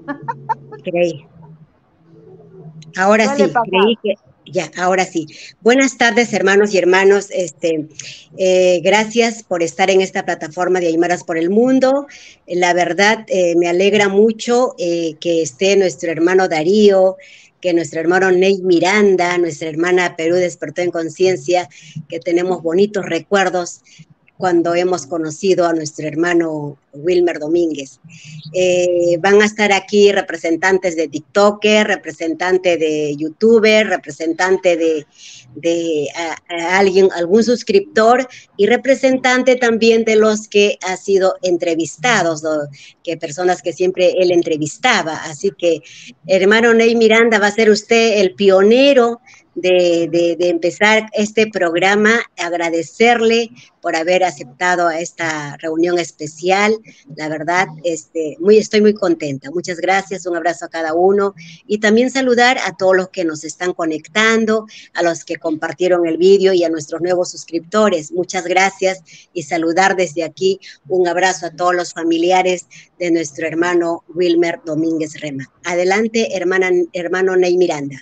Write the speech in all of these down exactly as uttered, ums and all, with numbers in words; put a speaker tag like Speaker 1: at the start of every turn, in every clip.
Speaker 1: Creí. Ahora
Speaker 2: Suele
Speaker 1: sí,
Speaker 2: pasar.
Speaker 1: creí que ya, ahora sí. Buenas tardes, hermanos y hermanos. Este, eh, gracias por estar en esta plataforma de Aymaras por el Mundo. La verdad, eh, me alegra mucho eh, que esté nuestro hermano Darío, que nuestro hermano Ney Miranda, nuestra hermana Perú Despertó en Conciencia, que tenemos bonitos recuerdos cuando hemos conocido a nuestro hermano Wilmer Domínguez. Eh, van a estar aquí representantes de TikToker, representante de YouTuber, representante de, de a, a alguien, algún suscriptor y representante también de los que ha sido entrevistados, ¿no? Que personas que siempre él entrevistaba. Así que, hermano Ney Miranda, va a ser usted el pionero de, de, de empezar este programa, agradecerle por haber aceptado a esta reunión especial. La verdad, este, muy, estoy muy contenta. Muchas gracias, un abrazo a cada uno y también saludar a todos los que nos están conectando, a los que compartieron el vídeo y a nuestros nuevos suscriptores. Muchas gracias y saludar desde aquí un abrazo a todos los familiares de nuestro hermano Wilmer Domínguez Rema. Adelante, hermana, hermano Ney Miranda.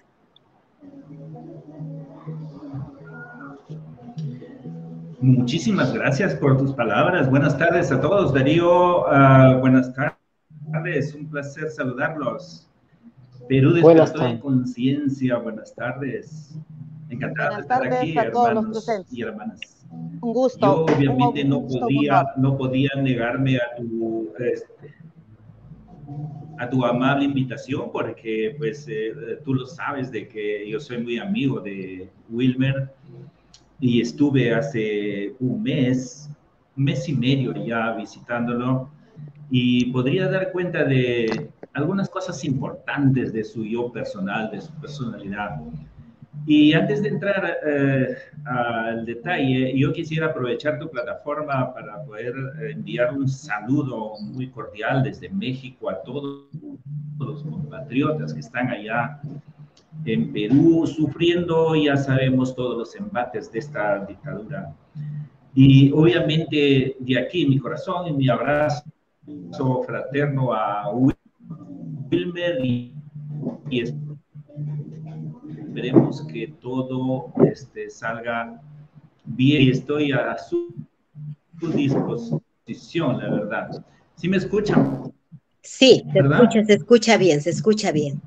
Speaker 3: Muchísimas gracias por tus palabras. Buenas tardes a todos, Darío. Uh, buenas tardes, un placer saludarlos. Perú Despertó en Conciencia, buenas tardes. Encantado
Speaker 2: buenas
Speaker 3: de estar
Speaker 2: tardes
Speaker 3: aquí,
Speaker 2: a todos
Speaker 3: hermanos
Speaker 2: los presentes.
Speaker 3: y hermanas.
Speaker 2: Un gusto.
Speaker 3: Yo obviamente
Speaker 2: un
Speaker 3: no
Speaker 2: gusto,
Speaker 3: podía, no podía negarme a tu, este, a tu amable invitación porque, pues, eh, tú lo sabes de que yo soy muy amigo de Wilmer. Y estuve hace un mes, un mes y medio ya visitándolo y podría dar cuenta de algunas cosas importantes de su yo personal, de su personalidad. Y antes de entrar eh, al detalle, yo quisiera aprovechar tu plataforma para poder enviar un saludo muy cordial desde México a todos los compatriotas que están allá en Perú, sufriendo, ya sabemos, todos los embates de esta dictadura. Y obviamente de aquí mi corazón y mi abrazo fraterno a Wilmer y, y esperemos que todo este, salga bien. Y estoy a su, su disposición, la verdad. ¿Sí me escuchan?
Speaker 1: Sí, se
Speaker 3: ¿verdad?
Speaker 1: escucha, se escucha bien, se escucha bien.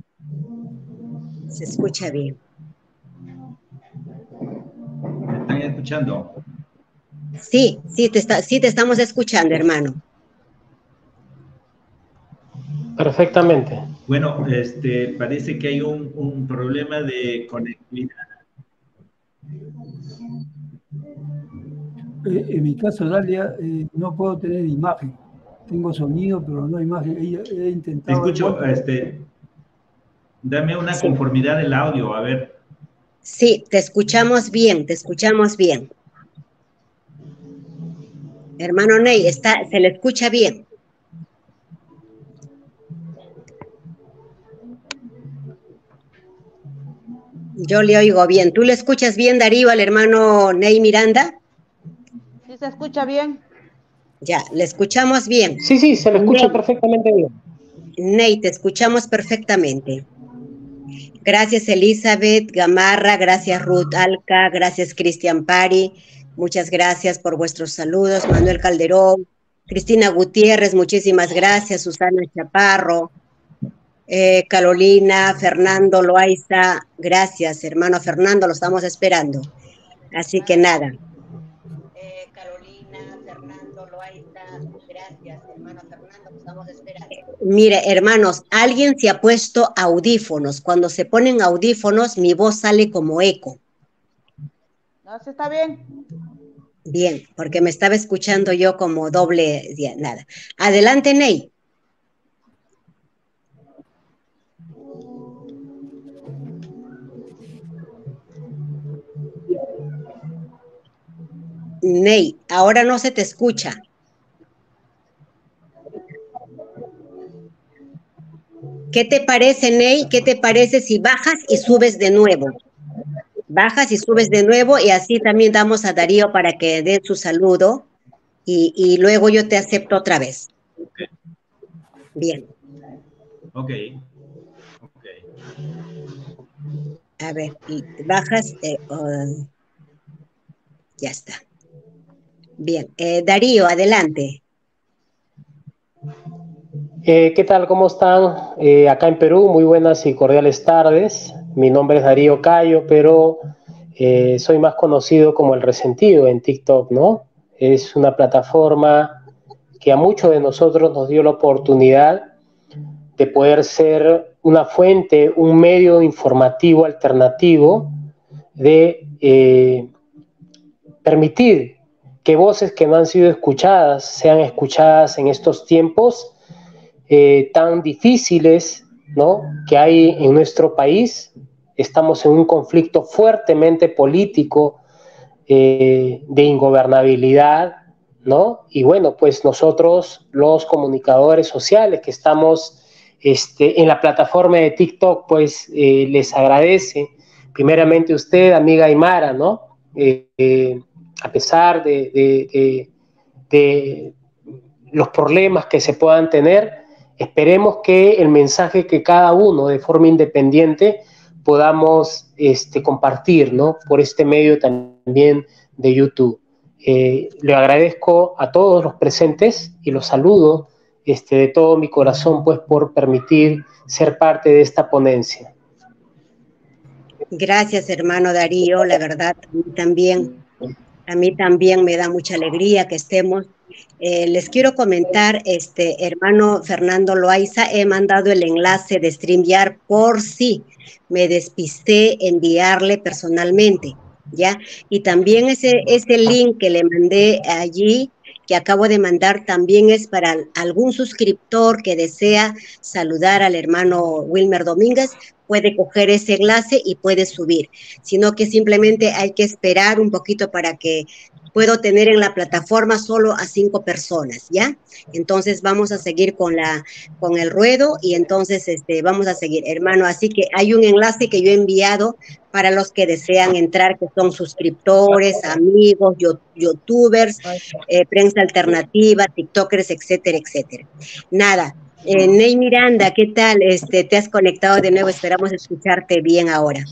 Speaker 1: Se escucha bien.
Speaker 3: ¿Me están escuchando?
Speaker 1: Sí, sí te, está, sí te estamos escuchando, hermano.
Speaker 4: Perfectamente.
Speaker 3: Bueno, este, parece que hay un, un problema de conectividad.
Speaker 5: Eh, en mi caso, Dalia, eh, no puedo tener imagen. Tengo sonido, pero no imagen. He, he intentado...
Speaker 3: Escucho, este, dame una
Speaker 1: sí.
Speaker 3: conformidad del audio, a ver.
Speaker 1: Sí, te escuchamos bien, te escuchamos bien. Hermano Ney, está, se le escucha bien. Yo le oigo bien. ¿Tú le escuchas bien, Darío, al hermano Ney Miranda?
Speaker 2: ¿Sí se escucha bien?
Speaker 1: Ya, le escuchamos bien.
Speaker 4: Sí, sí, se le escucha
Speaker 1: Ney,
Speaker 4: perfectamente bien.
Speaker 1: Ney, te escuchamos perfectamente. Gracias, Elizabeth Gamarra, gracias, Ruth Alca, gracias, Cristian Pari, muchas gracias por vuestros saludos, Manuel Calderón, Cristina Gutiérrez, muchísimas gracias, Susana Chaparro, eh, Carolina, Fernando Loaiza, gracias, hermano Fernando, lo estamos esperando. Así que nada. Eh, Carolina, Fernando Loaiza, gracias, hermano Fernando, lo estamos esperando. Mire, hermanos, alguien se ha puesto audífonos. Cuando se ponen audífonos, mi voz sale como eco.
Speaker 2: ¿No se está bien?
Speaker 1: Bien, porque me estaba escuchando yo como doble, ya, nada. Adelante, Ney. Ney, ahora no se te escucha. ¿Qué te parece, Ney? ¿Qué te parece si bajas y subes de nuevo? Bajas y subes de nuevo y así también damos a Darío para que dé su saludo y, y luego yo te acepto otra vez. Bien.
Speaker 3: Ok, ok.
Speaker 1: A ver, y bajas, eh, oh, ya está. Bien, eh, Darío, adelante.
Speaker 4: Eh, ¿qué tal? ¿Cómo están? Eh, acá en Perú, muy buenas y cordiales tardes. Mi nombre es Darío Cayo, pero eh, soy más conocido como El Resentido en TikTok, ¿no? Es una plataforma que a muchos de nosotros nos dio la oportunidad de poder ser una fuente, un medio informativo alternativo de eh, permitir que voces que no han sido escuchadas sean escuchadas en estos tiempos eh, tan difíciles, ¿no?, que hay en nuestro país. Estamos en un conflicto fuertemente político, eh, de ingobernabilidad, ¿no? Y bueno, pues nosotros, los comunicadores sociales que estamos este, en la plataforma de TikTok, pues eh, les agradece primeramente usted, amiga Aymara, ¿no? Eh, eh, a pesar de, de, de, de los problemas que se puedan tener, esperemos que el mensaje que cada uno de forma independiente podamos este, compartir, ¿no?, por este medio también de YouTube. Eh, le agradezco a todos los presentes y los saludo este, de todo mi corazón, pues, por permitir ser parte de esta ponencia.
Speaker 1: Gracias, hermano Darío, la verdad, a mí también, a mí también me da mucha alegría que estemos. Eh, les quiero comentar, este, hermano Fernando Loaiza, he mandado el enlace de StreamYard por si me despisté enviarle personalmente, ¿ya? Y también ese, ese link que le mandé allí, que acabo de mandar, también es para algún suscriptor que desea saludar al hermano Wilmer Domínguez, puede coger ese enlace y puede subir, sino que simplemente hay que esperar un poquito para que puedo tener en la plataforma solo a cinco personas, ¿ya? Entonces vamos a seguir con la con el ruedo y entonces este vamos a seguir, hermano, así que hay un enlace que yo he enviado para los que desean entrar, que son suscriptores, amigos, youtubers, eh, prensa alternativa, tiktokers, etcétera, etcétera. Nada, eh, Ney Miranda, ¿qué tal? Este, te has conectado de nuevo, esperamos escucharte bien ahora.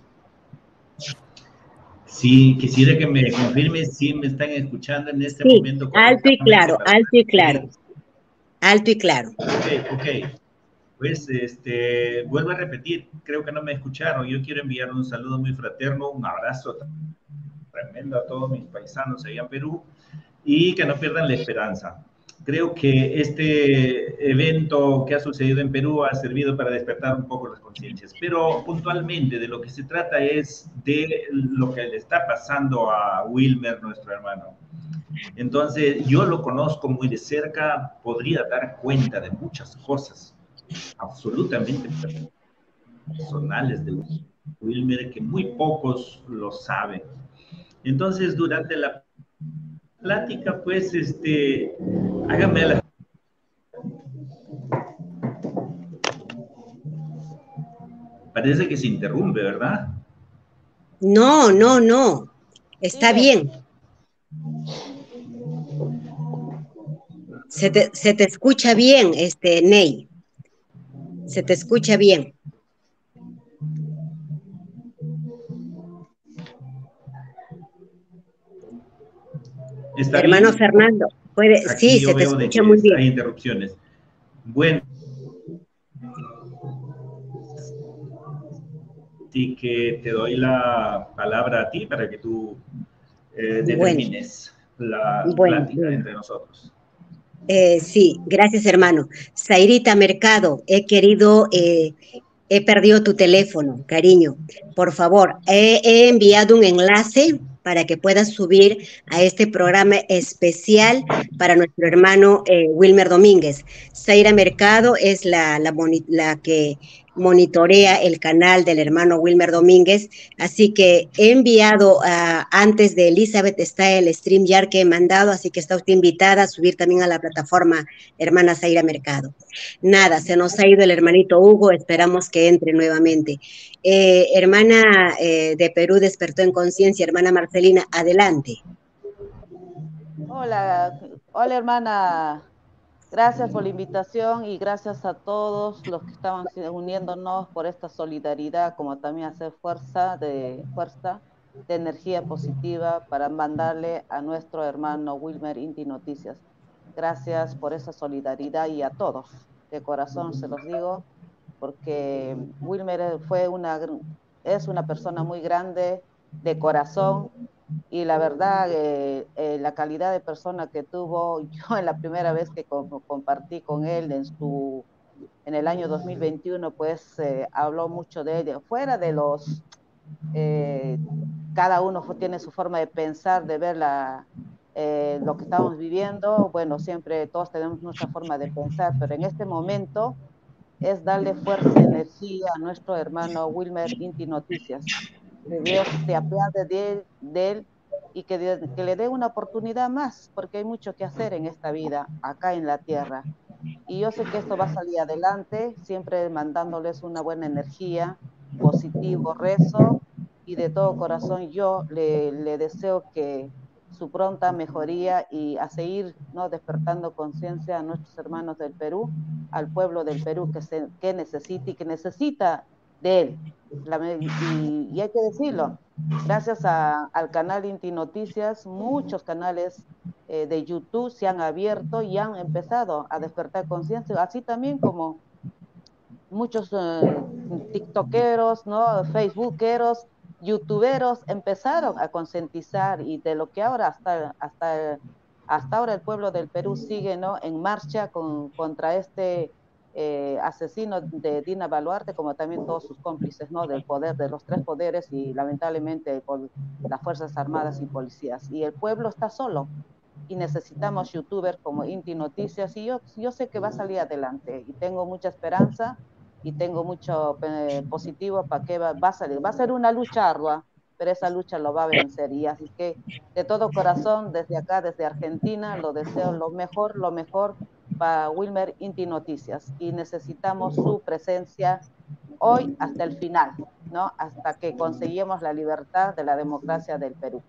Speaker 3: Sí, quisiera que me confirme si me están escuchando en este
Speaker 1: sí,
Speaker 3: momento
Speaker 1: alto y claro, alto y claro, alto y claro.
Speaker 3: Ok, ok. Pues, este, vuelvo a repetir, creo que no me escucharon. Yo quiero enviar un saludo muy fraterno, un abrazo tremendo a todos mis paisanos allá en Perú y que no pierdan la esperanza. Creo que este evento que ha sucedido en Perú ha servido para despertar un poco las conciencias, pero puntualmente de lo que se trata es de lo que le está pasando a Wilmer, nuestro hermano. Entonces, yo lo conozco muy de cerca, podría dar cuenta de muchas cosas absolutamente personales de Wilmer que muy pocos lo saben. Entonces, durante la plática, pues, este, háganme la... Parece que se interrumpe, ¿verdad?
Speaker 1: No, no, no. Está
Speaker 2: Sigue.
Speaker 1: bien. Se te, se te escucha bien, este, Ney. Se te escucha bien.
Speaker 3: ¿Está
Speaker 1: Hermano
Speaker 3: bien?
Speaker 1: Fernando, puede,
Speaker 3: Aquí
Speaker 1: sí,
Speaker 3: yo
Speaker 1: se te
Speaker 3: veo de
Speaker 1: escucha
Speaker 3: que
Speaker 1: muy bien.
Speaker 3: hay interrupciones. Bueno, así que te doy la palabra a ti para que tú eh, determines bueno, la
Speaker 1: bueno,
Speaker 3: plática
Speaker 1: bueno.
Speaker 3: entre nosotros.
Speaker 1: Eh, sí, gracias, hermano. Zairita Mercado, he querido, eh, he perdido tu teléfono, cariño. Por favor, he, he enviado un enlace para que puedas subir a este programa especial para nuestro hermano eh, Wilmer Domínguez. Zaira Mercado es la, la, la que monitorea el canal del hermano Wilmer Domínguez, así que he enviado uh, antes de Elizabeth está el StreamYard que he mandado, así que está usted invitada a subir también a la plataforma hermana Zaira Mercado. Nada, se nos ha ido el hermanito Hugo, esperamos que entre nuevamente. Eh, hermana eh, de Perú despertó en conciencia, hermana Marcelina, adelante.
Speaker 2: Hola, hola hermana Gracias por la invitación y gracias a todos los que estaban uniéndonos por esta solidaridad, como también hacer fuerza de, fuerza de energía positiva para mandarle a nuestro hermano Wilmer Inti Noticias. Gracias por esa solidaridad y a todos, de corazón se los digo, porque Wilmer fue una, es una persona muy grande, de corazón, y la verdad, eh, eh, la calidad de persona que tuvo, yo en la primera vez que co compartí con él en, su, en el año dos mil veintiuno, pues eh, habló mucho de él, fuera de los, eh, cada uno tiene su forma de pensar, de ver la, eh, lo que estamos viviendo, bueno, siempre todos tenemos nuestra forma de pensar, pero en este momento es darle fuerza y energía a nuestro hermano Wilmer Inti Noticias. Que Dios se apiade de él, de él y que, de, que le dé una oportunidad más, porque hay mucho que hacer en esta vida, acá en la tierra. Y yo sé que esto va a salir adelante, siempre mandándoles una buena energía, positivo rezo, y de todo corazón yo le, le deseo que su pronta mejoría y a seguir, ¿no?, despertando conciencia a nuestros hermanos del Perú, al pueblo del Perú que, se, que necesita y que necesita de él. La, y, y hay que decirlo, gracias a, al canal Inti Noticias, muchos canales eh, de YouTube se han abierto y han empezado a despertar conciencia, así también como muchos eh, tiktokeros, ¿no?, facebookeros, youtuberos empezaron a concientizar, y de lo que ahora hasta, hasta, hasta ahora el pueblo del Perú sigue, ¿no?, en marcha con, contra este Eh, asesino de Dina Boluarte, como también todos sus cómplices, ¿no?, del poder, de los tres poderes, y lamentablemente por las Fuerzas Armadas y Policías. Y el pueblo está solo, y necesitamos youtubers como Inti Noticias, y yo, yo sé que va a salir adelante, y tengo mucha esperanza, y tengo mucho eh, positivo para que va, va a salir. Va a ser una lucha ardua, pero esa lucha lo va a vencer, y así que de todo corazón, desde acá, desde Argentina, lo deseo lo mejor, lo mejor para Wilmer Inti Noticias, y necesitamos su presencia hoy hasta el final, ¿no?, hasta que conseguimos la libertad de la democracia del Perú.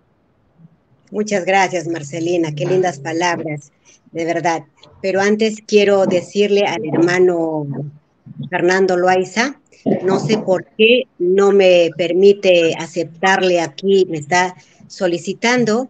Speaker 1: Muchas gracias, Marcelina, qué lindas palabras, de verdad. Pero antes quiero decirle al hermano Fernando Loaiza, no sé por qué no me permite aceptarle aquí, me está solicitando.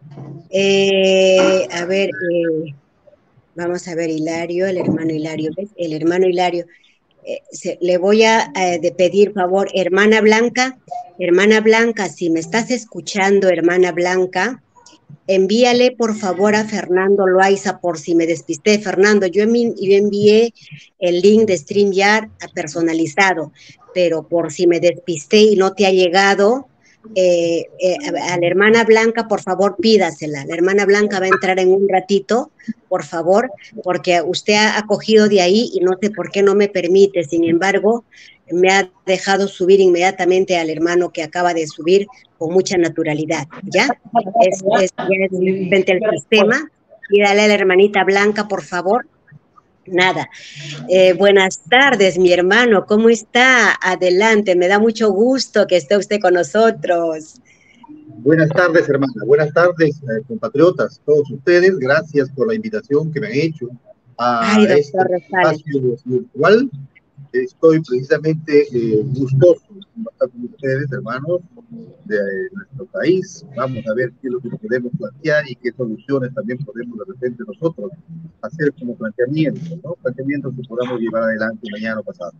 Speaker 1: Eh, a ver, eh, vamos a ver, Hilario, el hermano Hilario, ¿ves? El hermano Hilario. Eh, se, le voy a eh, de pedir favor, hermana Blanca, hermana Blanca, si me estás escuchando, hermana Blanca, envíale por favor a Fernando Loaiza, por si me despisté. Fernando, yo, envi yo envié el link de StreamYard personalizado, pero por si me despisté y no te ha llegado, eh, eh, a, a la hermana Blanca, por favor, pídasela. La hermana Blanca va a entrar en un ratito, por favor, porque usted ha cogido de ahí y no sé por qué no me permite. Sin embargo, me ha dejado subir inmediatamente al hermano que acaba de subir con mucha naturalidad, ¿ya? Es, es, ya es frente al sistema. Pídale a la hermanita Blanca, por favor. Nada. Eh, buenas tardes, mi hermano, ¿cómo está? Adelante, me da mucho gusto que esté usted con nosotros.
Speaker 6: Buenas tardes, hermana. Buenas tardes, eh, compatriotas, todos ustedes. Gracias por la invitación que me han hecho a
Speaker 1: Ay,
Speaker 6: este espacio virtual. Estoy precisamente eh, gustoso de estar con ustedes, hermanos, de eh, nuestro país. Vamos a ver qué es lo que podemos plantear y qué soluciones también podemos de repente nosotros hacer como planteamientos, ¿no? Planteamientos que podamos llevar adelante mañana o pasado.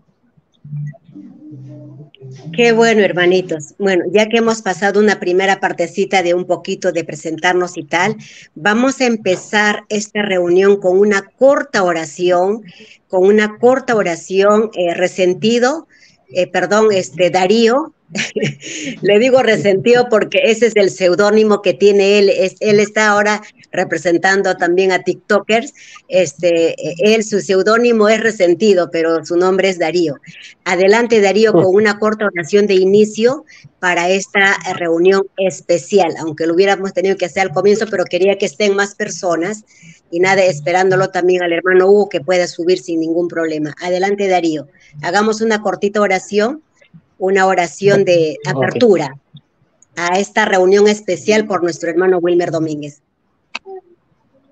Speaker 1: Qué bueno, hermanitos. Bueno, ya que hemos pasado una primera partecita de un poquito de presentarnos y tal, vamos a empezar esta reunión con una corta oración, con una corta oración, eh, resentido, eh, perdón, este, Darío, le digo resentido porque ese es el seudónimo que tiene él, es, él está ahora representando también a TikTokers, este, él, su seudónimo es Resentido, pero su nombre es Darío. Adelante, Darío, con una corta oración de inicio para esta reunión especial, aunque lo hubiéramos tenido que hacer al comienzo, pero quería que estén más personas, y nada, esperándolo también al hermano Hugo que pueda subir sin ningún problema. Adelante, Darío, hagamos una cortita oración, una oración de apertura a esta reunión especial por nuestro hermano Wilmer Domínguez.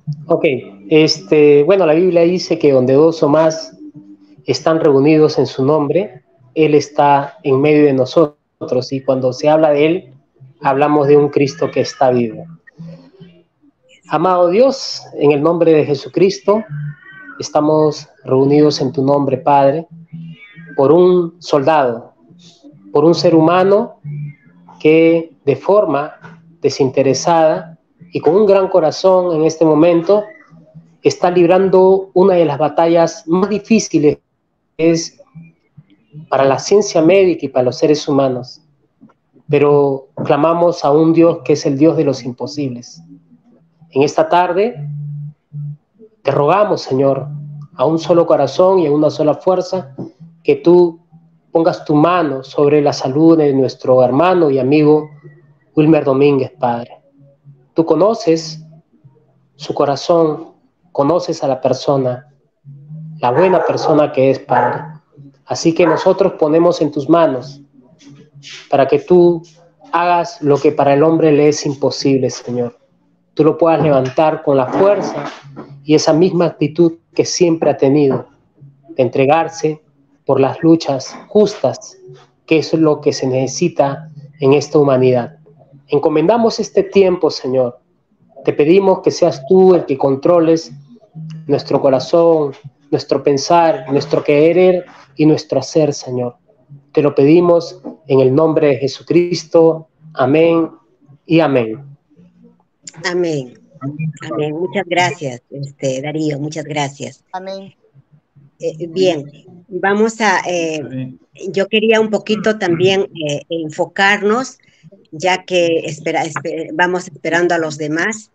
Speaker 4: Ok, este, bueno, la Biblia dice que donde dos o más están reunidos en su nombre, Él está en medio de nosotros, y cuando se habla de Él, hablamos de un Cristo que está vivo. Amado Dios, en el nombre de Jesucristo, estamos reunidos en tu nombre, Padre, por un soldado, por un ser humano que de forma desinteresada y con un gran corazón en este momento está librando una de las batallas más difíciles que es para la ciencia médica y para los seres humanos. Pero clamamos a un Dios que es el Dios de los imposibles. En esta tarde te rogamos, Señor, a un solo corazón y a una sola fuerza, que tú pongas tu mano sobre la salud de nuestro hermano y amigo Wilmer Domínguez, Padre. Tú conoces su corazón, conoces a la persona, la buena persona que es, Padre. Así que nosotros ponemos en tus manos para que tú hagas lo que para el hombre le es imposible, Señor. Tú lo puedas levantar con la fuerza y esa misma actitud que siempre ha tenido, de entregarse por las luchas justas, que es lo que se necesita en esta humanidad. Encomendamos este tiempo, Señor. Te pedimos que seas tú el que controles nuestro corazón, nuestro pensar, nuestro querer y nuestro hacer, Señor. Te lo pedimos en el nombre de Jesucristo. Amén y amén.
Speaker 1: Amén. Amén. Muchas gracias, este, Darío, muchas gracias.
Speaker 2: Amén.
Speaker 1: Eh, bien, vamos a, eh, yo quería un poquito también eh, enfocarnos, ya que espera, esper, vamos esperando a los demás,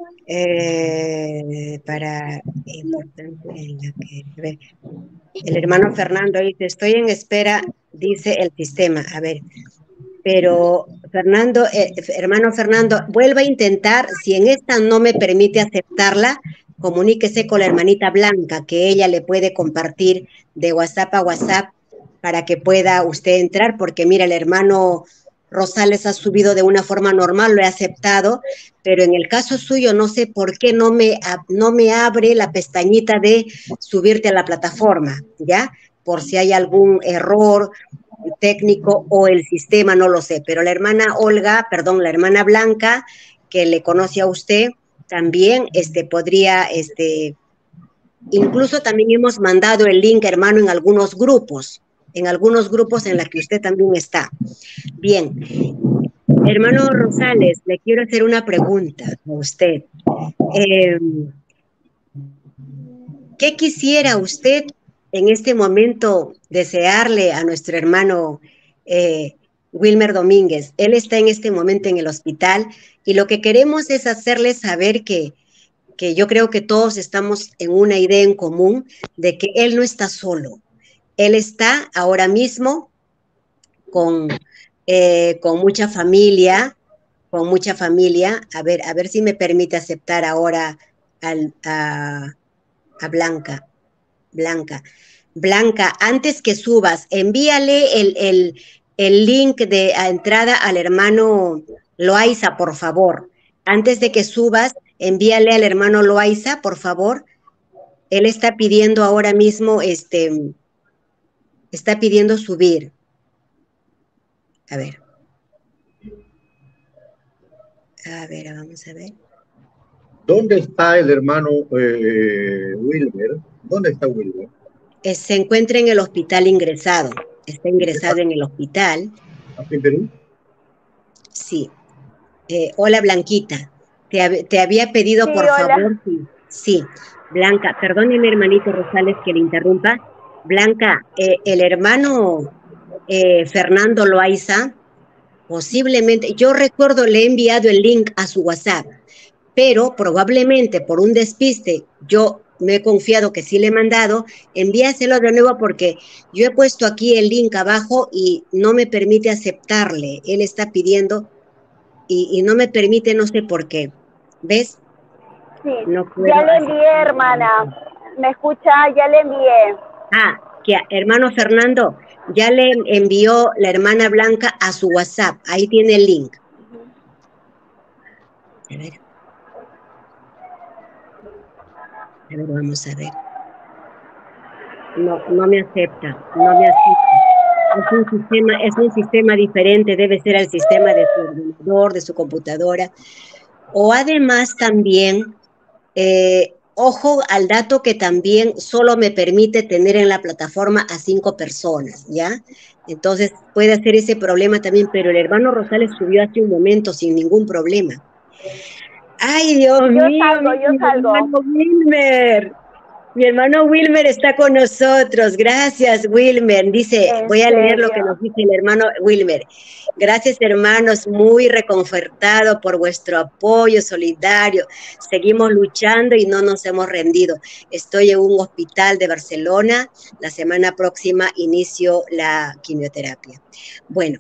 Speaker 1: eh, para, importante en la que, a ver, el hermano Fernando dice, estoy en espera, dice el sistema, a ver, pero Fernando, eh, hermano Fernando, vuelva a intentar, si en esta no me permite aceptarla, comuníquese con la hermanita Blanca, que ella le puede compartir de WhatsApp a WhatsApp para que pueda usted entrar, porque mira, el hermano Rosales ha subido de una forma normal, lo he aceptado, pero en el caso suyo no sé por qué no me, no me abre la pestañita de subirte a la plataforma, ¿ya? Por si hay algún error técnico o el sistema, no lo sé, pero la hermana Olga, perdón, la hermana Blanca, que le conoce a usted, también este, podría, este, incluso también hemos mandado el link, hermano, en algunos grupos, en algunos grupos en los que usted también está. Bien, hermano Rosales, le quiero hacer una pregunta a usted. Eh, ¿Qué quisiera usted en este momento desearle a nuestro hermano eh, Wilmer Domínguez? Él está en este momento en el hospital y lo que queremos es hacerle saber que, que yo creo que todos estamos en una idea en común de que él no está solo. Él está ahora mismo con, eh, con mucha familia, con mucha familia. A ver, a ver si me permite aceptar ahora al, a, a Blanca. Blanca. Blanca, antes que subas, envíale el, el, el link de a entrada al hermano Loaiza, por favor. Antes de que subas, envíale al hermano Loaiza, por favor. Él está pidiendo ahora mismo, este, está pidiendo subir. A ver. A ver, vamos a ver.
Speaker 6: ¿Dónde está el hermano eh, Wilmer? ¿Dónde está Wilmer?
Speaker 1: Eh, se encuentra en el hospital ingresado. Está ingresado en el hospital.
Speaker 6: ¿Aquí en Perú?
Speaker 1: Sí. Eh, hola, Blanquita. Te, te había pedido, sí, por hola. favor. Sí, sí. Blanca, perdóneme, hermanito Rosales, que le interrumpa. Blanca, eh, el hermano eh, Fernando Loaiza, posiblemente, yo recuerdo, le he enviado el link a su WhatsApp, pero probablemente por un despiste, yo me he confiado que sí le he mandado, envíaselo de nuevo porque yo he puesto aquí el link abajo y no me permite aceptarle. Él está pidiendo y, y no me permite, no sé por qué. ¿Ves?
Speaker 7: Sí,
Speaker 1: no
Speaker 7: ya le envié, hermana. ¿Me escucha? Ya le envié.
Speaker 1: Ah, que hermano Fernando, ya le envió la hermana Blanca a su WhatsApp. Ahí tiene el link. A ver. A ver, vamos a ver. No, no me acepta, no me acepta. Es un sistema, es un sistema diferente, debe ser el sistema de su ordenador, de su computadora. O además también, eh, ojo al dato que también solo me permite tener en la plataforma a cinco personas, ¿ya? Entonces puede ser ese problema también, pero el hermano Rosales subió hace un momento sin ningún problema. ¡Ay, Dios
Speaker 7: Yo
Speaker 1: mío!
Speaker 7: salgo, yo
Speaker 1: Mi
Speaker 7: salgo.
Speaker 1: hermano Wilmer. Mi hermano Wilmer está con nosotros. Gracias, Wilmer. Dice,
Speaker 7: ¿En
Speaker 1: voy a leer lo que
Speaker 7: serio?
Speaker 1: nos dice el hermano Wilmer. Gracias, hermanos, muy reconfortado por vuestro apoyo solidario. Seguimos luchando y no nos hemos rendido. Estoy en un hospital de Barcelona. La semana próxima inicio la quimioterapia. Bueno.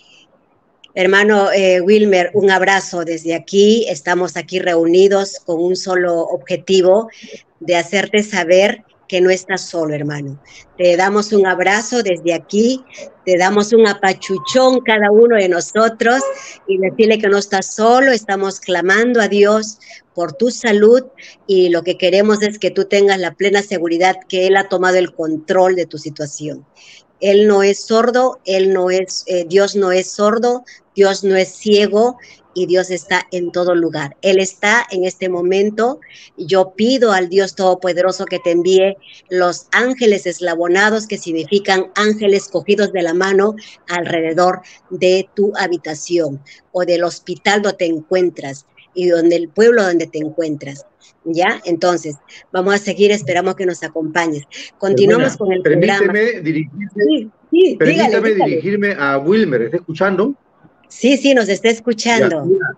Speaker 1: Hermano eh, Wilmer, un abrazo desde aquí. Estamos aquí reunidos con un solo objetivo de hacerte saber que no estás solo, hermano. Te damos un abrazo desde aquí, te damos un apachuchón cada uno de nosotros y decirle que no estás solo. Estamos clamando a Dios por tu salud y lo que queremos es que tú tengas la plena seguridad que Él ha tomado el control de tu situación. Él no es sordo, Él no es, eh, Dios no es sordo, Dios no es ciego y Dios está en todo lugar. Él está en este momento. Yo pido al Dios Todopoderoso que te envíe los ángeles eslabonados, que significan ángeles cogidos de la mano alrededor de tu habitación o del hospital donde te encuentras y donde el pueblo donde te encuentras. ¿Ya? Entonces, vamos a seguir, esperamos que nos acompañes. Continuamos
Speaker 6: Hermana,
Speaker 1: con el
Speaker 6: permíteme
Speaker 1: programa.
Speaker 6: Dirigirme,
Speaker 1: Sí, sí,
Speaker 6: permítame
Speaker 1: dígale, dígale.
Speaker 6: dirigirme a Wilmer, ¿está escuchando?
Speaker 1: Sí, sí, nos está
Speaker 6: Ya,
Speaker 1: escuchando.
Speaker 6: mira,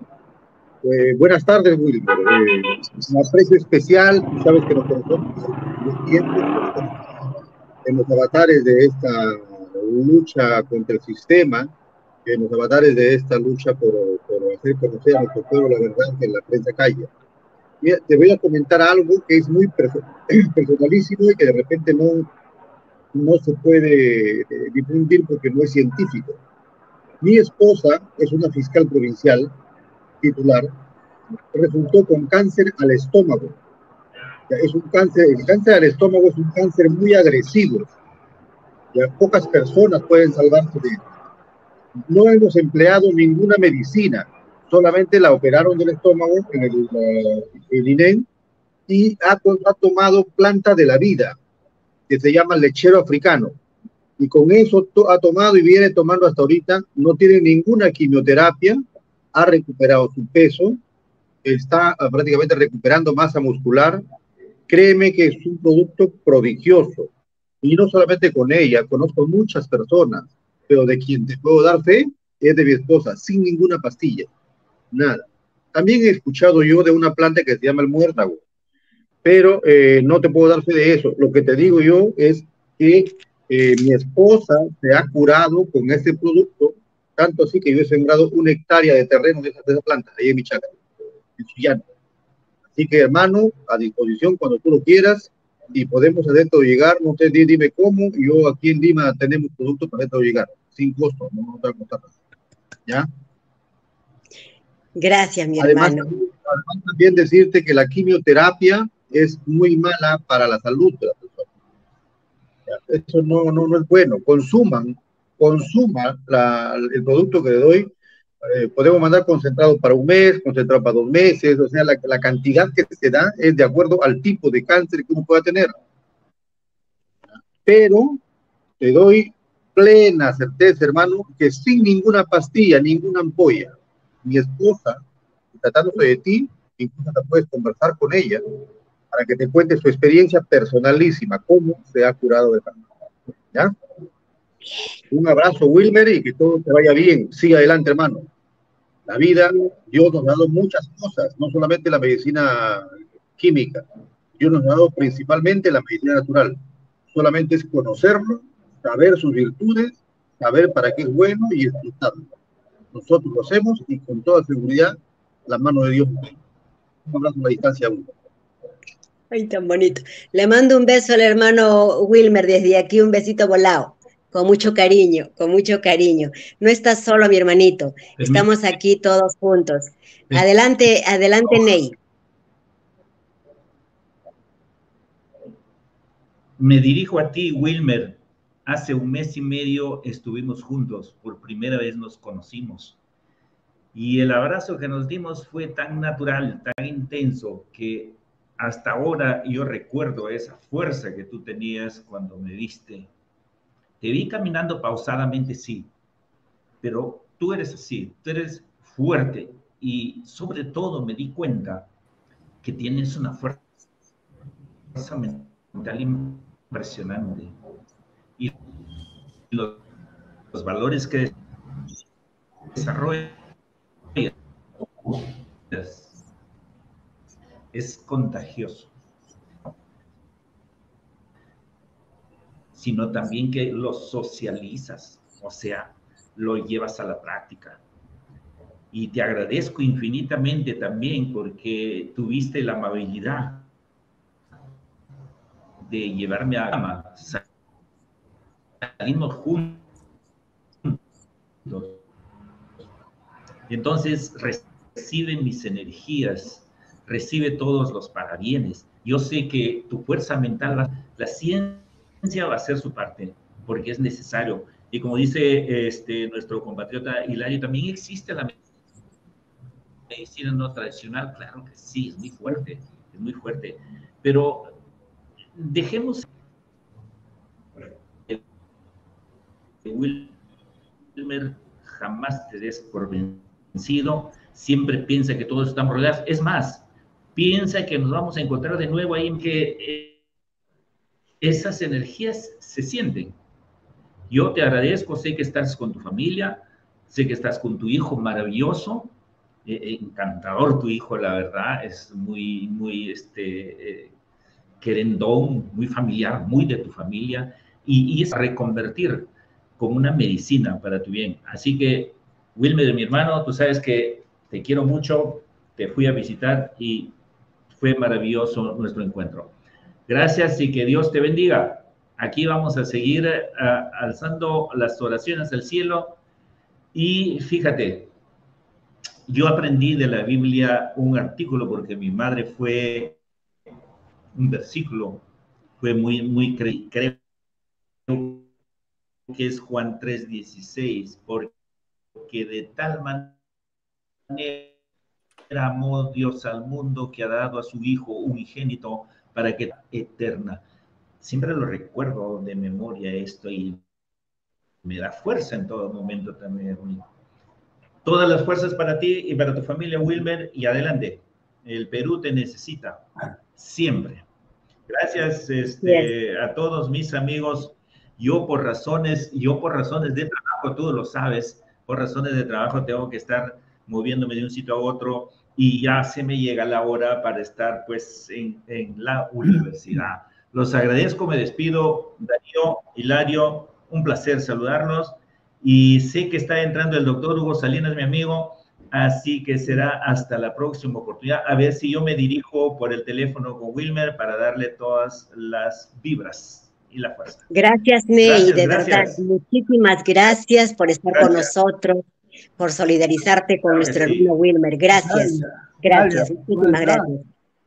Speaker 6: eh, buenas tardes, Wilmer. Eh, un aprecio especial, tú sabes que nos conocemos los tiempos en los avatares de esta lucha contra el sistema, en los avatares de esta lucha por, por hacer conocer a nuestro pueblo la verdad que en la prensa calla. Mira, te voy a comentar algo que es muy perso personalísimo y que de repente no, no se puede eh, difundir porque no es científico. Mi esposa es una fiscal provincial titular, resultó con cáncer al estómago. Ya, es un cáncer, el cáncer al estómago es un cáncer muy agresivo. Ya, pocas personas pueden salvarse de él. No hemos empleado ninguna medicina, solamente la operaron del estómago en el, el I N E M y ha, ha tomado planta de la vida, que se llama lechero africano. Y con eso to ha tomado y viene tomando hasta ahorita, no tiene ninguna quimioterapia, ha recuperado su peso, está uh, prácticamente recuperando masa muscular. Créeme que es un producto prodigioso. Y no solamente con ella, conozco muchas personas, pero de quien te puedo dar fe es de mi esposa, sin ninguna pastilla, nada. También he escuchado yo de una planta que se llama el muérdago, pero eh, no te puedo dar fe de eso. Lo que te digo yo es que eh, mi esposa se ha curado con este producto, tanto así que yo he sembrado una hectárea de terreno de esa, de esa planta, ahí en mi chacra, en Sullana. Así que, hermano, a disposición cuando tú lo quieras y podemos hacerte llegar, no sé, dime cómo, yo aquí en Lima tenemos productos para hacerte llegar, sin costo, no nos va a costar nada. ¿Ya?
Speaker 1: Gracias, mi
Speaker 6: además,
Speaker 1: hermano.
Speaker 6: Además, también decirte que la quimioterapia es muy mala para la salud de la persona. ¿Ya? Eso no, no, no es bueno. Consuman, consuman la, el producto que le doy. Eh, podemos mandar concentrado para un mes, concentrado para dos meses, o sea, la, la cantidad que se da es de acuerdo al tipo de cáncer que uno pueda tener. Pero te doy plena certeza, hermano, que sin ninguna pastilla, ninguna ampolla, mi esposa, tratándose de ti, incluso te puedes conversar con ella para que te cuente su experiencia personalísima, cómo se ha curado de cáncer. ¿Ya? Un abrazo, Wilmer, y que todo te vaya bien. Siga adelante, hermano. La vida, Dios nos ha dado muchas cosas, no solamente la medicina química. Dios nos ha dado principalmente la medicina natural. Solamente es conocerlo, saber sus virtudes, saber para qué es bueno y explotarlo. Nosotros lo hacemos y con toda seguridad la mano de Dios. Un abrazo a la distancia uno.
Speaker 1: Ay, tan bonito. Le mando un beso al hermano Wilmer desde aquí, un besito volado. Con mucho cariño, con mucho cariño. No estás solo, mi hermanito. Estamos aquí todos juntos. Adelante, adelante, Ney.
Speaker 3: me dirijo a ti, Wilmer. Hace un mes y medio estuvimos juntos, por primera vez nos conocimos. Y el abrazo que nos dimos fue tan natural, tan intenso, que hasta ahora yo recuerdo esa fuerza que tú tenías cuando me viste. Te vi caminando pausadamente, sí, pero tú eres así, tú eres fuerte y sobre todo me di cuenta que tienes una fuerza mental impresionante y los, los valores que desarrollas es contagioso, sino también que lo socializas, o sea, lo llevas a la práctica. Y te agradezco infinitamente también porque tuviste la amabilidad de llevarme a cama. Salimos juntos. Entonces, recibe mis energías, recibe todos los parabienes. Yo sé que tu fuerza mental, va, la ciencia va a hacer su parte, porque es necesario. Y como dice este, nuestro compatriota Hilario, también existe la medicina no tradicional. Claro que sí, es muy fuerte, es muy fuerte. Pero dejemos que Wilmer jamás te des por vencido, siempre piensa que todos están rodeados. Es más, piensa que nos vamos a encontrar de nuevo ahí, en que eh, esas energías se sienten. Yo te agradezco, sé que estás con tu familia, sé que estás con tu hijo maravilloso, eh, encantador tu hijo, la verdad, es muy, muy, este, eh, querendón, muy familiar, muy de tu familia, y, y es reconvertir como una medicina para tu bien. Así que, Wilmer, mi hermano, tú sabes que te quiero mucho, te fui a visitar y fue maravilloso nuestro encuentro. Gracias y que Dios te bendiga. Aquí vamos a seguir uh, alzando las oraciones al cielo. Y fíjate, yo aprendí de la Biblia un artículo porque mi madre fue un versículo, fue muy, muy, cre creo que es Juan tres dieciséis, porque de tal manera amó Dios al mundo que ha dado a su Hijo unigénito para que eterna. Siempre lo recuerdo de memoria esto y me da fuerza en todo momento también. Todas las fuerzas para ti y para tu familia, Wilmer, y adelante. El Perú te necesita siempre. Gracias este, yes. a todos mis amigos. Yo por razones, yo por razones de trabajo, tú lo sabes, por razones de trabajo tengo que estar moviéndome de un sitio a otro y ya se me llega la hora para estar pues en, en la universidad. Los agradezco, me despido. Darío, Hilario, un placer saludarlos y sé que está entrando el doctor Hugo Salinas, mi amigo, así que será hasta la próxima oportunidad. A ver si yo me dirijo por el teléfono con Wilmer para darle todas las vibras y la fuerza.
Speaker 1: Gracias, Ney, gracias, de gracias. verdad, muchísimas gracias por estar gracias. con nosotros, por solidarizarte con claro nuestro sí. hermano Wilmer. Gracias, gracias, Dalia, muchísimas gracias.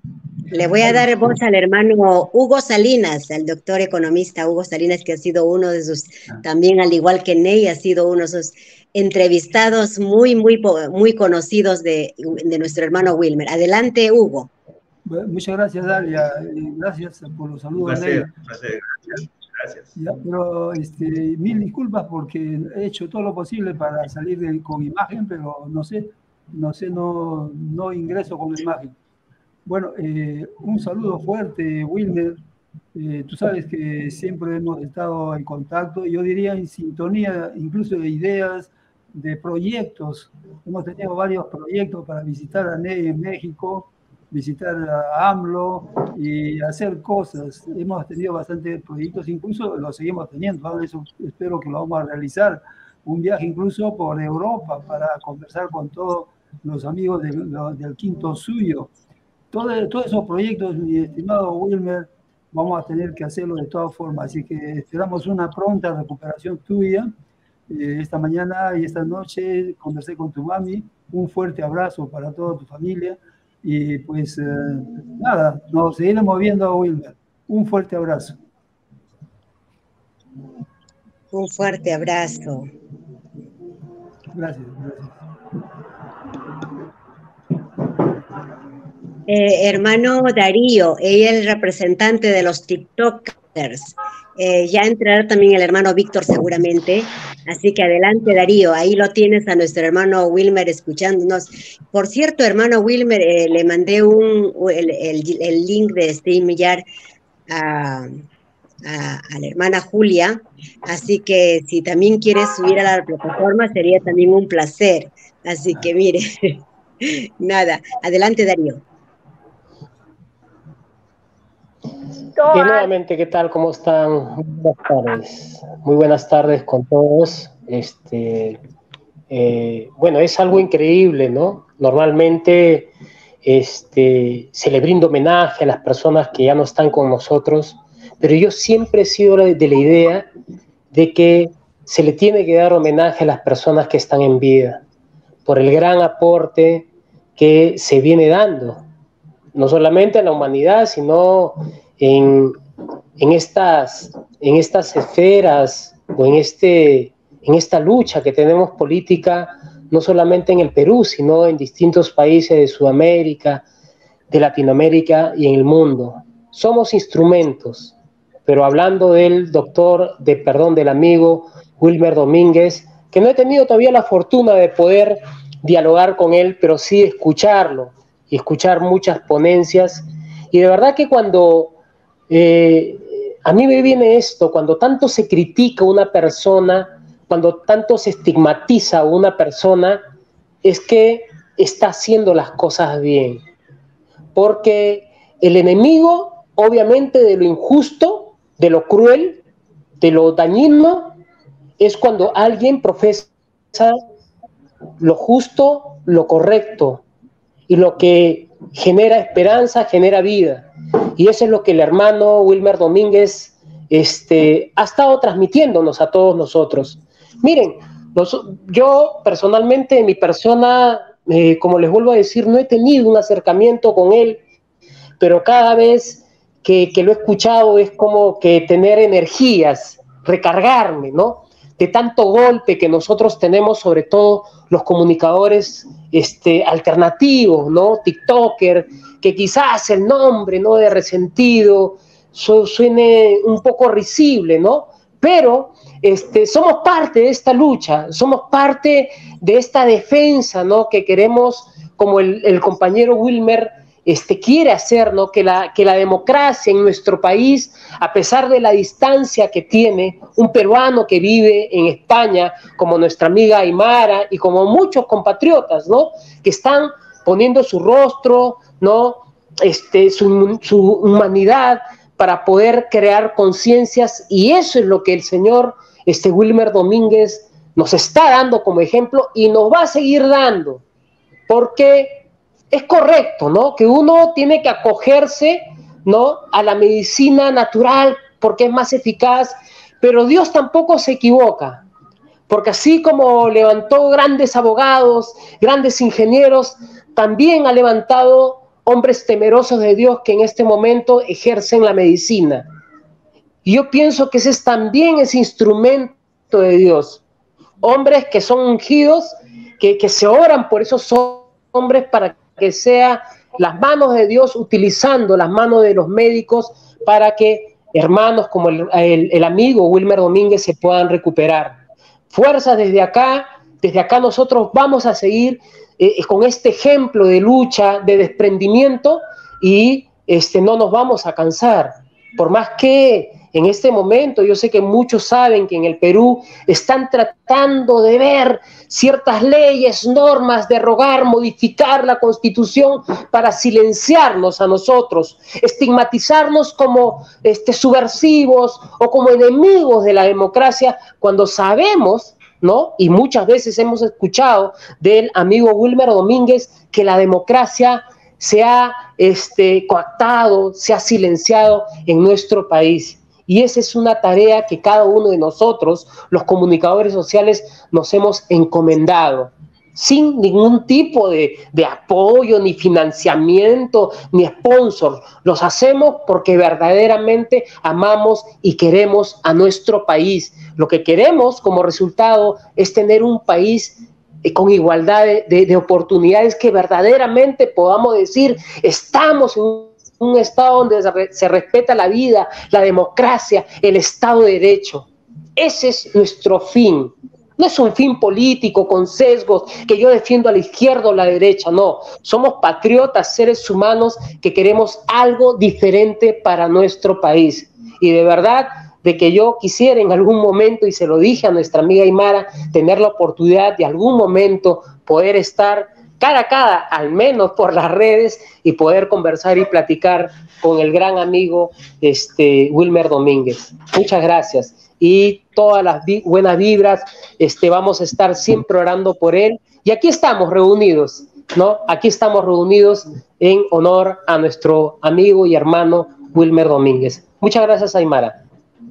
Speaker 1: Le voy a dar voz al hermano Hugo Salinas, al doctor economista Hugo Salinas, que ha sido uno de sus, también al igual que Ney, ha sido uno de sus entrevistados muy, muy, muy conocidos de, de nuestro hermano Wilmer. Adelante, Hugo.
Speaker 5: Bueno, muchas gracias, Dalia. Gracias por los saludos.
Speaker 3: Un placer, un placer. Gracias. Gracias.
Speaker 5: Ya, pero este, mil disculpas porque he hecho todo lo posible para salir de, con imagen, pero no sé, no sé, no, no ingreso con imagen. Bueno, eh, un saludo fuerte, Wilmer. Eh, tú sabes que siempre hemos estado en contacto, yo diría en sintonía, incluso de ideas, de proyectos. Hemos tenido varios proyectos para visitar a Ney en México, visitar a AMLO y hacer cosas. Hemos tenido bastantes proyectos, incluso los seguimos teniendo. Ahora eso espero que lo vamos a realizar. Un viaje incluso por Europa para conversar con todos los amigos del, del Quinto Suyo. Todo, todos esos proyectos, mi estimado Wilmer, vamos a tener que hacerlo de todas formas. Así que esperamos una pronta recuperación tuya. Eh, esta mañana y esta noche conversé con tu mami. Un fuerte abrazo para toda tu familia. Y pues eh, nada, nos seguiremos viendo, Wilmer. Un fuerte abrazo.
Speaker 1: Un fuerte abrazo.
Speaker 5: Gracias, gracias.
Speaker 1: Eh, hermano Darío, ella es el representante de los TikTokers. Eh, ya entrará también el hermano Víctor seguramente. Así que adelante, Darío. Ahí lo tienes a nuestro hermano Wilmer escuchándonos. Por cierto, hermano Wilmer, eh, le mandé un, el, el, el link de StreamYard a, a, a la hermana Julia. Así que si también quieres subir a la plataforma, sería también un placer. Así que mire, nada. Adelante, Darío.
Speaker 4: Y nuevamente, ¿qué tal? ¿Cómo están? Muy buenas tardes. Muy buenas tardes con todos. Este, eh, bueno, es algo increíble, ¿no? Normalmente este, se le brinda homenaje a las personas que ya no están con nosotros, pero yo siempre he sido de la idea de que se le tiene que dar homenaje a las personas que están en vida, por el gran aporte que se viene dando, no solamente a la humanidad, sino en, en, estas, en estas esferas o en, este, en esta lucha que tenemos política, no solamente en el Perú, sino en distintos países de Sudamérica, de Latinoamérica y en el mundo. Somos instrumentos, pero hablando del doctor, de, perdón, del amigo Wilmer Domínguez, que no he tenido todavía la fortuna de poder dialogar con él, pero sí escucharlo y escuchar muchas ponencias. Y de verdad que cuando eh, a mí me viene esto, cuando tanto se critica a una persona, cuando tanto se estigmatiza a una persona, es que está haciendo las cosas bien. Porque el enemigo, obviamente, de lo injusto, de lo cruel, de lo dañino, es cuando alguien profesa lo justo, lo correcto, y lo que genera esperanza, genera vida. Y eso es lo que el hermano Wilmer Domínguez este, ha estado transmitiéndonos a todos nosotros. Miren, los, yo personalmente, mi persona, eh, como les vuelvo a decir, no he tenido un acercamiento con él, pero cada vez que, que lo he escuchado es como que tener energías, recargarme, ¿no? De tanto golpe que nosotros tenemos, sobre todo los comunicadores este, alternativos, ¿no? TikToker, que quizás el nombre, ¿no? De Resentido su, suene un poco risible, ¿no? Pero este, somos parte de esta lucha, somos parte de esta defensa, ¿no? Que queremos, como el, el compañero Wilmer Este, quiere hacer, ¿no? que, la, que la democracia en nuestro país, a pesar de la distancia que tiene un peruano que vive en España, como nuestra amiga Aymara y como muchos compatriotas, ¿no? que están poniendo su rostro, ¿no? este, su, su humanidad para poder crear conciencias, y eso es lo que el señor este, Wilmer Domínguez nos está dando como ejemplo y nos va a seguir dando, porque es correcto, ¿no? Que uno tiene que acogerse, ¿no? a la medicina natural porque es más eficaz, pero Dios tampoco se equivoca, porque así como levantó grandes abogados, grandes ingenieros, también ha levantado hombres temerosos de Dios que en este momento ejercen la medicina. Y yo pienso que ese es también ese instrumento de Dios, hombres que son ungidos, que, que se oran por esos hombres para que sea las manos de Dios utilizando las manos de los médicos para que hermanos como el, el, el amigo Wilmer Domínguez se puedan recuperar. Fuerza desde acá, desde acá nosotros vamos a seguir eh, con este ejemplo de lucha, de desprendimiento, y este, no nos vamos a cansar. Por más que en este momento, yo sé que muchos saben que en el Perú están tratando de ver ciertas leyes, normas, derogar, modificar la Constitución para silenciarnos a nosotros, estigmatizarnos como este, subversivos o como enemigos de la democracia, cuando sabemos, ¿no? Y muchas veces hemos escuchado del amigo Wilmer Domínguez que la democracia se ha este, coactado, se ha silenciado en nuestro país. Y esa es una tarea que cada uno de nosotros, los comunicadores sociales, nos hemos encomendado. sin ningún tipo de, de apoyo, ni financiamiento, ni sponsor. Los hacemos porque verdaderamente amamos y queremos a nuestro país. Lo que queremos como resultado es tener un país con igualdad de, de, de oportunidades, que verdaderamente podamos decir, estamos en un, un estado donde se, re, se respeta la vida, la democracia, el Estado de Derecho. Ese es nuestro fin. No es un fin político con sesgos, que yo defiendo a la izquierda o a la derecha, no. Somos patriotas, seres humanos que queremos algo diferente para nuestro país. Y de verdad, de que yo quisiera en algún momento, y se lo dije a nuestra amiga Aymara, tener la oportunidad de algún momento poder estar cara a cara, al menos por las redes, y poder conversar y platicar con el gran amigo este, Wilmer Domínguez. Muchas gracias. Y todas las vi- buenas vibras, este, vamos a estar siempre orando por él. Y aquí estamos reunidos, ¿no? Aquí estamos reunidos en honor a nuestro amigo y hermano Wilmer Domínguez. Muchas gracias, Aymara.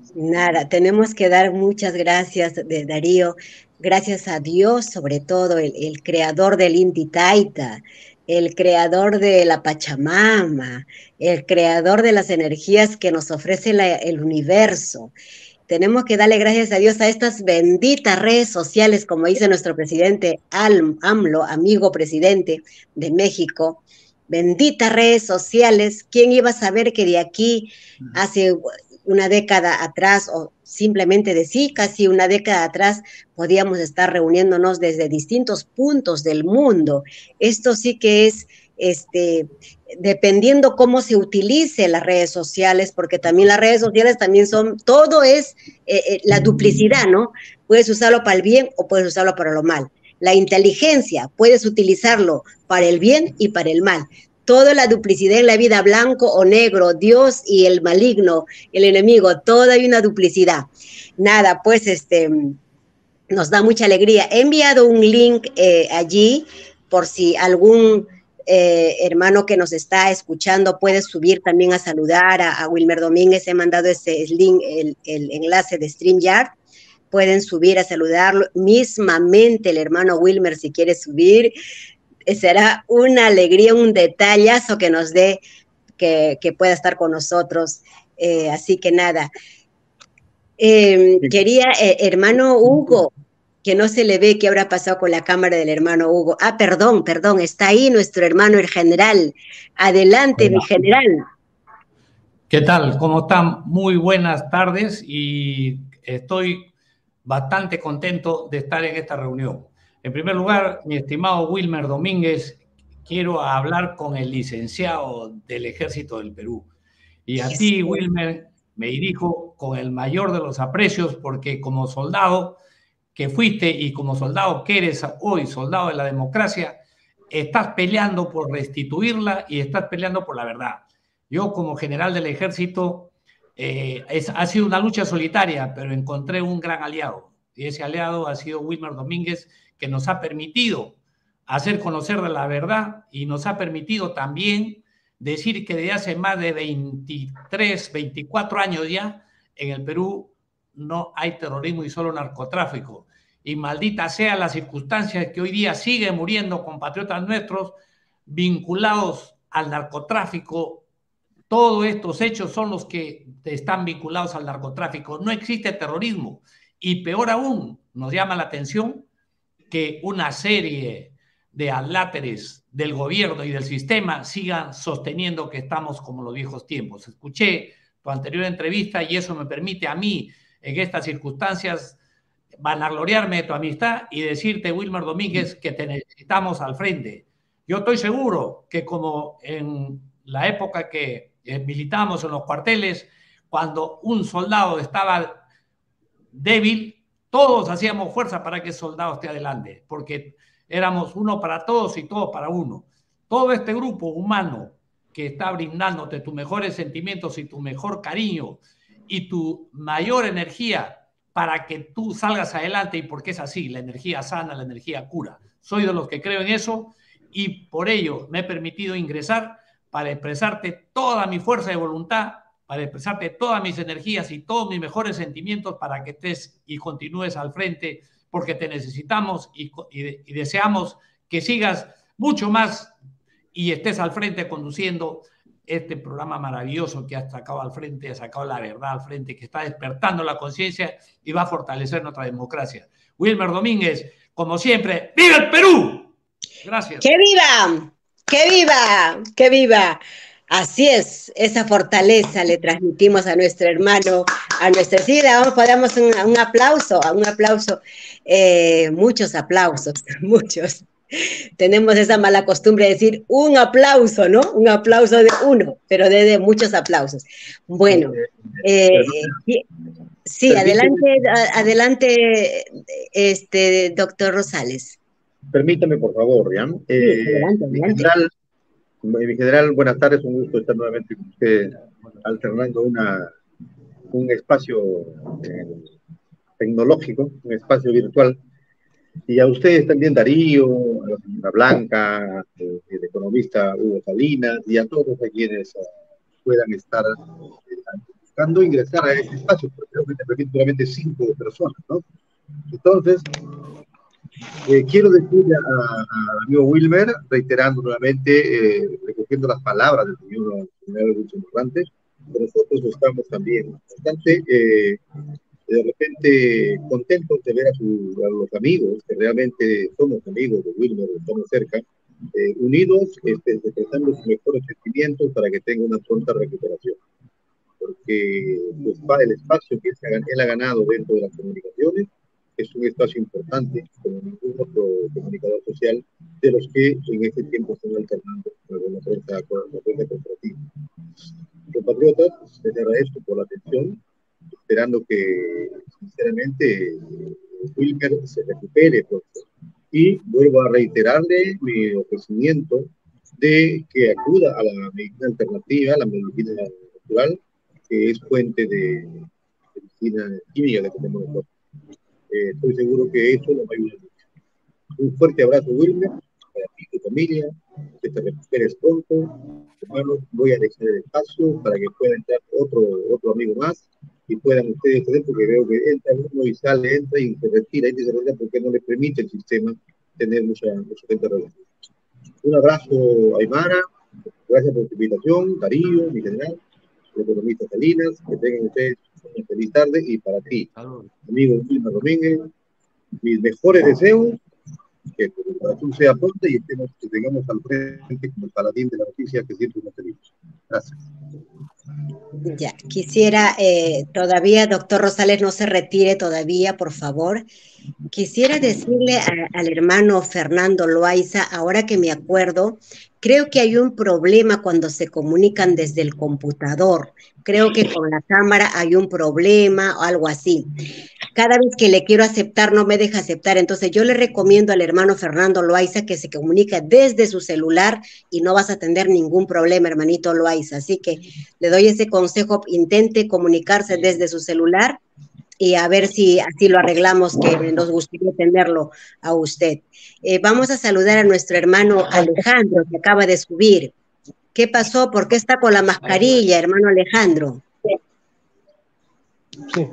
Speaker 1: Nada, tenemos que dar muchas gracias, de Darío, gracias a Dios, sobre todo, el, el creador del Inti Taita, el creador de la Pachamama, el creador de las energías que nos ofrece la, el universo. Tenemos que darle gracias a Dios a estas benditas redes sociales, como dice nuestro presidente AMLO, amigo presidente de México. Benditas redes sociales. ¿Quién iba a saber que de aquí hace una década atrás, o simplemente de sí, casi una década atrás, podíamos estar reuniéndonos desde distintos puntos del mundo? Esto sí que es, este, dependiendo cómo se utilice las redes sociales, porque también las redes sociales también son, todo es eh, eh, la duplicidad, ¿no? Puedes usarlo para el bien o puedes usarlo para lo mal. La inteligencia, puedes utilizarlo para el bien y para el mal. Toda la duplicidad en la vida, blanco o negro, Dios y el maligno, el enemigo, toda hay una duplicidad. Nada, pues este, nos da mucha alegría. He enviado un link eh, allí, por si algún eh, hermano que nos está escuchando puede subir también a saludar a, a Wilmer Domínguez. He mandado ese link, el, el enlace de StreamYard. Pueden subir a saludarlo. Mismamente el hermano Wilmer, si quiere subir, será una alegría, un detallazo que nos dé, que, que pueda estar con nosotros. Eh, así que nada. Eh, quería, eh, hermano Hugo, que no se le ve qué habrá pasado con la cámara del hermano Hugo. Ah, perdón, perdón, está ahí nuestro hermano el general. Adelante, mi general.
Speaker 8: ¿Qué tal? ¿Cómo están? Muy buenas tardes y estoy bastante contento de estar en esta reunión. En primer lugar, mi estimado Wilmer Domínguez, quiero hablar con el licenciado del Ejército del Perú. Y a ti, Wilmer, me dirijo con el mayor de los aprecios, porque como soldado que fuiste y como soldado que eres hoy, soldado de la democracia, estás peleando por restituirla y estás peleando por la verdad. Yo, como general del Ejército, eh, es, ha sido una lucha solitaria, pero encontré un gran aliado. Y ese aliado ha sido Wilmer Domínguez, que nos ha permitido hacer conocer de la verdad y nos ha permitido también decir que desde hace más de veintitrés, veinticuatro años ya, en el Perú no hay terrorismo y solo narcotráfico. Y maldita sea las circunstancias que hoy día siguen muriendo compatriotas nuestros vinculados al narcotráfico. Todos estos hechos son los que están vinculados al narcotráfico. No existe terrorismo. Y peor aún, nos llama la atención que una serie de aláteres del gobierno y del sistema sigan sosteniendo que estamos como los viejos tiempos. Escuché tu anterior entrevista y eso me permite a mí, en estas circunstancias, vanagloriarme de tu amistad y decirte, Wilmer Domínguez, que te necesitamos al frente. Yo estoy seguro que como en la época que eh, militamos en los cuarteles, cuando un soldado estaba débil, todos hacíamos fuerza para que el soldado esté adelante, porque éramos uno para todos y todos para uno. Todo este grupo humano que está brindándote tus mejores sentimientos y tu mejor cariño y tu mayor energía para que tú salgas adelante, y porque es así, la energía sana, la energía cura. Soy de los que creo en eso y por ello me he permitido ingresar para expresarte toda mi fuerza de voluntad, para expresarte todas mis energías y todos mis mejores sentimientos para que estés y continúes al frente porque te necesitamos y, y, y deseamos que sigas mucho más y estés al frente conduciendo este programa maravilloso que has sacado al frente, has sacado la verdad al frente, que está despertando la conciencia y va a fortalecer nuestra democracia. Wilmer Domínguez, como siempre, ¡viva el Perú! Gracias.
Speaker 1: ¡Que viva! ¡Que viva! ¡Que viva! Así es, esa fortaleza le transmitimos a nuestro hermano, a nuestra... Sí, le vamos, podemos un, un aplauso, un aplauso, eh, muchos aplausos, muchos. Tenemos esa mala costumbre de decir un aplauso, ¿no? Un aplauso de uno, pero de, de muchos aplausos. Bueno, eh, sí, sí, adelante, adelante, este, doctor Rosales.
Speaker 6: Permítame, por favor, ¿ya? Eh,
Speaker 1: Sí, adelante, adelante.
Speaker 6: Mi general, mi general, buenas tardes, un gusto estar nuevamente con usted, alternando una, un espacio eh, tecnológico, un espacio virtual. Y a ustedes también, Darío, a la señora Blanca, eh, el economista Hugo Salinas, y a todos a quienes uh, puedan estar eh, buscando ingresar a este espacio, porque creo que te permite solamente cinco personas, ¿no? Entonces, eh, quiero decirle al amigo Wilmer, reiterando nuevamente, eh, recogiendo las palabras del señor, señor Wilson Morante, que nosotros estamos también bastante... Eh, de repente contentos de ver a, su, a los amigos, que realmente somos amigos de Wilmer, estamos cerca, eh, unidos, este, expresando sus mejores sentimientos para que tenga una pronta recuperación. Porque pues, el espacio que él ha ganado dentro de las comunicaciones es un espacio importante, como ningún otro comunicador social, de los que en este tiempo están alternando con la prensa corporativa. Compatriotas, les agradezco por la atención, esperando que, sinceramente, Wilmer se recupere pronto. Y vuelvo a reiterarle mi ofrecimiento de que acuda a la medicina alternativa, la medicina natural, que es fuente de medicina química que tenemos nosotros. Eh, estoy seguro que eso nos va a ayudar mucho. Un fuerte abrazo, Wilmer, para ti y tu familia, que te recuperes pronto. Hermanos, voy a dejar el espacio para que pueda entrar otro, otro amigo más y puedan ustedes tener, porque veo que entra uno y sale, entra y se retira, y se retira porque no le permite el sistema tener mucha, mucha gente relación. Un abrazo, Aymara, gracias por tu invitación, Darío, mi general, el economista Salinas, que tengan ustedes una feliz tarde, y para ti, amigo Wilmer Domínguez, mis mejores deseos, que tu recuperación sea pronta y estemos, que tengamos al frente como el paladín de la noticia que siempre nos tenemos. Gracias.
Speaker 1: Ya, quisiera, eh, todavía, doctor Rosales, no se retire todavía, por favor. Quisiera decirle a, al hermano Fernando Loaiza, ahora que me acuerdo, creo que hay un problema cuando se comunican desde el computador. Creo que con la cámara hay un problema o algo así. Cada vez que le quiero aceptar, no me deja aceptar. Entonces, yo le recomiendo al hermano Fernando Loaiza que se comunique desde su celular y no vas a tener ningún problema, hermanito Loaiza. Así que le doy ese consejo, intente comunicarse desde su celular y a ver si así lo arreglamos, que nos gustaría tenerlo a usted. Eh, vamos a saludar a nuestro hermano Alejandro, que acaba de subir. ¿Qué pasó? ¿Por qué está con la mascarilla, hermano Alejandro?
Speaker 9: Sí.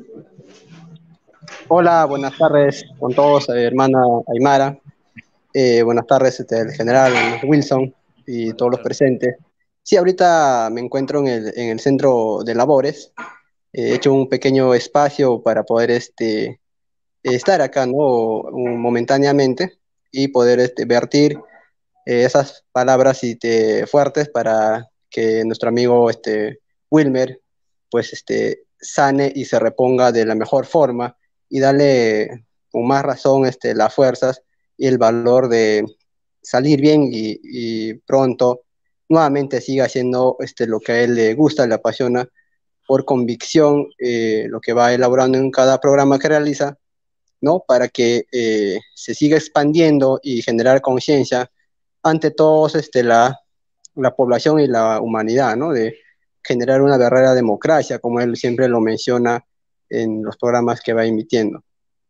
Speaker 9: Hola, buenas tardes con todos, eh, hermana Aymara. Eh, buenas tardes, este, el general Wilson y todos los presentes. Sí, ahorita me encuentro en el, en el centro de labores. He hecho un pequeño espacio para poder este, estar acá, ¿no? momentáneamente y poder este, vertir eh, esas palabras y te, fuertes para que nuestro amigo este, Wilmer pues, este, sane y se reponga de la mejor forma y darle con más razón este, las fuerzas y el valor de salir bien y, y pronto nuevamente siga haciendo este, lo que a él le gusta, le apasiona, por convicción, eh, lo que va elaborando en cada programa que realiza, ¿no? Para que eh, se siga expandiendo y generar conciencia ante todos este, la, la población y la humanidad, ¿no? De generar una verdadera democracia, como él siempre lo menciona en los programas que va emitiendo.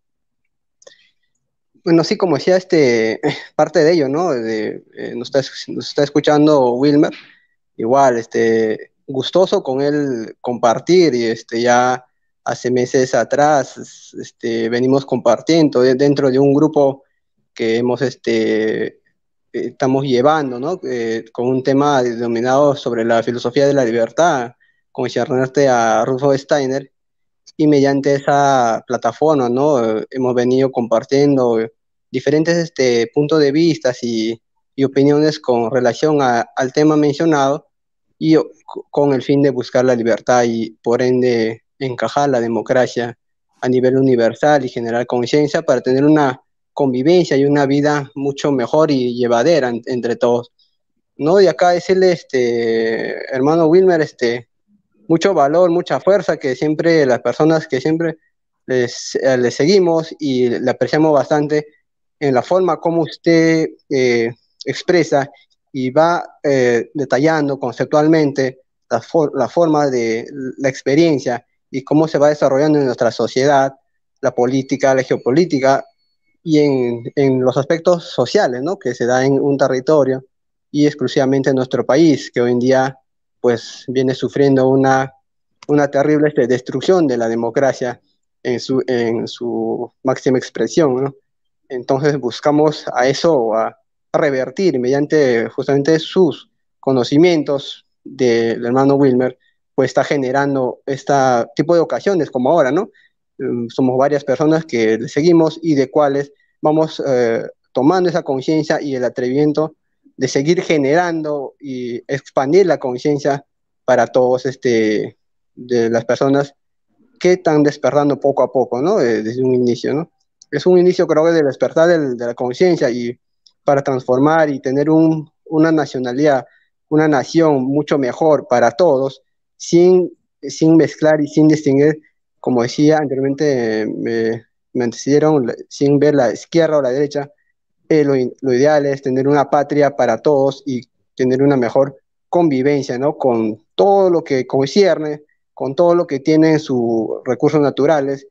Speaker 9: Bueno, sí, como decía, este, parte de ello, ¿no? De, eh, nos, está, nos está escuchando Wilmer, igual, este, gustoso con él compartir y este, ya hace meses atrás este, venimos compartiendo dentro de un grupo que hemos, este, estamos llevando, ¿no? Eh, con un tema denominado sobre la filosofía de la libertad, concernente a Rudolf Steiner, y mediante esa plataforma, ¿no? Eh, hemos venido compartiendo diferentes este, puntos de vista y, y opiniones con relación a, al tema mencionado, y con el fin de buscar la libertad y por ende encajar la democracia a nivel universal y generar conciencia para tener una convivencia y una vida mucho mejor y llevadera en, entre todos, ¿no? Y acá decirle, este, hermano Wilmer, este, mucho valor, mucha fuerza, que siempre las personas que siempre les, eh, les seguimos y le apreciamos bastante en la forma como usted eh, expresa y va eh, detallando conceptualmente la, for la forma de la experiencia y cómo se va desarrollando en nuestra sociedad, la política, la geopolítica y en, en los aspectos sociales, ¿no? Que se da en un territorio y exclusivamente en nuestro país, que hoy en día pues viene sufriendo una, una terrible destrucción de la democracia en su, en su máxima expresión, ¿no? Entonces buscamos a eso, a, a revertir mediante justamente sus conocimientos del hermano Wilmer, pues está generando este tipo de ocasiones como ahora, ¿no? Um, somos varias personas que le seguimos y de cuales vamos eh, tomando esa conciencia y el atrevimiento de seguir generando y expandir la conciencia para todos este, de las personas que están despertando poco a poco, ¿no? Eh, desde un inicio, ¿no? Es un inicio, creo que, de despertar de, de la conciencia y para transformar y tener un, una nacionalidad, una nación mucho mejor para todos, sin, sin mezclar y sin distinguir, como decía anteriormente, me, me antecedieron, sin ver la izquierda o la derecha. Eh, lo, lo ideal es tener una patria para todos y tener una mejor convivencia, ¿no? Con todo lo que concierne, con todo lo que tiene sus recursos naturales,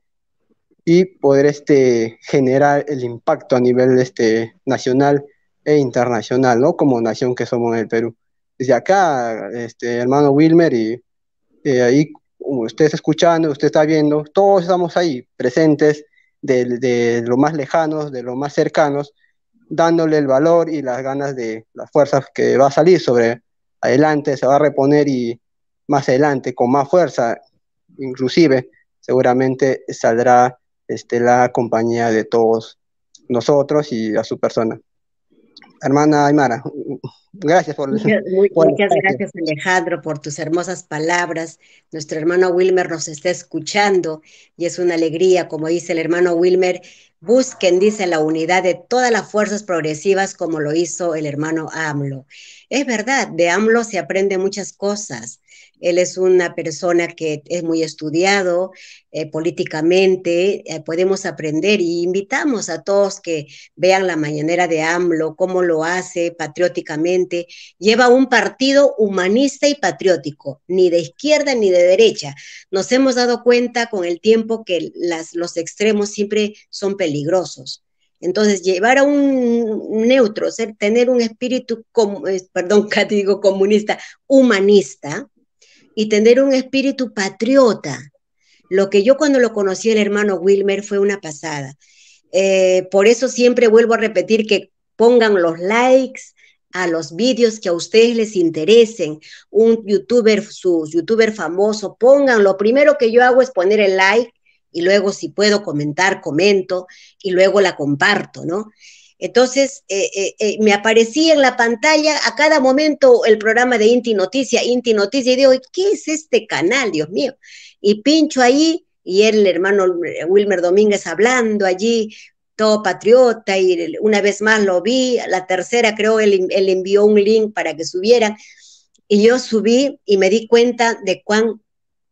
Speaker 9: y poder este, generar el impacto a nivel este, nacional e internacional, ¿no? Como nación que somos en el Perú. Desde acá, este, hermano Wilmer, y eh, ahí usted está escuchando, usted está viendo, todos estamos ahí presentes, de, de lo más lejanos, de lo más cercanos, dándole el valor y las ganas de las fuerzas que va a salir sobre adelante, se va a reponer y más adelante con más fuerza, inclusive seguramente saldrá este, la compañía de todos nosotros y a su persona. Hermana Aymara, gracias por,
Speaker 1: muchas, muy,
Speaker 9: por
Speaker 1: muchas gracias, Alejandro, por tus hermosas palabras. Nuestro hermano Wilmer nos está escuchando y es una alegría, como dice el hermano Wilmer, busquen, dice, la unidad de todas las fuerzas progresivas como lo hizo el hermano AMLO. Es verdad, de AMLO se aprende muchas cosas. Él es una persona que es muy estudiado eh, políticamente, eh, podemos aprender y invitamos a todos que vean la mañanera de AMLO, cómo lo hace patrióticamente. Lleva un partido humanista y patriótico, ni de izquierda ni de derecha. Nos hemos dado cuenta con el tiempo que las, los extremos siempre son peligrosos. Entonces, llevar a un neutro, ser, tener un espíritu, com, perdón, Katy, digo comunista, humanista, y tener un espíritu patriota. Lo que yo cuando lo conocí el hermano Wilmer fue una pasada. Eh, por eso siempre vuelvo a repetir que pongan los likes a los vídeos que a ustedes les interesen. Un youtuber, su youtuber famoso, pongan. Lo primero que yo hago es poner el like y luego si puedo comentar, comento y luego la comparto, ¿no? Entonces, eh, eh, eh, me aparecía en la pantalla a cada momento el programa de Inti Noticia, Inti Noticia, y digo, ¿qué es este canal, Dios mío? Y pincho ahí, y el hermano Wilmer Domínguez hablando allí, todo patriota, y una vez más lo vi, la tercera creo, él, él envió un link para que subieran, y yo subí y me di cuenta de cuán,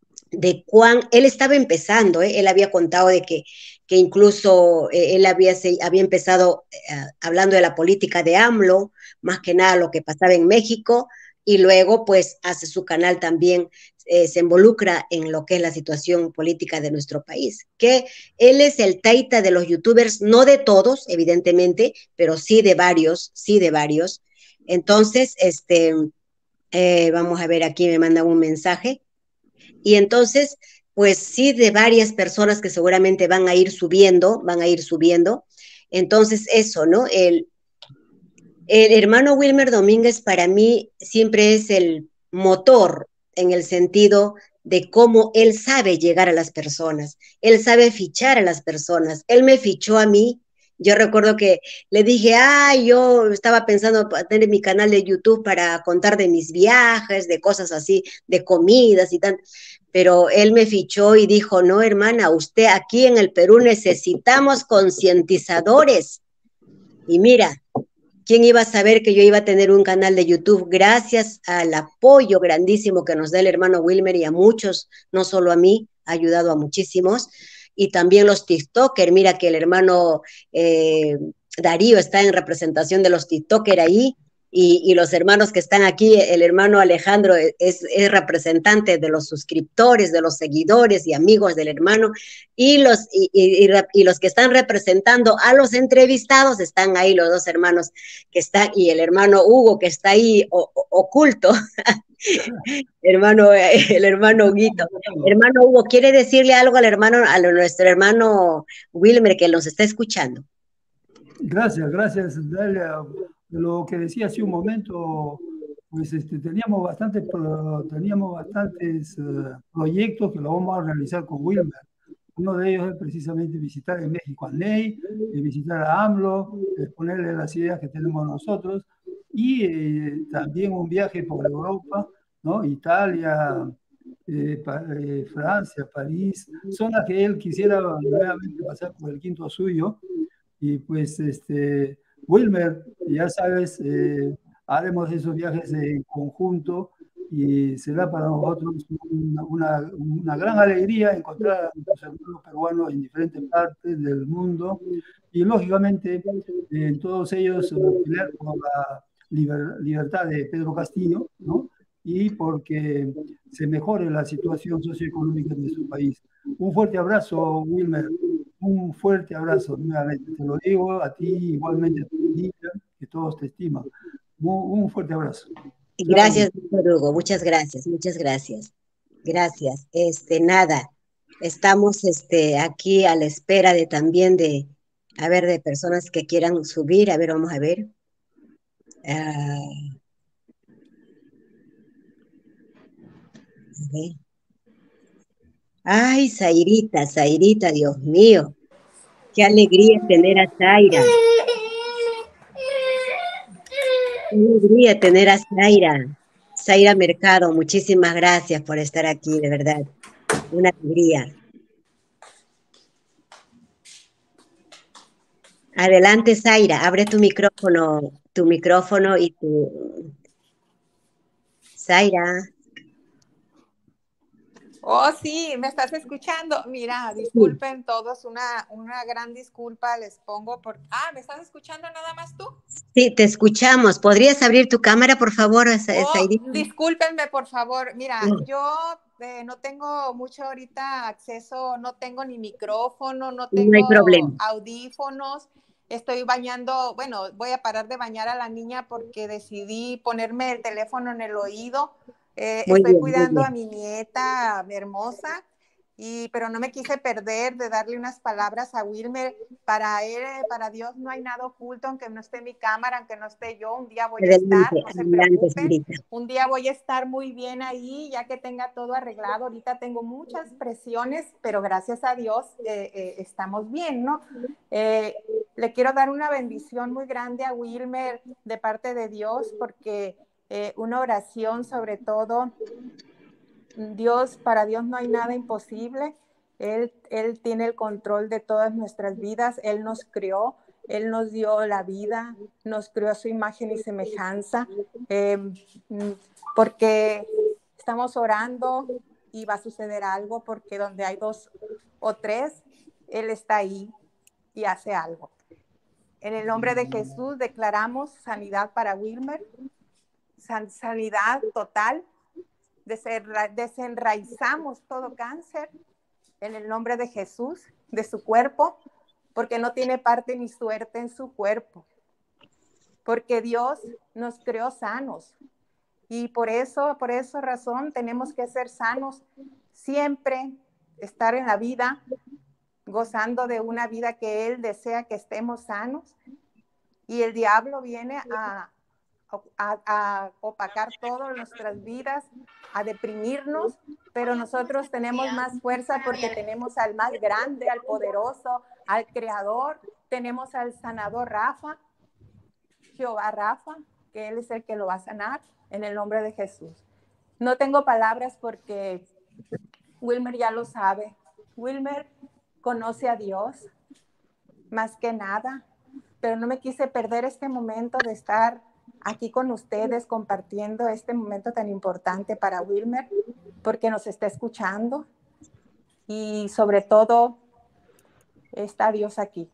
Speaker 1: de cuán, él estaba empezando, ¿eh? Él había contado de que que incluso eh, él había, se, había empezado eh, hablando de la política de AMLO, más que nada lo que pasaba en México, y luego pues hace su canal también, eh, se involucra en lo que es la situación política de nuestro país, que él es el taita de los youtubers, no de todos, evidentemente, pero sí de varios, sí de varios. Entonces, este, eh, vamos a ver, aquí me mandan un mensaje, y entonces pues sí, de varias personas que seguramente van a ir subiendo, van a ir subiendo. Entonces, eso, ¿no? El, el hermano Wilmer Domínguez para mí siempre es el motor en el sentido de cómo él sabe llegar a las personas, él sabe fichar a las personas, él me fichó a mí. Yo recuerdo que le dije, ah, yo estaba pensando tener mi canal de YouTube para contar de mis viajes, de cosas así, de comidas y tal, pero él me fichó y dijo, no, hermana, usted aquí en el Perú necesitamos concientizadores. Y mira, ¿quién iba a saber que yo iba a tener un canal de YouTube gracias al apoyo grandísimo que nos da el hermano Wilmer y a muchos, no solo a mí, ha ayudado a muchísimos? Y también los TikTokers, mira que el hermano eh, Darío está en representación de los TikTokers ahí, y, y los hermanos que están aquí, el hermano Alejandro es, es representante de los suscriptores, de los seguidores y amigos del hermano, y los, y, y, y los que están representando a los entrevistados están ahí los dos hermanos que están, y el hermano Hugo que está ahí o, o, oculto. hermano, el hermano Huguito. Hermano Hugo, ¿quiere decirle algo al hermano, a nuestro hermano Wilmer que nos está escuchando?
Speaker 5: Gracias, gracias, Dalia. Lo que decía hace un momento, pues este, teníamos bastantes, teníamos bastantes uh, proyectos que lo vamos a realizar con Wilmer. Uno de ellos es precisamente visitar en México a Ney, visitar a AMLO, exponerle las ideas que tenemos nosotros, y eh, también un viaje por Europa, ¿no? Italia, eh, pa, eh, Francia, París, zonas que él quisiera nuevamente pasar por el quinto suyo. Y pues, este, Wilmer, ya sabes, eh, haremos esos viajes en conjunto y será para nosotros una, una, una gran alegría encontrar a nuestros hermanos peruanos en diferentes partes del mundo y, lógicamente, en todos ellos pelear por la liber, libertad de Pedro Castillo, ¿no? Y porque se mejore la situación socioeconómica de su país. Un fuerte abrazo, Wilmer. Un fuerte abrazo, nuevamente. Te lo digo a ti, igualmente a tu familia, que todos te estiman. Un, un fuerte abrazo.
Speaker 1: Gracias, doctor Hugo. Muchas gracias, muchas gracias. Gracias. Este, nada, estamos este, aquí a la espera de también de, a ver, de personas que quieran subir. A ver, vamos a ver. Uh, a ver. Ay, Zairita, Zairita, Dios mío. Qué alegría tener a Zaira. Qué alegría tener a Zaira. Zaira Mercado, muchísimas gracias por estar aquí, de verdad. Una alegría. Adelante, Zaira, abre tu micrófono, tu micrófono y tu... Zaira.
Speaker 10: Oh, sí, ¿me estás escuchando? Mira, disculpen todos, una, una gran disculpa les pongo por... Ah, ¿me estás escuchando nada más tú?
Speaker 1: Sí, te escuchamos. ¿Podrías abrir tu cámara, por favor, Zaira?
Speaker 10: Oh, discúlpenme, por favor. Mira, no. yo eh, no tengo mucho ahorita acceso, no tengo ni micrófono, no tengo
Speaker 1: no hay problema.
Speaker 10: audífonos. Estoy bañando, bueno, voy a parar de bañar a la niña porque decidí ponerme el teléfono en el oído. Eh, estoy bien, cuidando a mi nieta, mi hermosa, y, pero no me quise perder de darle unas palabras a Wilmer. Para él, para Dios no hay nada oculto, aunque no esté mi cámara, aunque no esté yo, un día voy adelante, a estar, no se preocupen, un día voy a estar muy bien ahí, ya que tenga todo arreglado. Ahorita tengo muchas presiones, pero gracias a Dios eh, eh, estamos bien, ¿no? Eh, le quiero dar una bendición muy grande a Wilmer de parte de Dios, porque Eh, una oración sobre todo. Dios, para Dios no hay nada imposible. Él, él tiene el control de todas nuestras vidas. Él nos creó, Él nos dio la vida, nos creó a su imagen y semejanza, eh, porque estamos orando y va a suceder algo, porque donde hay dos o tres, Él está ahí y hace algo. En el nombre de Jesús declaramos sanidad para Wilmer, sanidad total, desenraizamos todo cáncer en el nombre de Jesús, de su cuerpo, porque no tiene parte ni suerte en su cuerpo, porque Dios nos creó sanos, y por eso, por esa razón tenemos que ser sanos siempre, estar en la vida, gozando de una vida que Él desea que estemos sanos, y el diablo viene a, a, a opacar todas nuestras vidas, a deprimirnos, pero nosotros tenemos más fuerza porque tenemos al más grande, al poderoso, al creador, tenemos al sanador Rafa, Jehová Rafa, que Él es el que lo va a sanar en el nombre de Jesús. No tengo palabras porque Wilmer ya lo sabe. Wilmer conoce a Dios más que nada, pero no me quise perder este momento de estar aquí con ustedes compartiendo este momento tan importante para Wilmer, porque nos está escuchando y sobre todo está Dios aquí.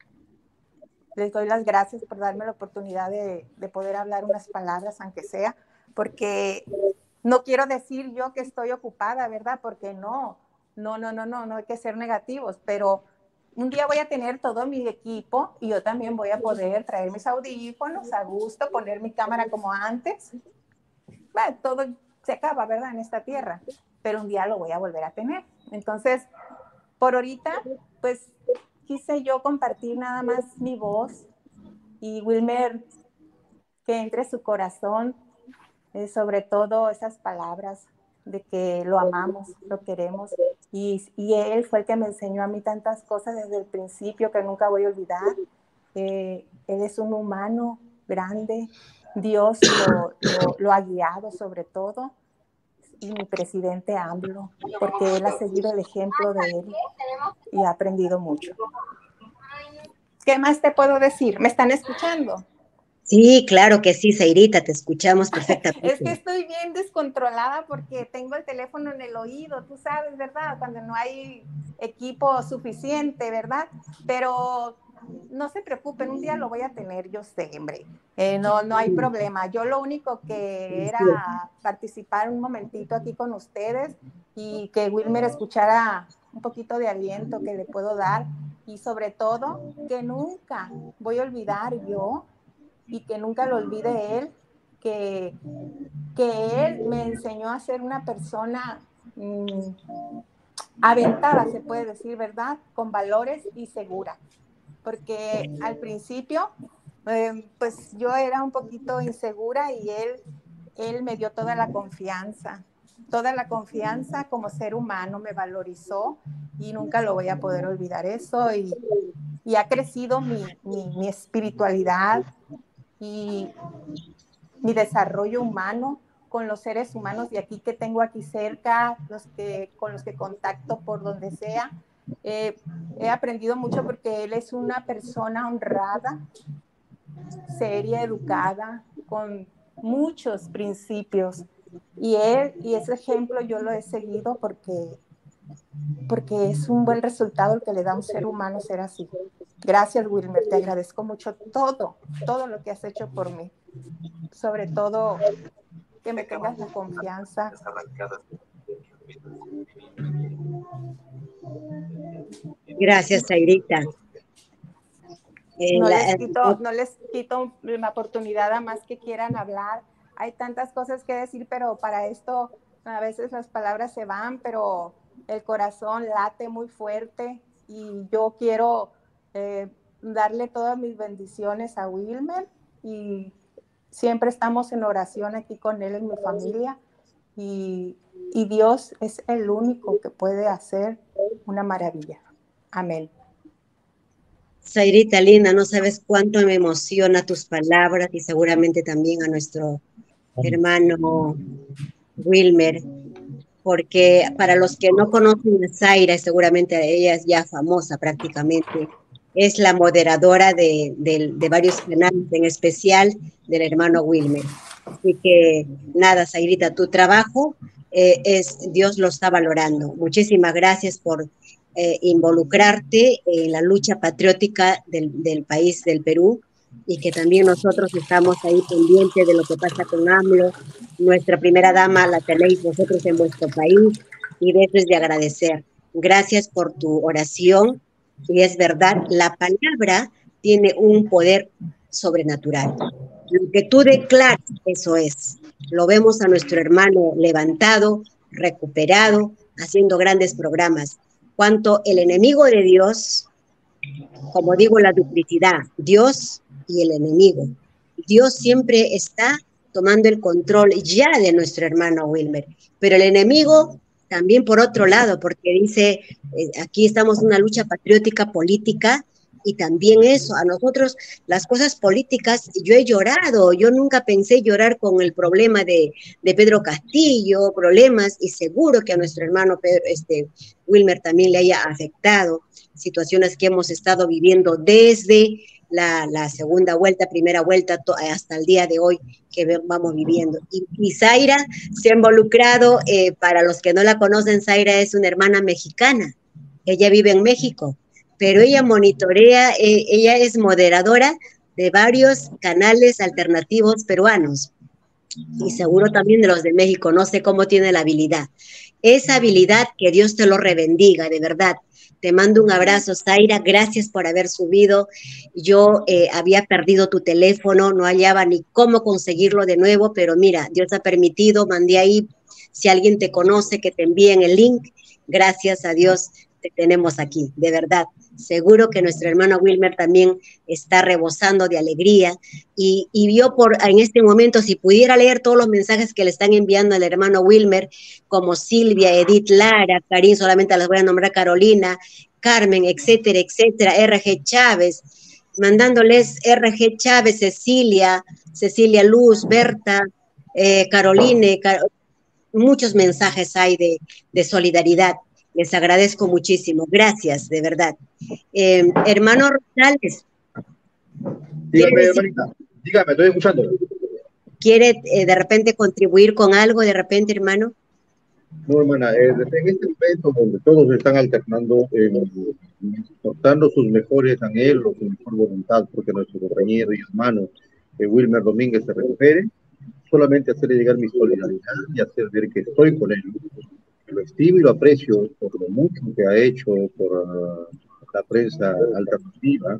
Speaker 10: Les doy las gracias por darme la oportunidad de, de poder hablar unas palabras, aunque sea, porque no quiero decir yo que estoy ocupada, ¿verdad? Porque no, no, no, no, no, no hay que ser negativos, pero un día voy a tener todo mi equipo y yo también voy a poder traer mis audífonos a gusto, poner mi cámara como antes. Bueno, todo se acaba, ¿verdad? En esta tierra, pero un día lo voy a volver a tener. Entonces, por ahorita, pues quise yo compartir nada más mi voz y Wilmer, que entre su corazón, eh, sobre todo esas palabras de que lo amamos, lo queremos, y, y él fue el que me enseñó a mí tantas cosas desde el principio que nunca voy a olvidar. Eh, él es un humano grande, Dios lo, lo, lo ha guiado sobre todo, y mi presidente AMLO, porque él ha seguido el ejemplo de él y ha aprendido mucho. ¿Qué más te puedo decir? ¿Me están escuchando?
Speaker 1: Sí, claro que sí, Zairita, te escuchamos perfectamente.
Speaker 10: Es que estoy bien descontrolada porque tengo el teléfono en el oído, tú sabes, ¿verdad? Cuando no hay equipo suficiente, ¿verdad? Pero no se preocupen, un día lo voy a tener, yo sé, hombre. Eh, no, no hay problema. Yo lo único que era participar un momentito aquí con ustedes y que Wilmer escuchara un poquito de aliento que le puedo dar, y sobre todo que nunca voy a olvidar yo, y que nunca lo olvide él, que, que él me enseñó a ser una persona mmm, aventada, se puede decir, ¿verdad? Con valores y segura. Porque al principio, eh, pues yo era un poquito insegura y él, él me dio toda la confianza, toda la confianza como ser humano, me valorizó y nunca lo voy a poder olvidar eso. Y, y ha crecido mi, mi, mi espiritualidad y mi desarrollo humano con los seres humanos de aquí que tengo aquí cerca, los que, con los que contacto por donde sea. Eh, he aprendido mucho porque él es una persona honrada, seria, educada, con muchos principios. Y él, y ese ejemplo yo lo he seguido porque, porque es un buen resultado el que le da a un ser humano ser así. Gracias, Wilmer, te agradezco mucho todo, todo lo que has hecho por mí. Sobre todo, que me tengas la confianza.
Speaker 1: Gracias, Zairita.
Speaker 10: Eh, no, la, les quito, no les quito la oportunidad a más que quieran hablar. Hay tantas cosas que decir, pero para esto a veces las palabras se van, pero el corazón late muy fuerte y yo quiero eh, darle todas mis bendiciones a Wilmer y siempre estamos en oración aquí con él en mi familia y, y Dios es el único que puede hacer una maravilla. Amén.
Speaker 1: Zairita linda, no sabes cuánto me emociona tus palabras y seguramente también a nuestro hermano Wilmer, porque para los que no conocen a Zaira, seguramente ella es ya famosa prácticamente, es la moderadora de, de, de varios canales, en especial del hermano Wilmer. Así que nada, Zairita, tu trabajo eh, es, Dios lo está valorando. Muchísimas gracias por eh, involucrarte en la lucha patriótica del, del país del Perú, y que también nosotros estamos ahí pendientes de lo que pasa con AMLO. Nuestra primera dama la tenéis vosotros en vuestro país, y de eso es de agradecer. Gracias por tu oración, y es verdad, la palabra tiene un poder sobrenatural. Lo que tú declaras, eso es. Lo vemos a nuestro hermano levantado, recuperado, haciendo grandes programas. Cuanto el enemigo de Dios, como digo, la duplicidad, Dios y el enemigo. Dios siempre está tomando el control ya de nuestro hermano Wilmer, pero el enemigo también por otro lado, porque dice, eh, aquí estamos en una lucha patriótica política, y también eso, a nosotros las cosas políticas, yo he llorado, yo nunca pensé llorar con el problema de, de Pedro Castillo, problemas, y seguro que a nuestro hermano Pedro, este, Wilmer también le haya afectado, situaciones que hemos estado viviendo desde la, la segunda vuelta, primera vuelta, to, hasta el día de hoy que vamos viviendo. Y, y Zaira se ha involucrado, eh, para los que no la conocen, Zaira es una hermana mexicana, ella vive en México, pero ella monitorea, eh, ella es moderadora de varios canales alternativos peruanos, y seguro también de los de México, no sé cómo tiene la habilidad. Esa habilidad, que Dios te lo rebendiga, de verdad. Te mando un abrazo, Zaira, gracias por haber subido. Yo eh, había perdido tu teléfono, no hallaba ni cómo conseguirlo de nuevo, pero mira, Dios ha permitido, mandé ahí, si alguien te conoce, que te envíen el link. Gracias a Dios te tenemos aquí, de verdad. Seguro que nuestro hermano Wilmer también está rebosando de alegría y, y vio por en este momento, si pudiera leer todos los mensajes que le están enviando al hermano Wilmer, como Silvia, Edith Lara, Karin, solamente las voy a nombrar, Carolina, Carmen, etcétera, etcétera, R G Chávez, mandándoles R G Chávez, Cecilia, Cecilia Luz, Berta, eh, Caroline, Car muchos mensajes hay de, de solidaridad. Les agradezco muchísimo. Gracias, de verdad. Eh, hermano Rosales.
Speaker 6: Dígame, hermanita. Dígame, estoy escuchando.
Speaker 1: ¿Quiere eh, de repente contribuir con algo, de repente, hermano?
Speaker 6: No, hermana, eh, en este momento donde todos están alternando, eh, mostrando sus mejores anhelos, su mejor voluntad, porque nuestro compañero y hermano eh, Wilmer Domínguez se recupere, solamente hacerle llegar mi solidaridad y hacer ver que estoy con él. Lo estimo y lo aprecio por lo mucho que ha hecho por uh, la prensa alternativa,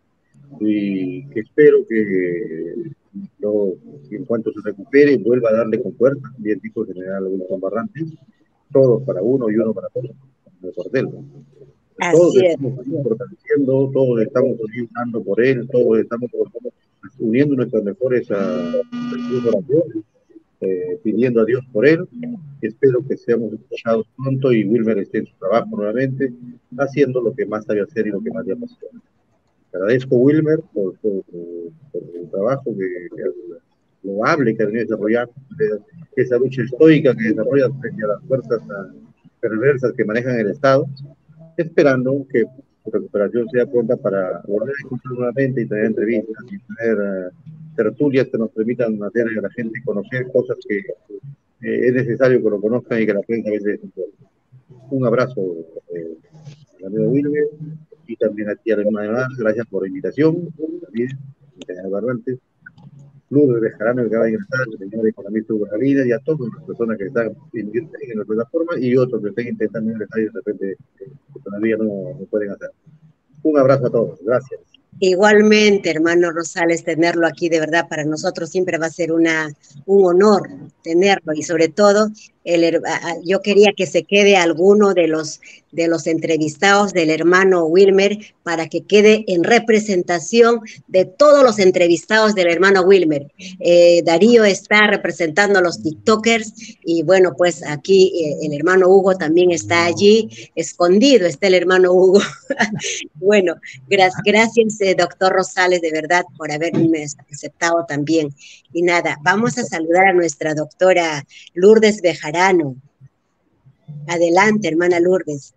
Speaker 6: y que espero que lo, en cuanto se recupere vuelva a darle con fuerza, bien dijo el general Wilson Barrantes, todos para uno y uno para todos, como el cuartel. Todos estamos fortaleciendo, todos estamos ayudando por él, todos estamos uniendo nuestras mejores uh, oraciones, eh, pidiendo a Dios por él. Espero que seamos escuchados pronto y Wilmer esté en su trabajo nuevamente, haciendo lo que más sabe hacer y lo que más le apasiona. Agradezco, Wilmer, por, por, por el trabajo que, que loable que ha venido desarrollando, esa lucha estoica que desarrolla frente a las fuerzas perversas que manejan el Estado, esperando que su recuperación sea pronta para volver a encontrar nuevamente y tener entrevistas y tener uh, tertulias que nos permitan hacer a la gente conocer cosas que eh, es necesario que lo conozcan y que la prensa a veces no puede. Un abrazo eh, al amigo Wilmer y también a ti, a la hermana, gracias por la invitación, también, señor Barrantes, Lourdes Bejarano, que acaba de ingresar, el señor economista Hugo Javier, y a todas las personas que están en, en la plataforma y otros que estén intentando ingresar y de repente que todavía no, no pueden hacer. Un abrazo a todos, gracias.
Speaker 1: Igualmente, hermano Rosales, tenerlo aquí, de verdad, para nosotros siempre va a ser una, un honor tenerlo, y sobre todo, el, yo quería que se quede alguno de los, de los entrevistados del hermano Wilmer, para que quede en representación de todos los entrevistados del hermano Wilmer. Eh, Darío está representando a los tiktokers, y bueno, pues aquí eh, el hermano Hugo también está allí, escondido está el hermano Hugo. Bueno, gracias, gracias eh, doctor Rosales, de verdad, por haberme aceptado también. Y nada, vamos a saludar a nuestra doctora Lourdes Bejarano. Adelante, hermana Lourdes.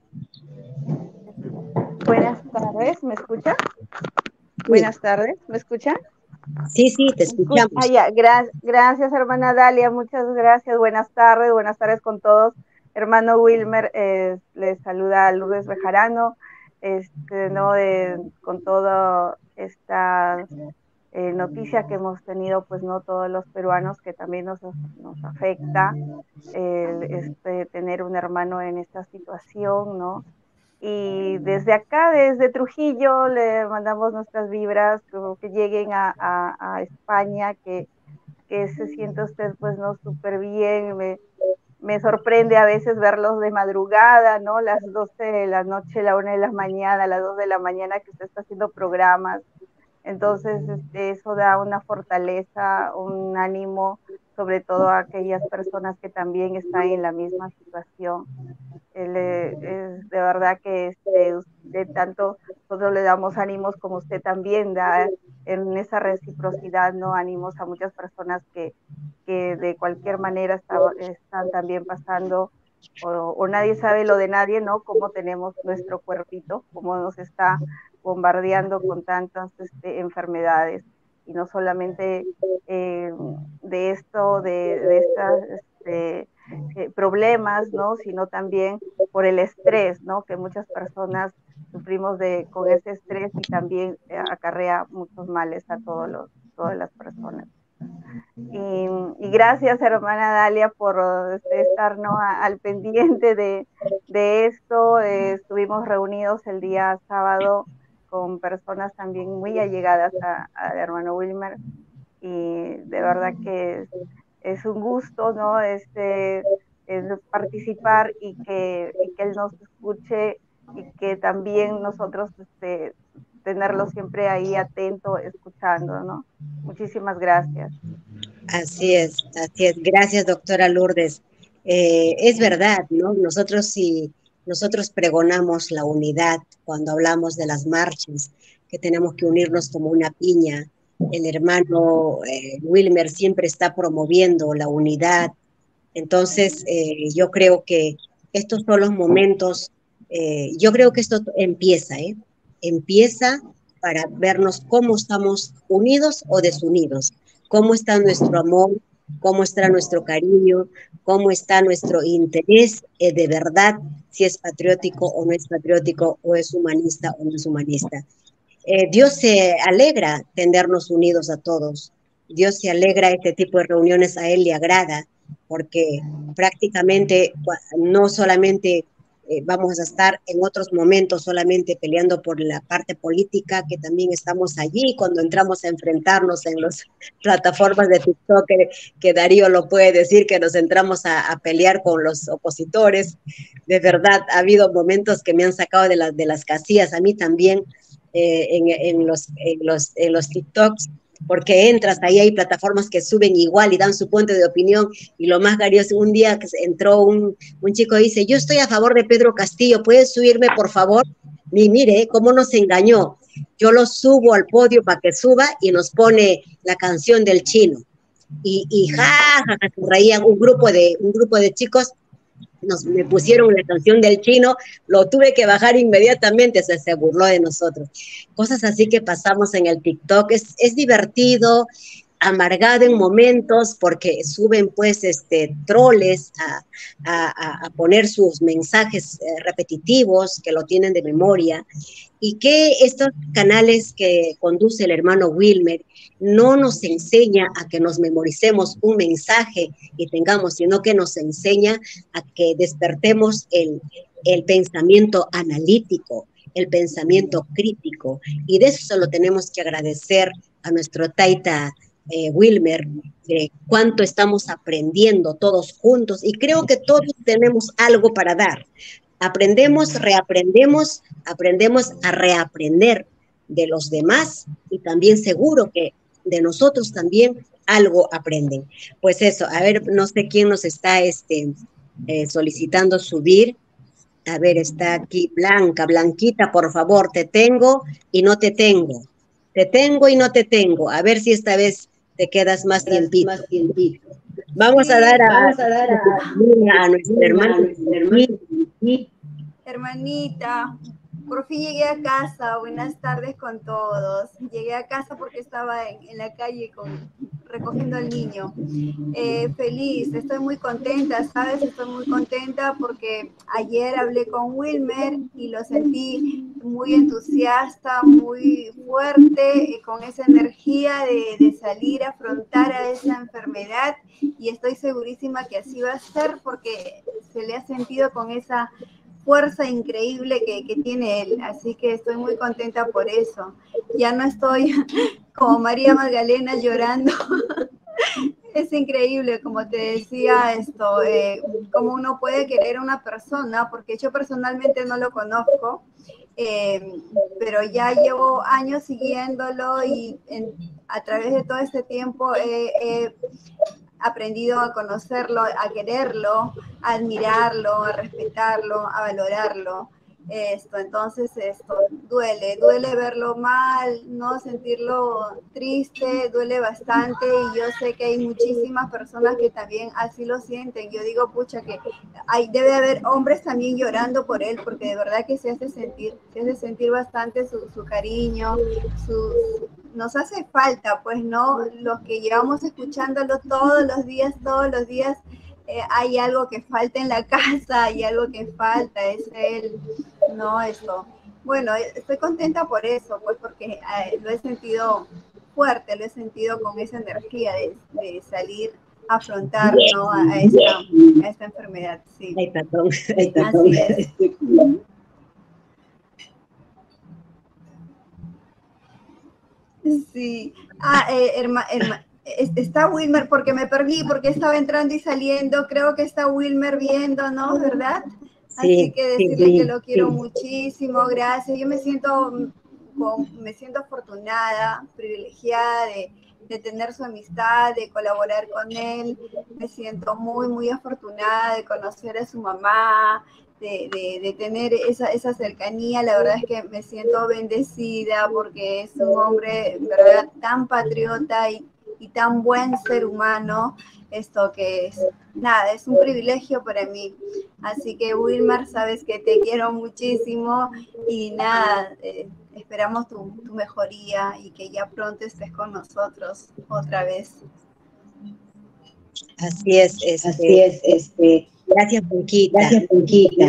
Speaker 11: Buenas tardes, ¿me escucha? Sí. Buenas tardes, ¿me escucha?
Speaker 1: Sí, sí, te escuchamos.
Speaker 11: Ah, ya. Gra gracias, hermana Dalia, muchas gracias. Buenas tardes, buenas tardes con todos. Hermano Wilmer, eh, les saluda a Lourdes Bejarano, este, ¿no? De, con toda esta eh, noticia que hemos tenido, pues no todos los peruanos, que también nos, nos afecta el, este, tener un hermano en esta situación, ¿no? Y desde acá, desde Trujillo, le mandamos nuestras vibras, que lleguen a, a, a España, que, que se sienta usted, pues, no, súper bien. Me, me sorprende a veces verlos de madrugada, ¿no? Las doce de la noche, la una de la mañana, las dos de la mañana que usted está haciendo programas. Entonces, este, eso da una fortaleza, un ánimo, sobre todo a aquellas personas que también están en la misma situación. Él, es de verdad que este, usted tanto, nosotros le damos ánimos como usted también da en esa reciprocidad, ¿no? Ánimos a muchas personas que, que de cualquier manera está, están también pasando, o, o nadie sabe lo de nadie, ¿no? Cómo tenemos nuestro cuerpito, cómo nos está bombardeando con tantas este, enfermedades, y no solamente eh, de esto, de, de estas este, eh, problemas, ¿no? Sino también por el estrés, ¿no? Que muchas personas sufrimos de, con ese estrés, y también eh, acarrea muchos males a todos los, todas las personas. Y, y gracias, hermana Dalia, por este, estar, ¿no? a, al pendiente de, de esto. Eh, estuvimos reunidos el día sábado con personas también muy allegadas al hermano Wilmer, y de verdad que es, es un gusto, ¿no? Este, es participar y que, y que él nos escuche, y que también nosotros este, tenerlo siempre ahí atento, escuchando, ¿no? Muchísimas gracias.
Speaker 1: Así es, así es. Gracias, doctora Lourdes. Eh, es verdad, ¿no? Nosotros sí, nosotros pregonamos la unidad cuando hablamos de las marchas, que tenemos que unirnos como una piña. El hermano eh, Wilmer siempre está promoviendo la unidad. Entonces, eh, yo creo que estos son los momentos, eh, yo creo que esto empieza, ¿eh? Empieza para vernos cómo estamos unidos o desunidos, cómo está nuestro amor, cómo está nuestro cariño, cómo está nuestro interés eh, de verdad, si es patriótico o no es patriótico, o es humanista o no es humanista. Eh, Dios se alegra tenernos unidos a todos. Dios se alegra este tipo de reuniones, a Él le agrada, porque prácticamente no solamente eh, vamos a estar en otros momentos solamente peleando por la parte política, que también estamos allí cuando entramos a enfrentarnos en las plataformas de TikTok, que, que Darío lo puede decir, que nos entramos a, a pelear con los opositores. De verdad, ha habido momentos que me han sacado de, la, de las casillas, a mí también, eh, en, en, los, en, los, en los TikToks, porque entras, ahí hay plataformas que suben igual y dan su punto de opinión, y lo más garioso, un día que entró un, un chico y dice, yo estoy a favor de Pedro Castillo, ¿puedes subirme, por favor? Y mire, cómo nos engañó. Yo lo subo al podio para que suba y nos pone la canción del Chino. Y, y ja, ja, ja, se reían un grupo de, un grupo de chicos, nos, me pusieron la canción del Chino, lo tuve que bajar inmediatamente, se, se burló de nosotros. Cosas así que pasamos en el TikTok, es, es divertido, amargado en momentos, porque suben pues este troles a, a, a poner sus mensajes eh, repetitivos, que lo tienen de memoria, y que estos canales que conduce el hermano Wilmer no nos enseña a que nos memoricemos un mensaje y tengamos, sino que nos enseña a que despertemos el, el pensamiento analítico, el pensamiento crítico, y de eso se lo tenemos que agradecer a nuestro taita eh, Wilmer, de cuánto estamos aprendiendo todos juntos, y creo que todos tenemos algo para dar. Aprendemos, reaprendemos, aprendemos a reaprender de los demás, y también seguro que de nosotros también algo aprenden. Pues eso, a ver, no sé quién nos está este, eh, solicitando subir. A ver, está aquí Blanca, Blanquita, por favor, te tengo y no te tengo. Te tengo y no te tengo. A ver si esta vez te quedas más tiempito. Más tiempito. Vamos, sí, a dar a, vamos a, dar a, a, a nuestra hermana.
Speaker 12: Hermanita, por fin llegué a casa. Buenas tardes con todos. Llegué a casa porque estaba en, en la calle con, recogiendo al niño. Eh, feliz, estoy muy contenta, ¿sabes? Estoy muy contenta porque ayer hablé con Wilmer y lo sentí muy entusiasta, muy fuerte, eh, con esa energía de, de salir a afrontar a esa enfermedad, y estoy segurísima que así va a ser porque se le ha sentido con esa fuerza increíble que, que tiene él, así que estoy muy contenta por eso. Ya no estoy como María Magdalena llorando es increíble, como te decía, esto, eh, cómo uno puede querer a una persona, porque yo personalmente no lo conozco, eh, pero ya llevo años siguiéndolo y en, a través de todo este tiempo he, he aprendido a conocerlo, a quererlo, a admirarlo, a respetarlo, a valorarlo. Esto, entonces esto duele, duele verlo mal, no sentirlo triste, duele bastante y yo sé que hay muchísimas personas que también así lo sienten. Yo digo, pucha, que hay, debe haber hombres también llorando por él, porque de verdad que se hace sentir, se hace sentir bastante su, su cariño, su, nos hace falta, pues, ¿no? Los que llevamos escuchándolo todos los días, todos los días, eh, hay algo que falta en la casa, hay algo que falta, es él, ¿no? Eso. Bueno, estoy contenta por eso, pues, porque eh, lo he sentido fuerte, lo he sentido con esa energía de, de salir a afrontar, ¿no? A, a, esta, a esta enfermedad, sí.
Speaker 1: Ay, perdón, ay, perdón.
Speaker 12: Así es. Sí. Ah, eh, herma, herma, está Wilmer, porque me perdí, porque estaba entrando y saliendo. Creo que está Wilmer viendo, ¿verdad? Así
Speaker 1: Sí,
Speaker 12: que decirle
Speaker 1: sí,
Speaker 12: que lo quiero
Speaker 1: sí.
Speaker 12: muchísimo, gracias. Yo me siento, me siento afortunada, privilegiada de, de tener su amistad, de colaborar con él. Me siento muy, muy afortunada de conocer a su mamá, De, de, de tener esa, esa cercanía. La verdad es que me siento bendecida porque es un hombre, ¿verdad?, tan patriota y, y tan buen ser humano, esto que es, nada, es un privilegio para mí. Así que Wilmer, sabes que te quiero muchísimo y nada, eh, esperamos tu, tu mejoría y que ya pronto estés con nosotros otra vez.
Speaker 1: Así es, este,
Speaker 12: Así es, este.
Speaker 1: Gracias, Ponquita.
Speaker 12: Gracias, Ponquita.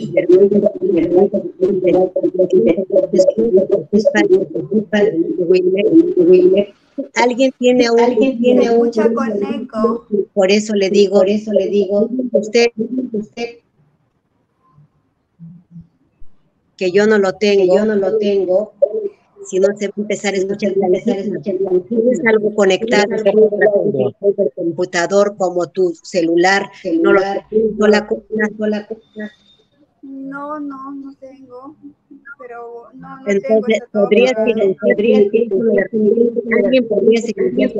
Speaker 1: Alguien tiene un,
Speaker 12: alguien tiene mucha con eco.
Speaker 1: Por eso le digo,
Speaker 12: por eso le digo,
Speaker 1: usted,
Speaker 12: usted
Speaker 1: que yo no lo tengo,
Speaker 12: que yo no lo tengo.
Speaker 1: Si no se va a empezar a escuchar,
Speaker 12: a empezar a escuchar
Speaker 1: es algo conectado al computador como tu celular,
Speaker 12: celular,
Speaker 1: no la sola cosa.
Speaker 12: No, no, no tengo, pero no, no
Speaker 1: Entonces,
Speaker 12: tengo
Speaker 1: podría
Speaker 12: ser,
Speaker 1: podría alguien podría seguir.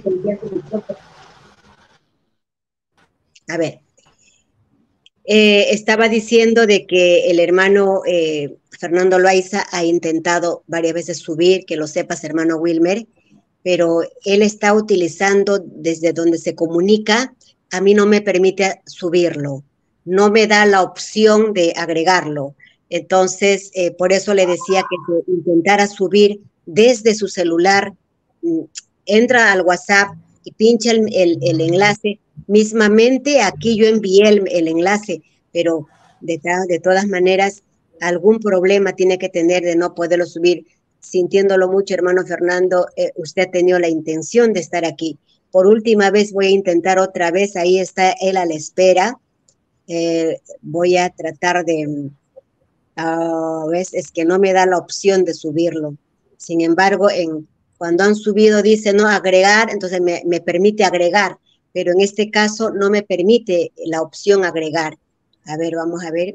Speaker 1: A ver, eh, estaba diciendo de que el hermano eh, Fernando Loaiza ha intentado varias veces subir, que lo sepas, hermano Wilmer, pero él está utilizando desde donde se comunica, a mí no me permite subirlo, no me da la opción de agregarlo. Entonces, eh, por eso le decía que intentara subir desde su celular, entra al WhatsApp y pincha el, el, el enlace. Mismamente aquí yo envié el, el enlace, pero de, de todas maneras algún problema tiene que tener de no poderlo subir. Sintiéndolo mucho, hermano Fernando, eh, usted ha tenido la intención de estar aquí. Por última vez voy a intentar otra vez, ahí está él a la espera. Eh, voy a tratar de... Uh, ¿ves? Es que no me da la opción de subirlo. Sin embargo, en, cuando han subido dice no agregar, entonces me, me permite agregar, pero en este caso no me permite la opción agregar. A ver, vamos a ver.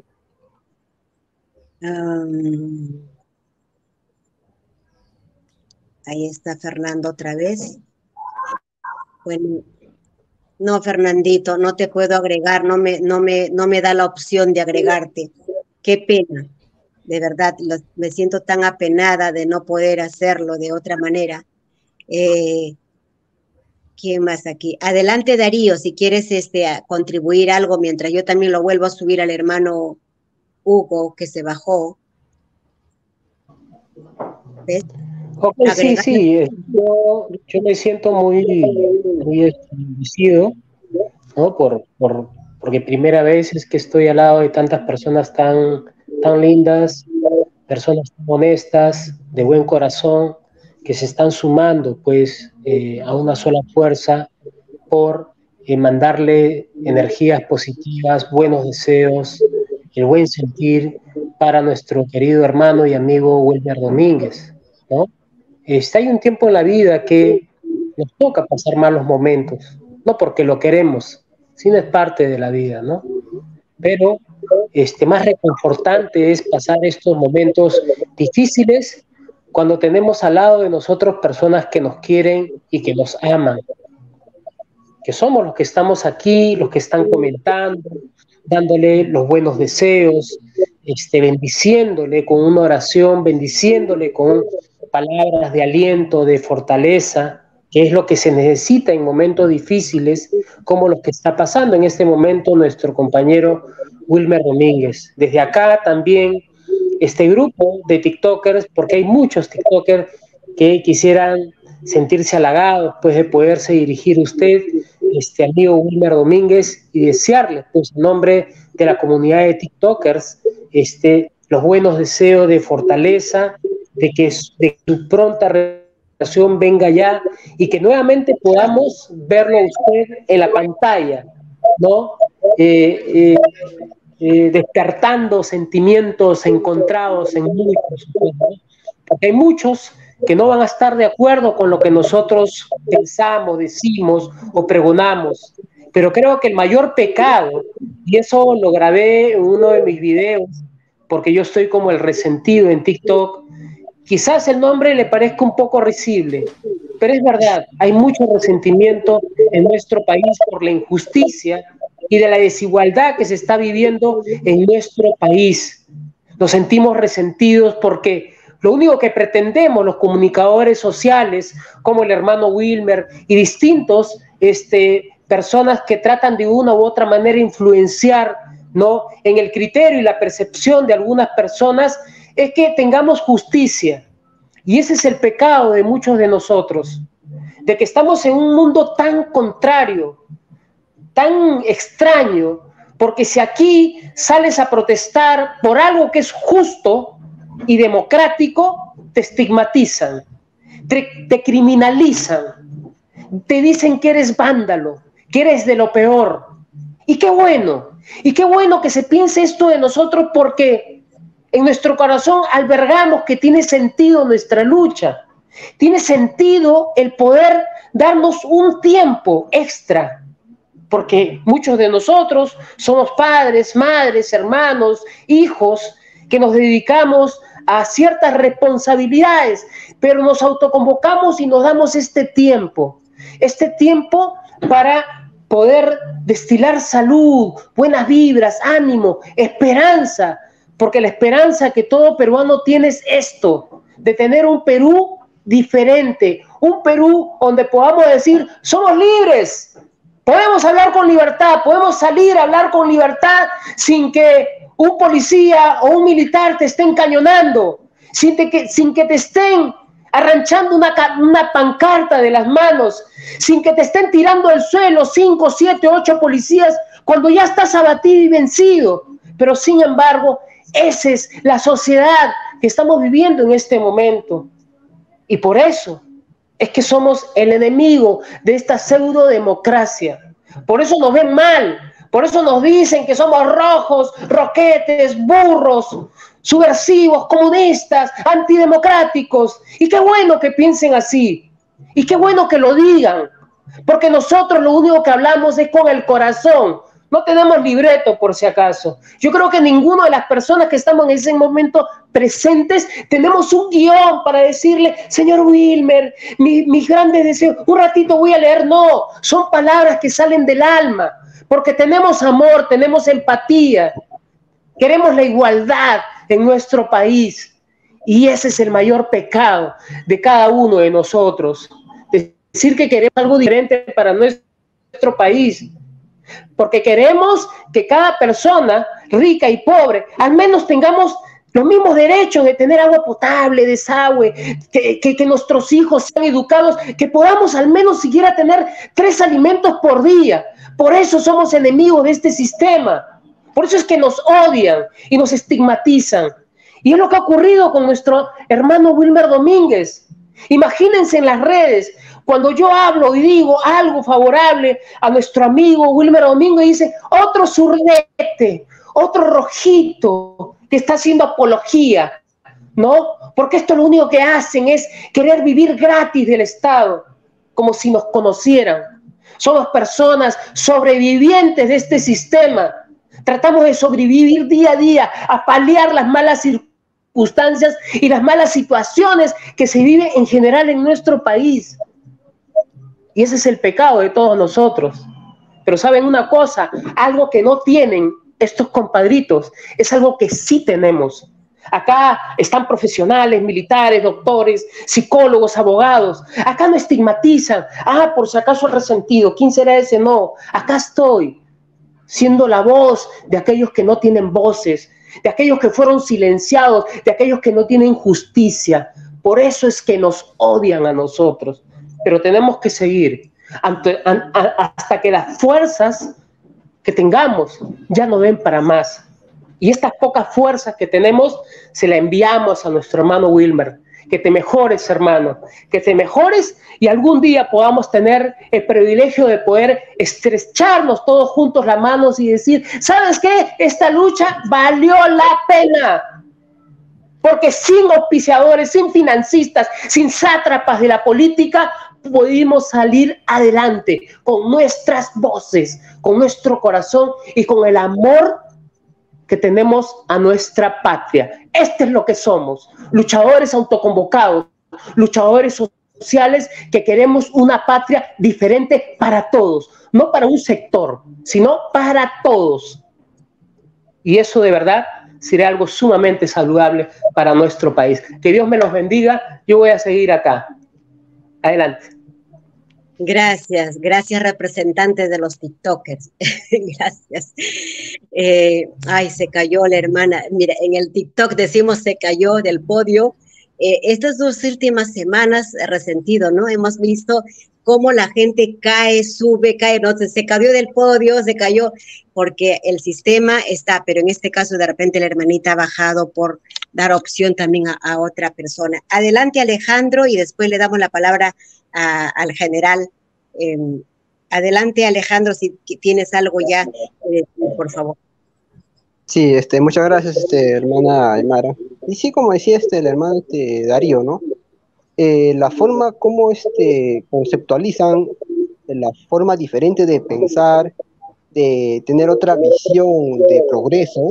Speaker 1: Um, ahí está Fernando otra vez. Bueno, no, Fernandito, no te puedo agregar, no me, no me, no me da la opción de agregarte. Qué pena. De verdad, lo, me siento tan apenada de no poder hacerlo de otra manera. Eh, ¿Quién más aquí? Adelante, Darío, si quieres este, a contribuir algo, mientras yo también lo vuelvo a subir al hermano Hugo, que se bajó. ¿Ves?
Speaker 4: Ok, sí, sí, yo, yo me siento muy, muy agradecido, ¿no? Por, por, porque primera vez es que estoy al lado de tantas personas tan, tan lindas, personas tan honestas, de buen corazón, que se están sumando, pues, eh, a una sola fuerza por eh, mandarle energías positivas, buenos deseos, el buen sentir para nuestro querido hermano y amigo Wilmer Domínguez, ¿no? Este, hay un tiempo en la vida que nos toca pasar malos momentos, no porque lo queremos, sino es parte de la vida, ¿no? Pero este, más reconfortante es pasar estos momentos difíciles cuando tenemos al lado de nosotros personas que nos quieren y que nos aman, que somos los que estamos aquí, los que están comentando, dándole los buenos deseos, este, bendiciéndole con una oración, bendiciéndole con palabras de aliento, de fortaleza, que es lo que se necesita en momentos difíciles como los que está pasando en este momento nuestro compañero Wilmer Domínguez. Desde acá también este grupo de tiktokers, porque hay muchos tiktokers que quisieran sentirse halagados pues, de poderse dirigir a usted, este amigo Wilmer Domínguez, y desearle pues, en nombre de la comunidad de tiktokers este, los buenos deseos de fortaleza, de que de su pronta recuperación venga ya y que nuevamente podamos verlo a usted en la pantalla, ¿no? Eh, eh, eh, despertando sentimientos encontrados en muchos, ¿no? Porque hay muchos que no van a estar de acuerdo con lo que nosotros pensamos, decimos o pregonamos, pero creo que el mayor pecado, y eso lo grabé en uno de mis videos, porque yo estoy como el resentido en TikTok, quizás el nombre le parezca un poco risible, pero es verdad, hay mucho resentimiento en nuestro país por la injusticia y de la desigualdad que se está viviendo en nuestro país. Nos sentimos resentidos porque lo único que pretendemos los comunicadores sociales, como el hermano Wilmer y distintos este, personas que tratan de una u otra manera influenciar, ¿no?, en el criterio y la percepción de algunas personas, es que tengamos justicia. Y ese es el pecado de muchos de nosotros, de que estamos en un mundo tan contrario, tan extraño, porque si aquí sales a protestar por algo que es justo y democrático, te estigmatizan, te, te criminalizan, te dicen que eres vándalo, que eres de lo peor. Y qué bueno, y qué bueno que se piense esto de nosotros, porque en nuestro corazón albergamos que tiene sentido nuestra lucha, tiene sentido el poder darnos un tiempo extra, porque muchos de nosotros somos padres, madres, hermanos, hijos, que nos dedicamos a ciertas responsabilidades, pero nos autoconvocamos y nos damos este tiempo, este tiempo para poder destilar salud, buenas vibras, ánimo, esperanza, porque la esperanza que todo peruano tiene es esto, de tener un Perú diferente, un Perú donde podamos decir, somos libres, podemos hablar con libertad, podemos salir a hablar con libertad sin que un policía o un militar te estén cañonando, sin, te, que, sin que te estén arranchando una, una pancarta de las manos, sin que te estén tirando al suelo cinco, siete, ocho policías cuando ya estás abatido y vencido. Pero sin embargo, esa es la sociedad que estamos viviendo en este momento. Y por eso es que somos el enemigo de esta pseudo-democracia. Por eso nos ven mal, por eso nos dicen que somos rojos, roquetes, burros, subversivos, comunistas, antidemocráticos. Y qué bueno que piensen así, y qué bueno que lo digan, porque nosotros lo único que hablamos es con el corazón. No tenemos libreto, por si acaso. Yo creo que ninguna de las personas que estamos en ese momento presentes tenemos un guión para decirle, señor Wilmer, mi, mis grandes deseos, un ratito voy a leer. No, son palabras que salen del alma, porque tenemos amor, tenemos empatía, queremos la igualdad en nuestro país. Y ese es el mayor pecado de cada uno de nosotros, decir que queremos algo diferente para nuestro país. Porque queremos que cada persona, rica y pobre, al menos tengamos los mismos derechos de tener agua potable, desagüe, que, que, que nuestros hijos sean educados, que podamos al menos siquiera tener tres alimentos por día. Por eso somos enemigos de este sistema. Por eso es que nos odian y nos estigmatizan. Y es lo que ha ocurrido con nuestro hermano Wilmer Domínguez. Imagínense en las redes, cuando yo hablo y digo algo favorable a nuestro amigo Wilmer Domínguez, dice, otro zurdete, otro rojito que está haciendo apología, ¿no? Porque esto lo único que hacen es querer vivir gratis del Estado, como si nos conocieran. Somos personas sobrevivientes de este sistema. Tratamos de sobrevivir día a día, a paliar las malas circunstancias y las malas situaciones que se viven en general en nuestro país. Y ese es el pecado de todos nosotros. Pero ¿saben una cosa? Algo que no tienen estos compadritos es algo que sí tenemos. Acá están profesionales, militares, doctores, psicólogos, abogados. Acá no estigmatizan. Ah, por si acaso el resentido. ¿Quién será ese? No. Acá estoy, siendo la voz de aquellos que no tienen voces, de aquellos que fueron silenciados, de aquellos que no tienen justicia. Por eso es que nos odian a nosotros. Pero tenemos que seguir ante, a, a, hasta que las fuerzas que tengamos ya no den para más. Y estas pocas fuerzas que tenemos se la enviamos a nuestro hermano Wilmer. Que te mejores, hermano, que te mejores y algún día podamos tener el privilegio de poder estrecharnos todos juntos las manos y decir, ¿sabes qué? Esta lucha valió la pena. Porque sin auspiciadores, sin financistas, sin sátrapas de la política, pudimos salir adelante con nuestras voces, con nuestro corazón y con el amor que tenemos a nuestra patria. Este es lo que somos, luchadores autoconvocados, luchadores sociales que queremos una patria diferente para todos, no para un sector, sino para todos. Y eso de verdad sería algo sumamente saludable para nuestro país. Que Dios me los bendiga, yo voy a seguir acá. Adelante.
Speaker 1: Gracias, gracias representantes de los TikTokers. Gracias. Eh, ay, se cayó la hermana. Mira, en el TikTok decimos se cayó del podio. Eh, estas dos últimas semanas, resentido, ¿no? Hemos visto cómo la gente cae, sube, cae, no, se cayó del podio, se cayó, porque el sistema está, pero en este caso de repente la hermanita ha bajado por dar opción también a, a otra persona. Adelante, Alejandro, y después le damos la palabra A, al general. Eh, adelante, Alejandro, si tienes algo ya, eh, por favor.
Speaker 9: Sí, este, muchas gracias, este, hermana Aymara. Y sí, como decía este, el hermano este, Darío, ¿no? Eh, la forma como este, conceptualizan, la forma diferente de pensar, de tener otra visión de progreso,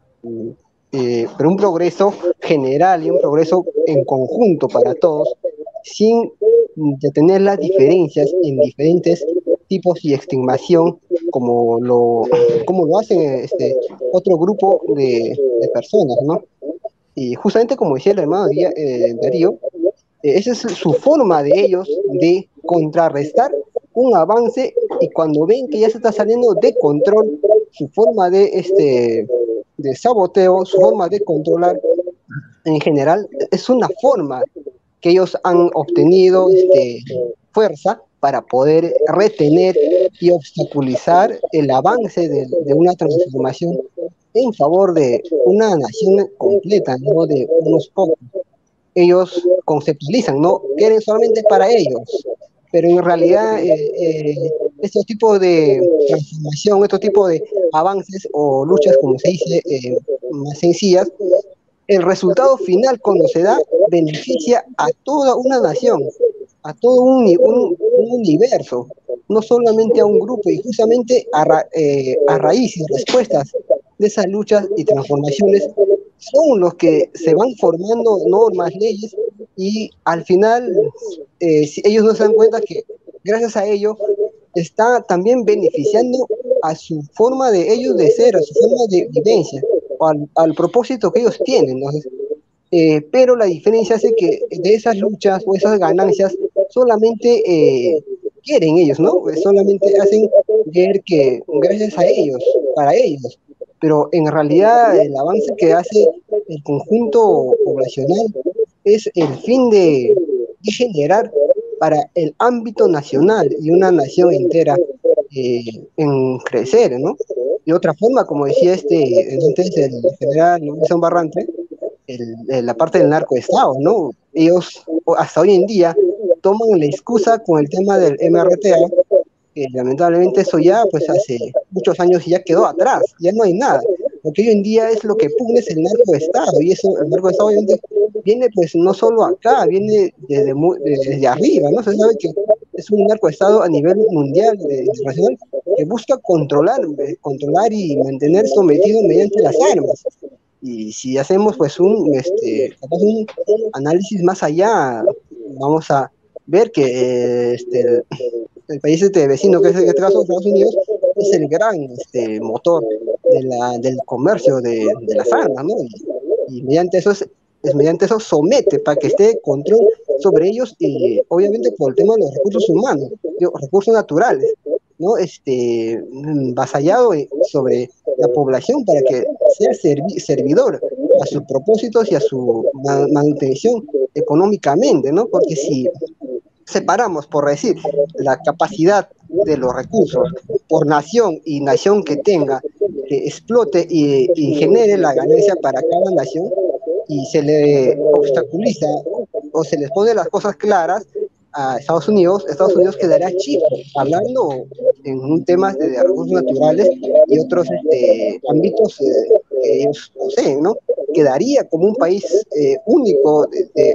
Speaker 9: eh, pero un progreso general y un progreso en conjunto para todos, sin detener las diferencias en diferentes tipos y estigmación, como lo, como lo hacen este, otro grupo de, de personas, ¿no? Y justamente como decía el hermano eh, Darío, eh, esa es su forma de ellos de contrarrestar un avance, y cuando ven que ya se está saliendo de control, su forma de, este, de saboteo, su forma de controlar en general, es una forma que ellos han obtenido este, fuerza para poder retener y obstaculizar el avance de, de una transformación en favor de una nación completa, no de unos pocos. Ellos conceptualizan, no quieren solamente para ellos, pero en realidad eh, eh, estos tipos de transformación, estos tipos de avances o luchas, como se dice, eh, más sencillas, el resultado final cuando se da beneficia a toda una nación, a todo un, un, un universo, no solamente a un grupo, y justamente a, ra, eh, a raíz y respuestas de esas luchas y transformaciones son los que se van formando normas, leyes, y al final eh, si ellos no se dan cuenta que gracias a ello está también beneficiando a su forma de ellos de ser, a su forma de vivencia, Al, al propósito que ellos tienen, ¿no? Eh, pero la diferencia es que de esas luchas o esas ganancias solamente eh, quieren ellos, ¿no? Solamente hacen ver que gracias a ellos, para ellos, pero en realidad el avance que hace el conjunto poblacional es el fin de, de generar para el ámbito nacional y una nación entera eh, en crecer, ¿no? De otra forma, como decía este antes el general Wilson Barrantes, el, el, la parte del narcoestado, ¿no? Ellos hasta hoy en día toman la excusa con el tema del M R T A, que lamentablemente eso ya pues hace muchos años ya quedó atrás, ya no hay nada. Lo que hoy en día es lo que pugna es el narcoestado, y eso, el narcoestado viene pues no solo acá, viene desde, desde arriba, ¿no? Se sabe que es un narcoestado a nivel mundial, eh, internacional, que busca controlar, eh, controlar y mantener sometido mediante las armas. Y si hacemos pues un, este, un análisis más allá, vamos a ver que eh, este, el, el país este vecino, que es en este caso Estados Unidos, es el gran este, motor de la, del comercio de, de las armas, ¿no? Y, y mediante eso es, es mediante eso somete para que esté control sobre ellos, y obviamente por el tema de los recursos humanos, digo, recursos naturales, ¿no? Este, vasallado sobre la población para que sea servi servidor a sus propósitos y a su manutención económicamente, ¿no? Porque si separamos, por decir, la capacidad de los recursos por nación y nación que tenga, que explote y, y genere la ganancia para cada nación, y se le obstaculiza o se les pone las cosas claras a Estados Unidos, Estados Unidos quedará chico, hablando en un tema de, de recursos naturales y otros este, ámbitos eh, que ellos poseen, ¿no? Quedaría como un país eh, único de, de,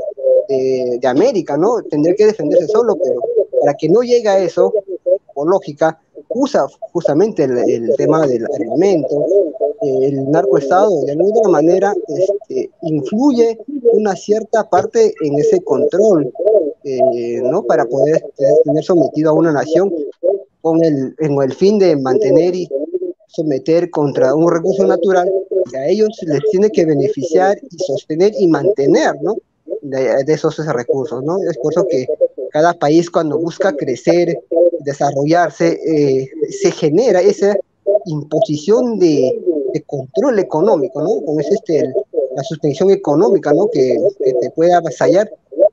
Speaker 9: de, de América, ¿no? Tendría que defenderse solo, pero para que no llegue a eso, por lógica, usa justamente el, el tema del armamento, el narcoestado de alguna manera este, influye una cierta parte en ese control, eh, ¿no? Para poder tener sometido a una nación con el, en el fin de mantener y someter contra un recurso natural que a ellos les tiene que beneficiar y sostener y mantener, ¿no? De, de esos, esos recursos, ¿no? Es por eso que cada país cuando busca crecer, desarrollarse, eh, se genera esa imposición de, de control económico, ¿no? Como es este, el, la suspensión económica, ¿no? Que, que te puede avasallar,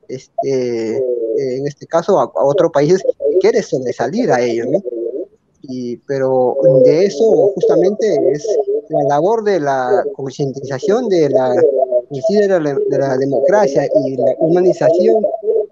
Speaker 9: este, en este caso, a, a otros países que quiere sobresalir a ellos, ¿no? Y, pero de eso justamente es la labor de la concientización de la, de la, de la democracia y la humanización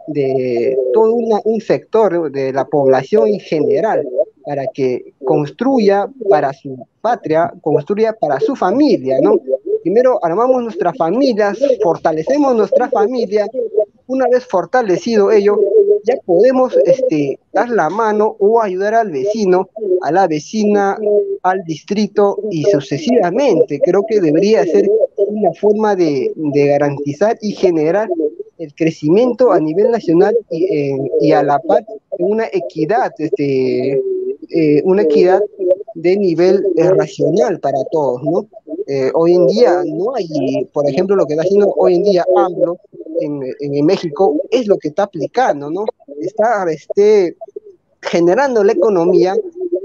Speaker 9: de todo una, un sector de la población en general, para que construya para su patria, construya para su familia, ¿no? Primero armamos nuestras familias, fortalecemos nuestra familia. Una vez fortalecido ello, ya podemos este, dar la mano o ayudar al vecino, a la vecina, al distrito y sucesivamente. Creo que debería ser una forma de, de garantizar y generar el crecimiento a nivel nacional y, eh, y a la par una equidad, este, eh, una equidad de nivel eh, racional para todos, ¿no? Eh, hoy en día no hay, por ejemplo, lo que está haciendo hoy en día AMLO en, en México es lo que está aplicando, ¿no? Está este, generando la economía,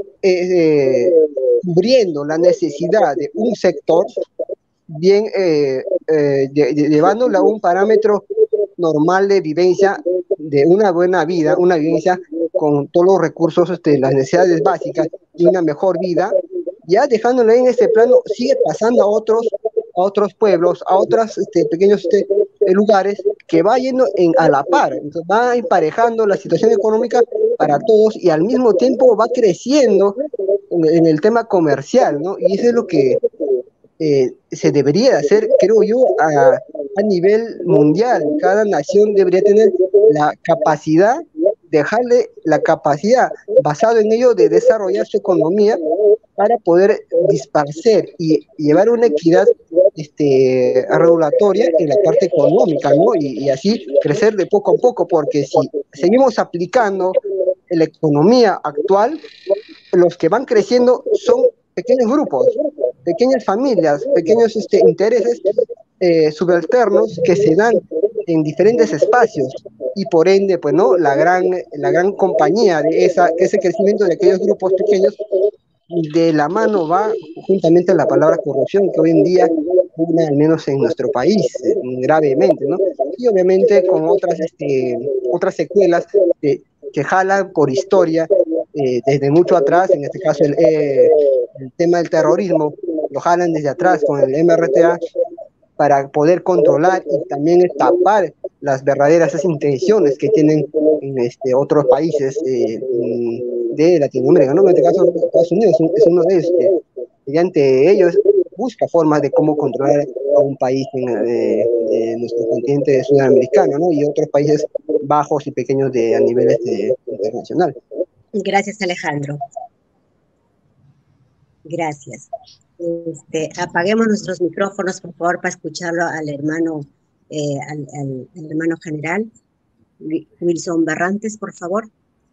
Speaker 9: eh, eh, cubriendo la necesidad de un sector, bien eh, eh, llevándolo a un parámetro normal de vivencia, de una buena vida, una vivencia con todos los recursos, este, las necesidades básicas y una mejor vida. Ya dejándolo en ese plano, sigue pasando a otros, a otros pueblos, a otros este, pequeños este, lugares, que va yendo en, a la par. Entonces va emparejando la situación económica para todos y al mismo tiempo va creciendo en, en el tema comercial, ¿no? Y eso es lo que eh, se debería hacer, creo yo, a, a nivel mundial. Cada nación debería tener la capacidad, dejarle la capacidad, basado en ello, de desarrollar su economía para poder disparcer y llevar una equidad este, regulatoria en la parte económica, ¿no? Y, y así crecer de poco a poco, porque si seguimos aplicando la economía actual, los que van creciendo son pequeños grupos, pequeñas familias, pequeños este, intereses eh, subalternos que se dan en diferentes espacios, y por ende, pues, ¿no? La gran, la gran compañía de esa, ese crecimiento de aquellos grupos pequeños, de la mano va juntamente la palabra corrupción, que hoy en día pugna al menos en nuestro país eh, gravemente, ¿no? Y obviamente con otras, este, otras secuelas que, que jalan por historia eh, desde mucho atrás, en este caso el, eh, el tema del terrorismo, lo jalan desde atrás con el M R T A para poder controlar y también tapar las verdaderas esas intenciones que tienen en este, otros países eh, de Latinoamérica, ¿no? En este caso Estados Unidos es uno de ellos, que mediante ellos busca formas de cómo controlar a un país en, de, de nuestro continente sudamericano, ¿no? Y otros países bajos y pequeños de, a niveles de, internacional.
Speaker 1: Gracias, Alejandro. Gracias. Este, apaguemos nuestros micrófonos, por favor, para escucharlo al hermano, eh, al, al, al hermano general. Wilson Barrantes, por favor.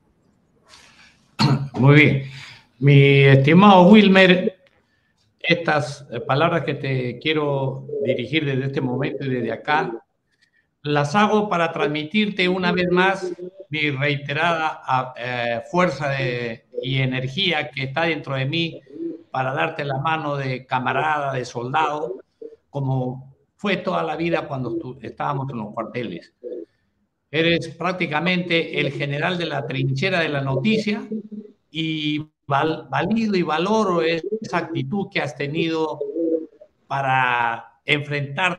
Speaker 8: Muy bien. Mi estimado Wilmer, estas palabras que te quiero dirigir desde este momento y desde acá, las hago para transmitirte una vez más mi reiterada eh, fuerza de, y energía que está dentro de mí para darte la mano de camarada, de soldado, como fue toda la vida cuando tú, estábamos en los cuarteles. Eres prácticamente el general de la trinchera de la noticia y val, valido y valoro esa actitud que has tenido para enfrentar,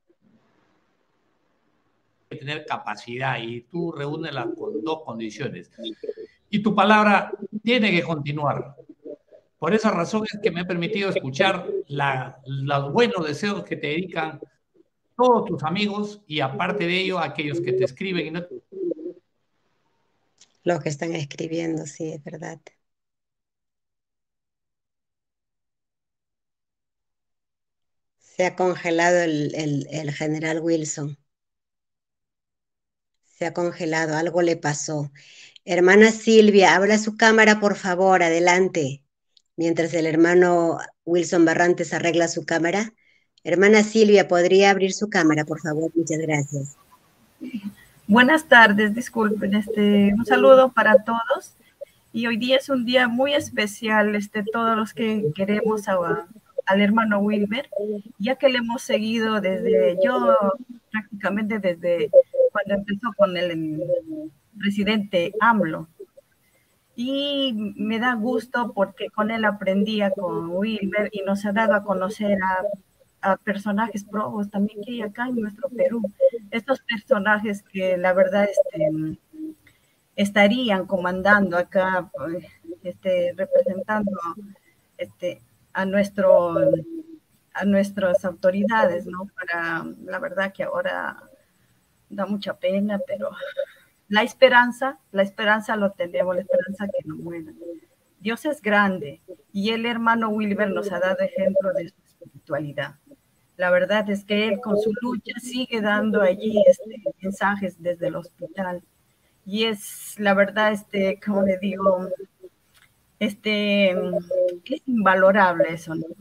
Speaker 8: tener capacidad, y tú reúnes con dos condiciones. Y tu palabra tiene que continuar. Por esa razón es que me he permitido escuchar la, los buenos deseos que te dedican todos tus amigos y aparte de ello aquellos que te escriben y no...
Speaker 1: Los que están escribiendo, sí, es verdad. Se ha congelado el, el, el general Wilson. Se ha congelado, algo le pasó. Hermana Silvia, abra su cámara, por favor, adelante. Mientras el hermano Wilson Barrantes arregla su cámara. Hermana Silvia, ¿podría abrir su cámara, por favor? Muchas gracias.
Speaker 13: Buenas tardes, disculpen, este, un saludo para todos. Y hoy día es un día muy especial, este, todos los que queremos a, al hermano Wilmer, ya que le hemos seguido desde, yo prácticamente desde cuando empezó con el, el presidente AMLO. Y me da gusto porque con él aprendía con Wilmer y nos ha dado a conocer a, a personajes probos también que hay acá en nuestro Perú. Estos personajes que la verdad este, estarían comandando acá, este, representando este, a, nuestro, a nuestras autoridades, ¿no? Para, la verdad que ahora da mucha pena, pero... La esperanza, la esperanza lo tenemos, la esperanza que no muera. Dios es grande y el hermano Wilmer nos ha dado ejemplo de su espiritualidad. La verdad es que él con su lucha sigue dando allí este, mensajes desde el hospital. Y es, la verdad, este, como le digo, este, es invalorable eso, ¿no?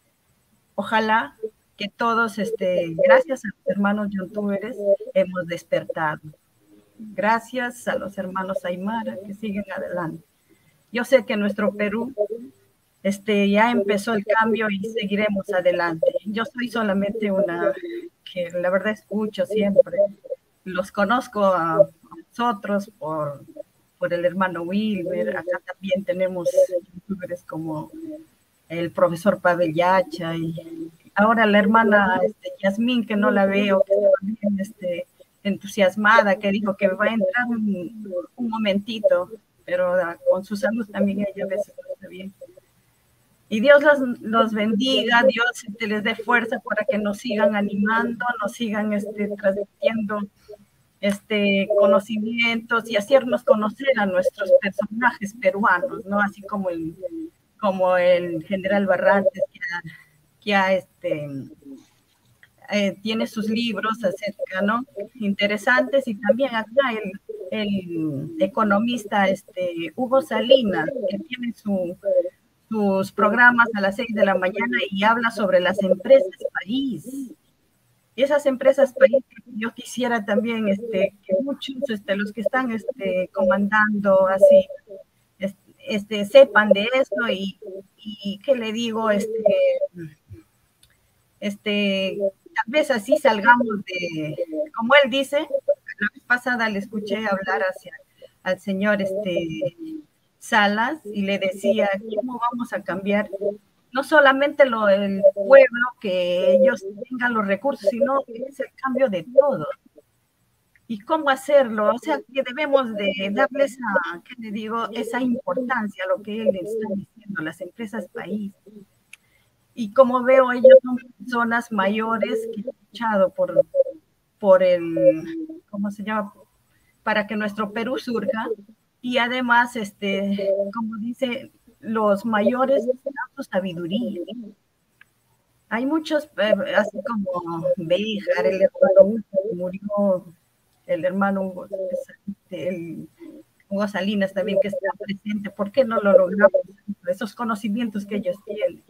Speaker 13: Ojalá que todos, este, gracias a los hermanos youtubers, hemos despertado. Gracias a los hermanos Aymara que siguen adelante. Yo sé que nuestro Perú este, ya empezó el cambio y seguiremos adelante. Yo soy solamente una que la verdad escucho siempre. Los conozco a nosotros por, por el hermano Wilmer. Acá también tenemos youtubers como el profesor Pavel Yacha y ahora la hermana este, Yasmín, que no la veo, que también este, entusiasmada, que dijo que va a entrar un, un momentito, pero con su salud también ella a veces no está bien. Y Dios los, los bendiga, Dios este, les dé fuerza para que nos sigan animando, nos sigan este, transmitiendo este, conocimientos y hacernos conocer a nuestros personajes peruanos, ¿no? Así como el, como el general Barrantes, que ha, que ha este, Eh, tiene sus libros acerca, ¿no? Interesantes, y también acá el, el economista este, Hugo Salinas, que tiene su, sus programas a las seis de la mañana y habla sobre las empresas país. Y esas empresas país, yo quisiera también este, que muchos, este, los que están este, comandando así, este, este, sepan de eso y, y ¿qué le digo? Este, este tal vez así salgamos de, como él dice, la vez pasada le escuché hablar hacia al señor este, Salas y le decía, ¿cómo vamos a cambiar? No solamente lo, el pueblo, que ellos tengan los recursos, sino que es el cambio de todo. ¿Y cómo hacerlo? O sea, que debemos de darles, a, ¿qué le digo?, esa importancia a lo que él está diciendo, las empresas país. y como veo, ellos son personas mayores que han luchado por, por el, ¿cómo se llama?, para que nuestro Perú surja, y además, este, como dice, los mayores dan su sabiduría. Hay muchos, eh, así como Béjar, el hermano Hugo, murió, el hermano Hugo, el, Hugo Salinas también, que está presente. ¿Por qué no lo logramos? Esos conocimientos que ellos tienen.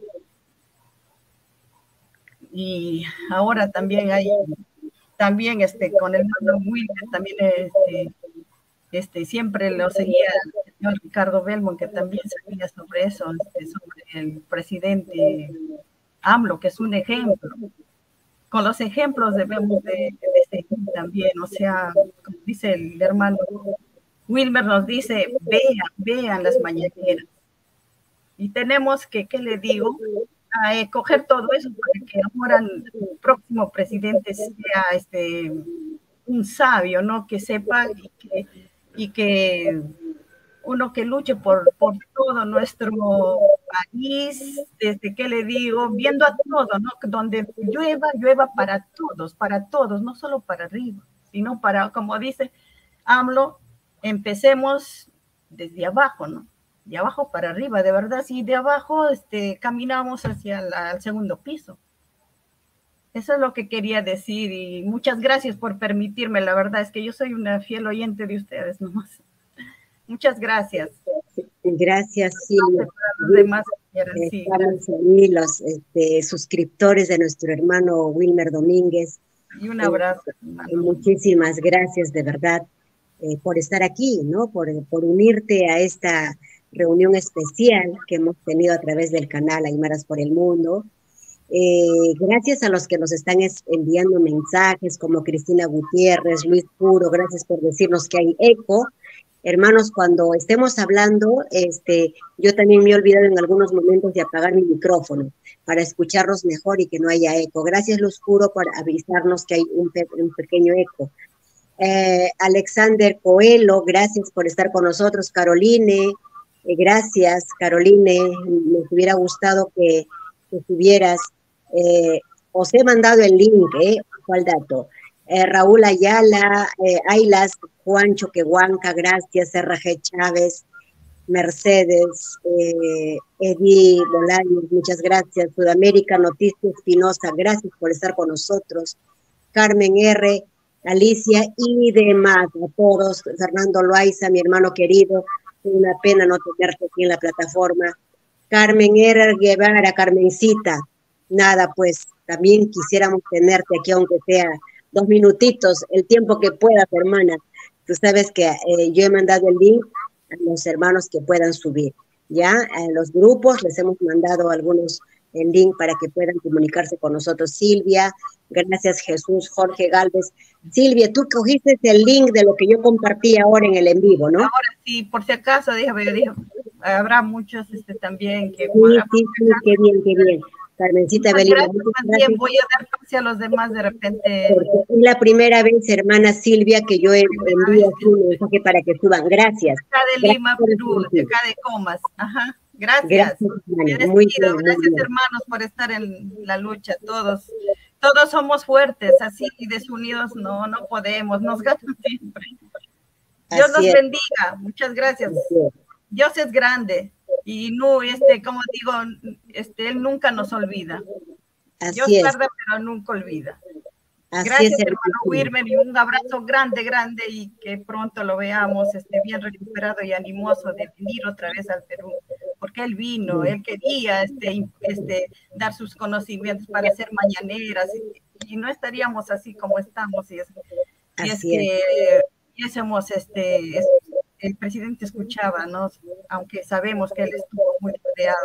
Speaker 13: Y ahora también hay, también este, con el hermano Wilmer, también este, este, siempre lo seguía el señor Ricardo Belmont, que también sabía sobre eso, este, sobre el presidente AMLO, que es un ejemplo. Con los ejemplos debemos de, de seguir también, o sea, como dice el hermano Wilmer, nos dice, vean, vean las mañaneras. Y tenemos que, ¿qué le digo?, a escoger todo eso para que ahora el próximo presidente sea este, un sabio, ¿no?, que sepa y que, y que uno que luche por, por todo nuestro país, desde que le digo, viendo a todo, ¿no?, donde llueva, llueva para todos, para todos, no solo para arriba, sino para, como dice AMLO, empecemos desde abajo, ¿no?, de abajo para arriba, de verdad, si de abajo este, caminamos hacia la, el segundo piso. Eso es lo que quería decir, y muchas gracias por permitirme, la verdad es que yo soy una fiel oyente de ustedes nomás. Muchas gracias.
Speaker 1: Gracias, Silvia.
Speaker 13: Los demás, sí,
Speaker 1: estamos ahí, los este, suscriptores de nuestro hermano Wilmer Domínguez.
Speaker 13: Y un abrazo.
Speaker 1: Eh, muchísimas gracias, de verdad, eh, por estar aquí, ¿no? Por, por unirte a esta reunión especial que hemos tenido a través del canal Aymaras por el Mundo. Eh, gracias a los que nos están enviando mensajes, como Cristina Gutiérrez, Luis Puro, gracias por decirnos que hay eco. Hermanos, cuando estemos hablando, este, yo también me he olvidado en algunos momentos de apagar mi micrófono para escucharlos mejor y que no haya eco. Gracias, Luz Puro, por avisarnos que hay un, pe un pequeño eco. Eh, Alexander Coelho, gracias por estar con nosotros. Caroline, eh, gracias, Caroline. Me hubiera gustado que, que estuvieras. Eh, os he mandado el link, ¿eh? ¿Cuál dato? Eh, Raúl Ayala, eh, Ailas, Juancho Quehuanca, gracias, R G Chávez, Mercedes, eh, Eddie Bolaños, muchas gracias, Sudamérica Noticias Espinosa, gracias por estar con nosotros, Carmen R, Alicia y demás, a todos, Fernando Loaiza, mi hermano querido, una pena no tenerte aquí en la plataforma, Carmen R Guevara, Carmencita, nada, pues también quisiéramos tenerte aquí, aunque sea dos minutitos, el tiempo que puedas, hermana. Tú sabes que eh, yo he mandado el link a los hermanos que puedan subir, ¿ya? A los grupos les hemos mandado algunos el link para que puedan comunicarse con nosotros. Silvia, gracias Jesús, Jorge Galvez. Silvia, tú cogiste el link de lo que yo compartí ahora en el en vivo, ¿no?
Speaker 13: Ahora sí, por si acaso, déjame, déjame, habrá muchos este, también que...
Speaker 1: Sí, sí, sí, qué bien, qué bien. Carmencita Belina,
Speaker 13: gracias, también voy a dar pase a los demás de repente.
Speaker 1: Porque es la primera vez, hermana Silvia, que yo envío aquí un mensaje para que suban. Gracias.
Speaker 13: Acá de
Speaker 1: gracias
Speaker 13: Lima, Perú, de acá de Comas. Ajá. Gracias. Gracias,
Speaker 1: muy bien, muy
Speaker 13: gracias
Speaker 1: bien.
Speaker 13: hermanos, por estar en la lucha. Todos, todos somos fuertes, así desunidos no, no podemos, nos ganan siempre. Dios
Speaker 1: Así
Speaker 13: los
Speaker 1: es.
Speaker 13: bendiga. Muchas gracias. Dios es grande. Y no, este, como digo, este, Él nunca nos olvida.
Speaker 1: Así
Speaker 13: Dios
Speaker 1: es.
Speaker 13: tarda, pero nunca olvida.
Speaker 1: Así
Speaker 13: Gracias,
Speaker 1: es,
Speaker 13: hermano
Speaker 1: hermano.
Speaker 13: Wilmer, y un abrazo grande, grande, y que pronto lo veamos este, bien recuperado y animoso de venir otra vez al Perú, porque él vino, él quería este, este, dar sus conocimientos para hacer mañaneras, y, y no estaríamos así como estamos, y es, y es
Speaker 1: Así
Speaker 13: que hubiésemos, este, es, el presidente escuchaba, ¿no? Aunque sabemos que él estuvo muy rodeado,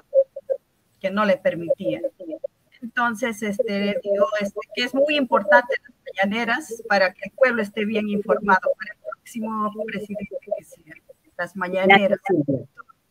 Speaker 13: que no le permitía. Entonces, este, digo, este, que es muy importante las mañaneras para que el pueblo esté bien informado para el próximo presidente que sea. Las mañaneras.
Speaker 1: Gracias,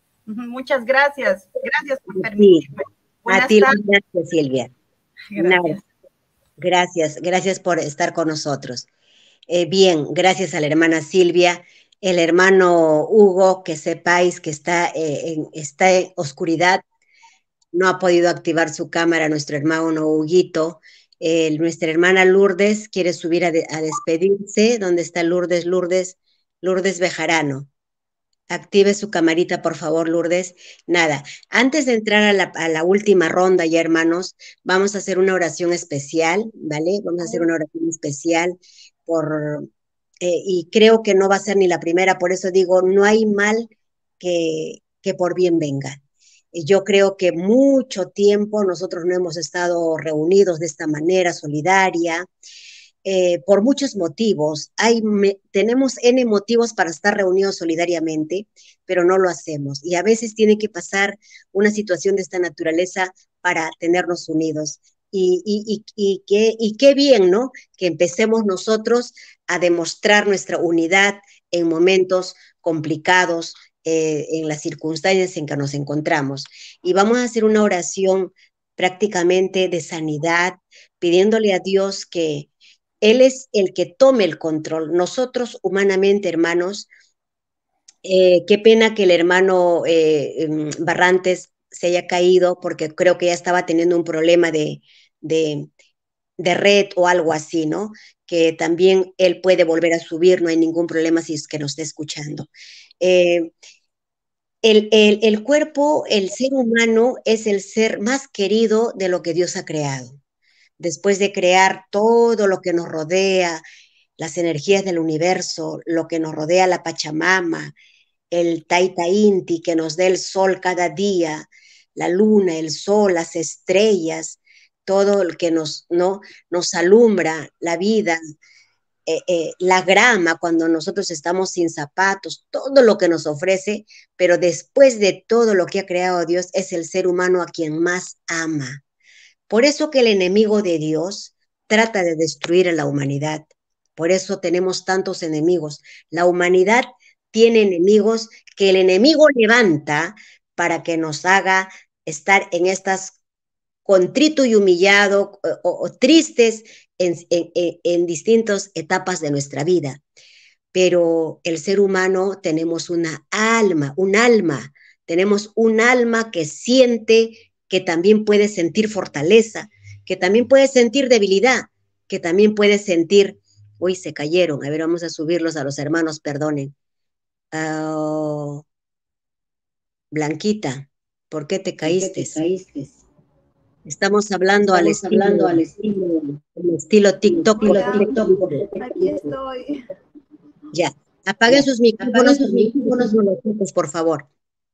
Speaker 13: muchas gracias. Gracias por permitirme.
Speaker 1: A ti, gracias, Silvia.
Speaker 13: Gracias.
Speaker 1: Nada. Gracias, gracias por estar con nosotros. Eh, bien, gracias a la hermana Silvia. El hermano Hugo, que sepáis que está, eh, en, está en oscuridad. no ha podido activar su cámara nuestro hermano Huguito. Eh, nuestra hermana Lourdes quiere subir a, de, a despedirse. ¿Dónde está Lourdes? Lourdes, Lourdes Bejarano. Active su camarita, por favor, Lourdes. Nada, antes de entrar a la, a la última ronda ya, hermanos, vamos a hacer una oración especial, ¿vale? Vamos a hacer una oración especial por... Eh, y creo que no va a ser ni la primera, por eso digo, no hay mal que, que por bien venga. Yo creo que mucho tiempo nosotros no hemos estado reunidos de esta manera solidaria, eh, por muchos motivos. Hay, me, tenemos N motivos para estar reunidos solidariamente, pero no lo hacemos. Y a veces tiene que pasar una situación de esta naturaleza para tenernos unidos. Y, y, y, y, qué, y qué bien, ¿no? Que empecemos nosotros a demostrar nuestra unidad en momentos complicados, eh, en las circunstancias en que nos encontramos. Y vamos a hacer una oración prácticamente de sanidad, pidiéndole a Dios que Él es el que tome el control. Nosotros, humanamente, hermanos, eh, qué pena que el hermano eh, Barrantes se haya caído, porque creo que ya estaba teniendo un problema de, de, de red o algo así, ¿no? Que también él puede volver a subir, no hay ningún problema si es que nos está escuchando. Eh, el, el, el cuerpo, el ser humano, es el ser más querido de lo que Dios ha creado. Después de crear todo lo que nos rodea, las energías del universo, lo que nos rodea la Pachamama, el Taita Inti que nos da el sol cada día, la luna, el sol, las estrellas, todo lo que nos, ¿no? nos alumbra la vida, eh, eh, la grama cuando nosotros estamos sin zapatos, todo lo que nos ofrece, pero después de todo lo que ha creado Dios, es el ser humano a quien más ama. Por eso que el enemigo de Dios trata de destruir a la humanidad. Por eso tenemos tantos enemigos. La humanidad tiene enemigos que el enemigo levanta para que nos haga estar en estas contrito y humillado o, o, o tristes en, en, en distintas etapas de nuestra vida. Pero el ser humano tenemos una alma, un alma, tenemos un alma que siente, que también puede sentir fortaleza, que también puede sentir debilidad, que también puede sentir, uy, se cayeron, a ver, vamos a subirlos a los hermanos, perdonen. Uh, Blanquita, ¿por qué te caíste? ¿Por qué te caíste? Estamos hablando, Estamos al, estilo, hablando al estilo, al estilo TikTok.
Speaker 12: Hola, TikTok. Aquí estoy.
Speaker 1: Ya, apaguen sus micrófonos, sus micrófonos, por favor.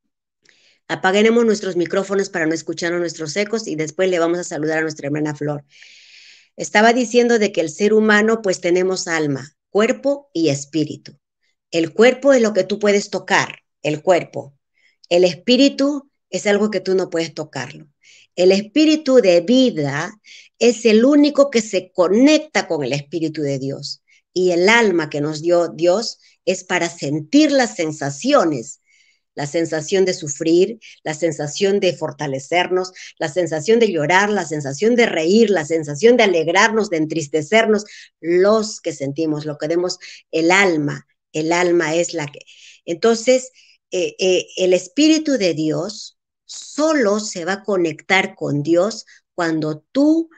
Speaker 1: Apaguemos nuestros micrófonos para no escuchar nuestros ecos y después le vamos a saludar a nuestra hermana Flor. Estaba diciendo de que el ser humano pues tenemos alma, cuerpo y espíritu. El cuerpo es lo que tú puedes tocar, el cuerpo. El espíritu es algo que tú no puedes tocarlo. El espíritu de vida es el único que se conecta con el espíritu de Dios. Y el alma que nos dio Dios es para sentir las sensaciones, la sensación de sufrir, la sensación de fortalecernos, la sensación de llorar, la sensación de reír, la sensación de alegrarnos, de entristecernos, los que sentimos, lo que vemos, el alma, el alma es la que... Entonces, eh, eh, el Espíritu de Dios solo se va a conectar con Dios cuando tú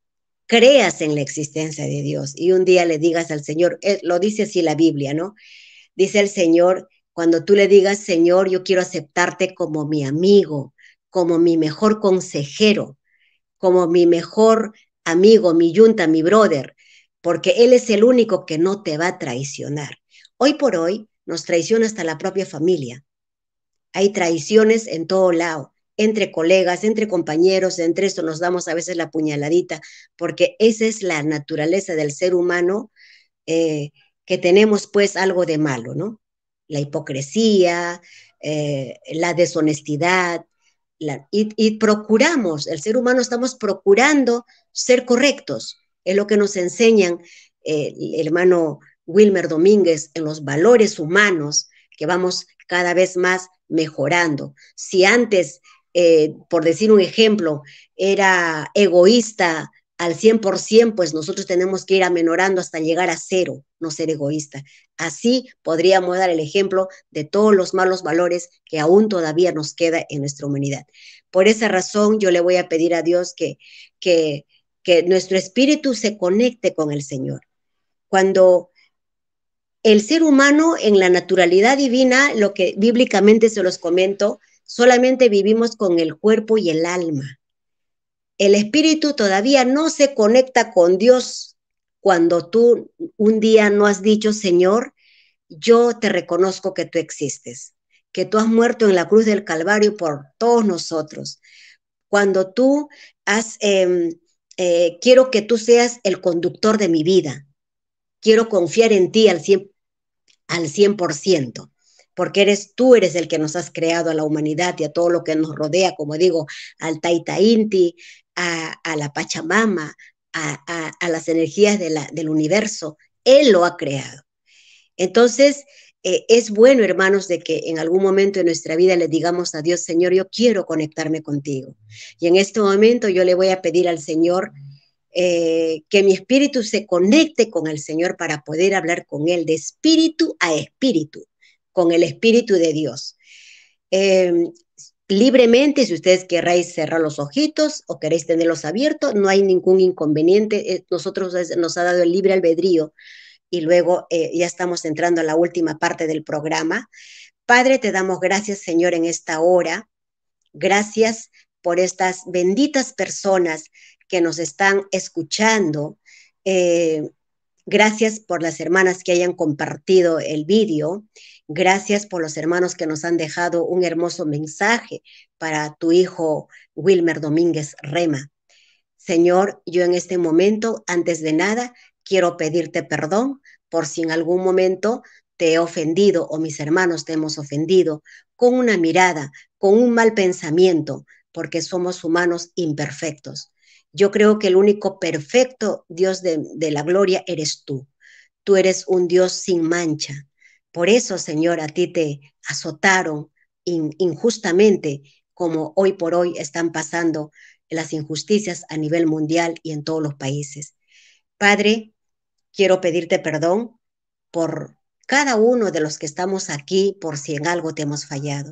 Speaker 1: creas en la existencia de Dios y un día le digas al Señor, eh, lo dice así la Biblia, ¿no? Dice el Señor, cuando tú le digas, Señor, yo quiero aceptarte como mi amigo, como mi mejor consejero, como mi mejor amigo, mi yunta, mi brother, porque Él es el único que no te va a traicionar. Hoy por hoy nos traiciona hasta la propia familia. Hay traiciones en todo lado, entre colegas, entre compañeros, entre esto nos damos a veces la puñaladita, porque esa es la naturaleza del ser humano, eh, que tenemos pues algo de malo, ¿no? La hipocresía, eh, la deshonestidad, la, y, y procuramos, el ser humano estamos procurando ser correctos, es lo que nos enseñan eh, el hermano Wilmer Domínguez en los valores humanos, que vamos cada vez más mejorando. Si antes, eh, por decir un ejemplo, era egoísta al cien por ciento, pues nosotros tenemos que ir amenorando hasta llegar a cero, no ser egoísta. Así podríamos dar el ejemplo de todos los malos valores que aún todavía nos queda en nuestra humanidad. Por esa razón yo le voy a pedir a Dios que, que, que nuestro espíritu se conecte con el Señor. Cuando el ser humano en la naturalidad divina, lo que bíblicamente se los comento, solamente vivimos con el cuerpo y el alma. El espíritu todavía no se conecta con Dios cuando tú un día no has dicho, Señor, yo te reconozco que tú existes, que tú has muerto en la cruz del Calvario por todos nosotros. Cuando tú has, eh, eh, quiero que tú seas el conductor de mi vida. Quiero confiar en ti al cien, al cien por ciento, porque eres tú, eres el que nos has creado a la humanidad y a todo lo que nos rodea, como digo, al Taita Inti, a, a la Pachamama, a, a, a las energías de la, del universo. Él lo ha creado. Entonces, eh, es bueno, hermanos, de que en algún momento de nuestra vida le digamos a Dios, Señor, yo quiero conectarme contigo. Y en este momento yo le voy a pedir al Señor Eh, que mi espíritu se conecte con el Señor para poder hablar con Él de espíritu a espíritu, con el Espíritu de Dios. Eh, libremente, si ustedes queráis cerrar los ojitos o queréis tenerlos abiertos, no hay ningún inconveniente. Eh, nosotros nos ha dado el libre albedrío y luego eh, ya estamos entrando a la última parte del programa. Padre, te damos gracias, Señor, en esta hora. Gracias por estas benditas personas que nos están escuchando. Eh, gracias por las hermanas que hayan compartido el vídeo. Gracias por los hermanos que nos han dejado un hermoso mensaje para tu hijo Wilmer Domínguez Rema. Señor, yo en este momento, antes de nada, quiero pedirte perdón por si en algún momento te he ofendido o mis hermanos te hemos ofendido con una mirada, con un mal pensamiento, porque somos humanos imperfectos. Yo creo que el único perfecto Dios de, de la gloria eres tú. Tú eres un Dios sin mancha. Por eso, Señor, a ti te azotaron in, injustamente, como hoy por hoy están pasando las injusticias a nivel mundial y en todos los países. Padre, quiero pedirte perdón por cada uno de los que estamos aquí, por si en algo te hemos fallado.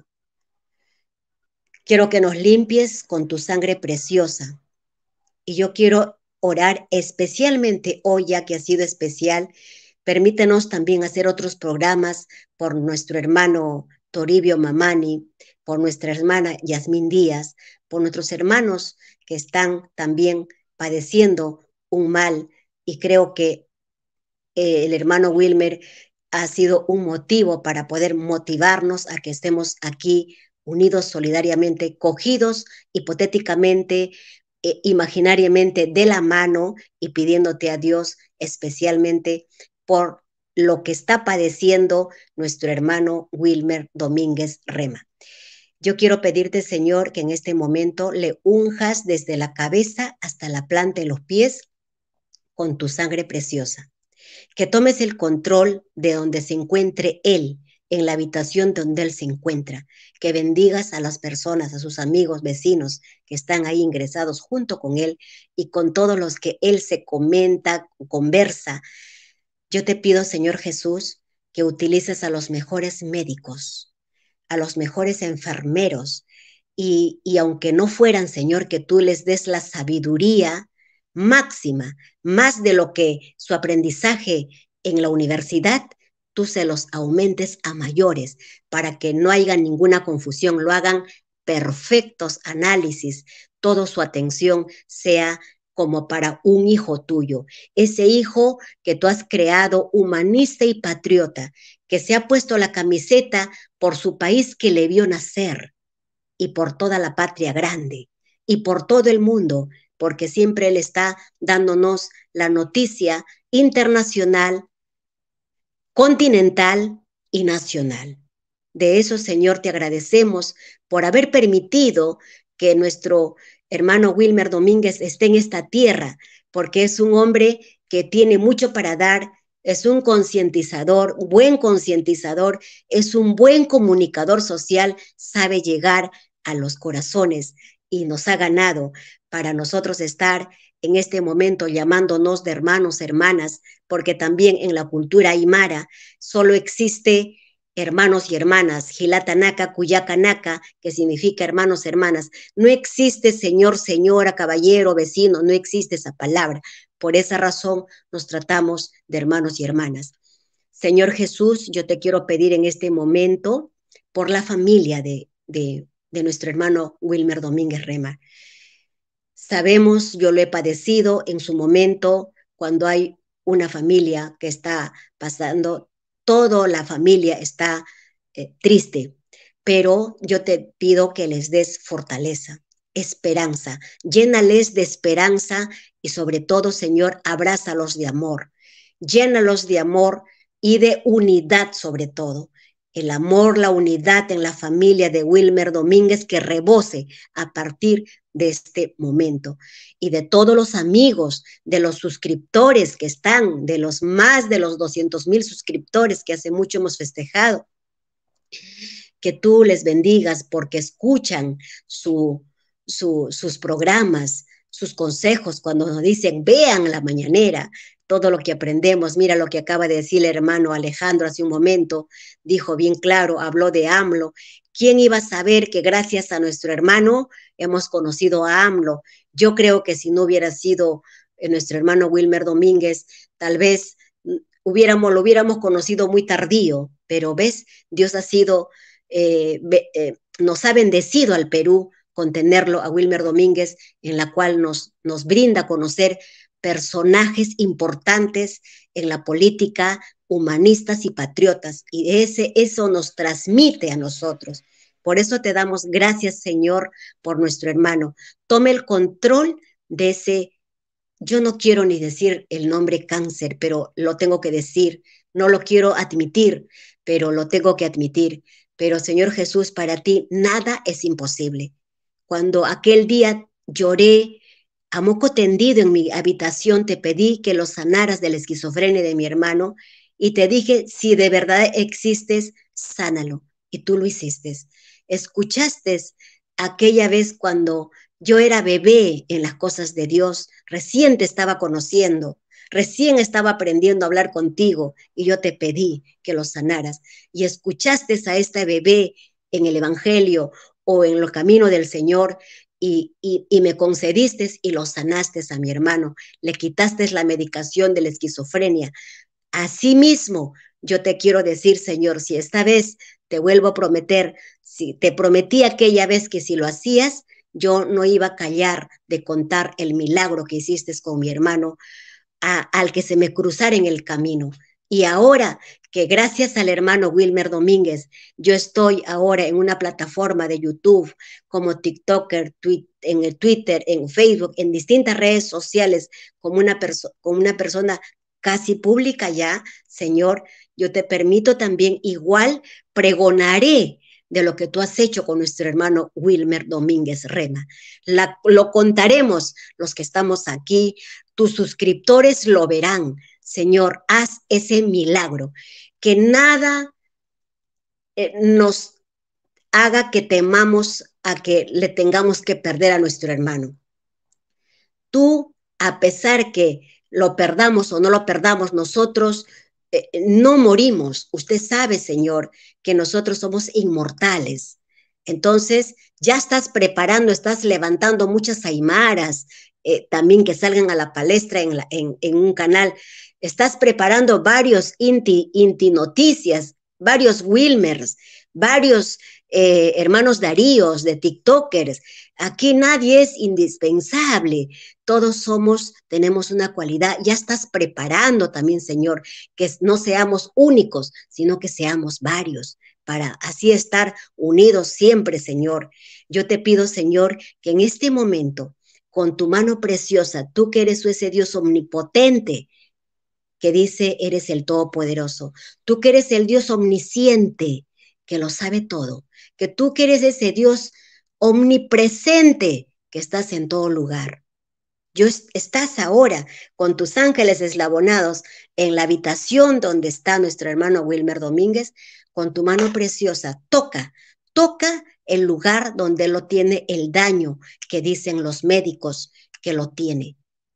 Speaker 1: Quiero que nos limpies con tu sangre preciosa. Y yo quiero orar especialmente hoy, ya que ha sido especial. Permítenos también hacer otros programas por nuestro hermano Toribio Mamani, por nuestra hermana Yasmín Díaz, por nuestros hermanos que están también padeciendo un mal. Y creo que eh, el hermano Wilmer ha sido un motivo para poder motivarnos a que estemos aquí unidos solidariamente, cogidos hipotéticamente, eh, imaginariamente de la mano y pidiéndote a Dios especialmente por lo que está padeciendo nuestro hermano Wilmer Domínguez Rema. Yo quiero pedirte, Señor, que en este momento le unjas desde la cabeza hasta la planta de los pies con tu sangre preciosa. Que tomes el control de donde se encuentre él, en la habitación donde él se encuentra, que bendigas a las personas, a sus amigos, vecinos que están ahí ingresados junto con él y con todos los que él se comenta, conversa. Yo te pido, Señor Jesús, que utilices a los mejores médicos, a los mejores enfermeros y, y aunque no fueran, Señor, que tú les des la sabiduría máxima, más de lo que su aprendizaje en la universidad, tú se los aumentes a mayores para que no haya ninguna confusión, lo hagan perfectos análisis, toda su atención sea como para un hijo tuyo, ese hijo que tú has creado humanista y patriota, que se ha puesto la camiseta por su país que le vio nacer y por toda la patria grande y por todo el mundo, porque siempre él está dándonos la noticia internacional, continental y nacional. De eso, Señor, te agradecemos por haber permitido que nuestro hermano Wilmer Domínguez esté en esta tierra, porque es un hombre que tiene mucho para dar, es un concientizador, buen concientizador, es un buen comunicador social, sabe llegar a los corazones y nos ha ganado para nosotros estar en este momento llamándonos de hermanos, hermanas, porque también en la cultura aymara solo existe hermanos y hermanas, Gilatanaka, Cuyacanaka, que significa hermanos, hermanas. No existe señor, señora, caballero, vecino, no existe esa palabra. Por esa razón nos tratamos de hermanos y hermanas. Señor Jesús, yo te quiero pedir en este momento por la familia de, de, de nuestro hermano Wilmer Domínguez Rema. Sabemos, yo lo he padecido en su momento, cuando hay una familia que está pasando, toda la familia está eh, triste, pero yo te pido que les des fortaleza, esperanza, llénales de esperanza y sobre todo, Señor, abrázalos de amor, llénalos de amor y de unidad sobre todo. El amor, la unidad en la familia de Wilmer Domínguez que rebose a partir de este momento. Y de todos los amigos, de los suscriptores que están, de los más de los doscientos mil suscriptores que hace mucho hemos festejado, que tú les bendigas porque escuchan su, su, sus programas, sus consejos cuando nos dicen, vean la mañanera, todo lo que aprendemos. Mira lo que acaba de decir el hermano Alejandro hace un momento, dijo bien claro, habló de AMLO. ¿Quién iba a saber que gracias a nuestro hermano hemos conocido a AMLO? Yo creo que si no hubiera sido eh, nuestro hermano Wilmer Domínguez, tal vez hubiéramos, lo hubiéramos conocido muy tardío, pero ves, Dios ha sido, eh, eh, nos ha bendecido al Perú con tenerlo a Wilmer Domínguez, en la cual nos, nos brinda a conocer personajes importantes en la política, humanistas y patriotas, y ese, eso nos transmite a nosotros. Por eso te damos gracias, Señor, por nuestro hermano. Tome el control de ese, yo no quiero ni decir el nombre cáncer, pero lo tengo que decir, no lo quiero admitir, pero lo tengo que admitir. Pero, Señor Jesús, para ti nada es imposible. Cuando aquel día lloré, a moco tendido en mi habitación, te pedí que lo sanaras de la esquizofrenia de mi hermano y te dije, si de verdad existes, sánalo. Y tú lo hiciste. Escuchaste aquella vez cuando yo era bebé en las cosas de Dios, recién te estaba conociendo, recién estaba aprendiendo a hablar contigo y yo te pedí que lo sanaras. Y escuchaste a este bebé en el Evangelio o en los caminos del Señor, Y, y, y me concediste y lo sanaste a mi hermano, le quitaste la medicación de la esquizofrenia. Asimismo, yo te quiero decir, Señor, si esta vez te vuelvo a prometer, si te prometí aquella vez que si lo hacías, yo no iba a callar de contar el milagro que hiciste con mi hermano, a, al que se me cruzara en el camino. Y ahora que gracias al hermano Wilmer Domínguez, yo estoy ahora en una plataforma de YouTube como TikToker, tweet, en el Twitter, en Facebook, en distintas redes sociales, como una, como una persona casi pública ya, Señor, yo te permito también igual pregonaré de lo que tú has hecho con nuestro hermano Wilmer Domínguez Rema. La, lo contaremos los que estamos aquí, tus suscriptores lo verán. Señor, haz ese milagro, que nada eh, nos haga que temamos a que le tengamos que perder a nuestro hermano. Tú, a pesar que lo perdamos o no lo perdamos, nosotros eh, no morimos. Usted sabe, Señor, que nosotros somos inmortales. Entonces, ya estás preparando, estás levantando muchas aymaras, eh, también que salgan a la palestra en, la, en, en un canal. Estás preparando varios Inti, Inti Noticias, varios Wilmers, varios eh, hermanos Daríos de TikTokers. Aquí nadie es indispensable. Todos somos, tenemos una cualidad. Ya estás preparando también, Señor, que no seamos únicos, sino que seamos varios, para así estar unidos siempre, Señor. Yo te pido, Señor, que en este momento, con tu mano preciosa, tú que eres ese Dios omnipotente, que dice, eres el Todopoderoso. Tú que eres el Dios omnisciente, que lo sabe todo. Que tú que eres ese Dios omnipresente, que estás en todo lugar. Yo estás ahora con tus ángeles eslabonados en la habitación donde está nuestro hermano Wilmer Domínguez, con tu mano preciosa. Toca, toca el lugar donde lo tiene el daño que dicen los médicos que lo tiene.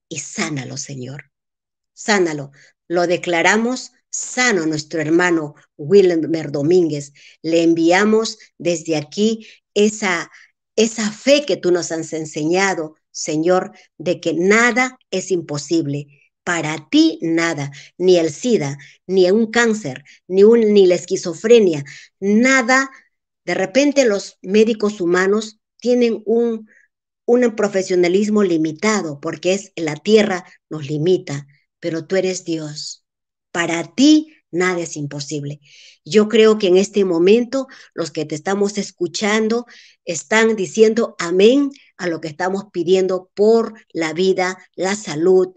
Speaker 1: y sánalo, Señor. Sánalo. Lo declaramos sano a nuestro hermano Wilmer Domínguez. Le enviamos desde aquí esa, esa fe que tú nos has enseñado, Señor, de que nada es imposible. Para ti nada, ni el SIDA, ni un cáncer, ni, un, ni la esquizofrenia, nada. De repente los médicos humanos tienen un, un profesionalismo limitado, porque es la tierra nos limita, pero tú eres Dios. Para ti nada es imposible. Yo creo que en este momento los que te estamos escuchando están diciendo amén a lo que estamos pidiendo por la vida, la salud,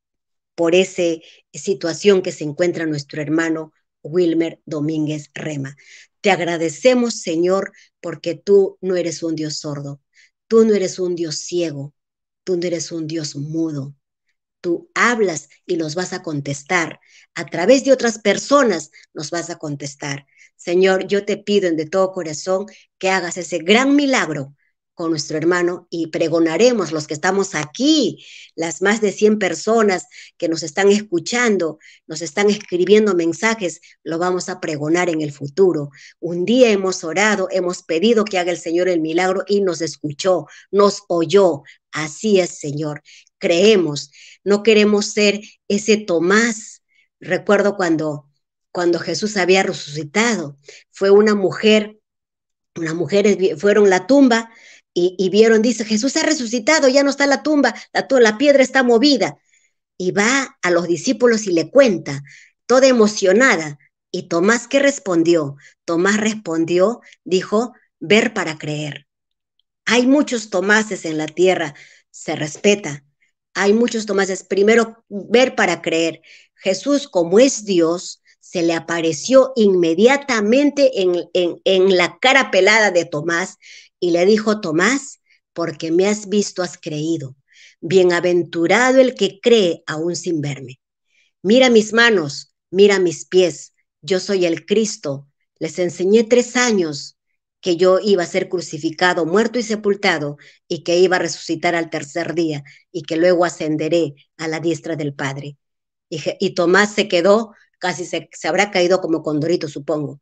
Speaker 1: por esa situación que se encuentra nuestro hermano Wilmer Domínguez Rema. Te agradecemos, Señor, porque tú no eres un Dios sordo, tú no eres un Dios ciego, tú no eres un Dios mudo. Tú hablas y nos vas a contestar. A través de otras personas nos vas a contestar. Señor, yo te pido de todo corazón que hagas ese gran milagro con nuestro hermano y pregonaremos los que estamos aquí, las más de cien personas que nos están escuchando, nos están escribiendo mensajes, lo vamos a pregonar en el futuro. Un día hemos orado, hemos pedido que haga el Señor el milagro y nos escuchó, nos oyó. Así es, Señor. Creemos, no queremos ser ese Tomás. Recuerdo cuando, cuando Jesús había resucitado, fue una mujer, unas mujeres fueron a la tumba y, y vieron, dice, Jesús ha resucitado, ya no está la tumba, la, la piedra está movida. Y va a los discípulos y le cuenta, toda emocionada. ¿Y Tomás qué respondió? Tomás respondió, dijo, ver para creer. Hay muchos Tomáses en la tierra, se respeta. Hay muchos Tomáses. Primero, ver para creer. Jesús, como es Dios, se le apareció inmediatamente en, en, en la cara pelada de Tomás y le dijo, Tomás, porque me has visto, has creído. Bienaventurado el que cree aún sin verme. Mira mis manos, mira mis pies. Yo soy el Cristo. Les enseñé tres años que yo iba a ser crucificado, muerto y sepultado, y que iba a resucitar al tercer día, y que luego ascenderé a la diestra del Padre. Y, y Tomás se quedó, casi se, se habrá caído como condorito, supongo.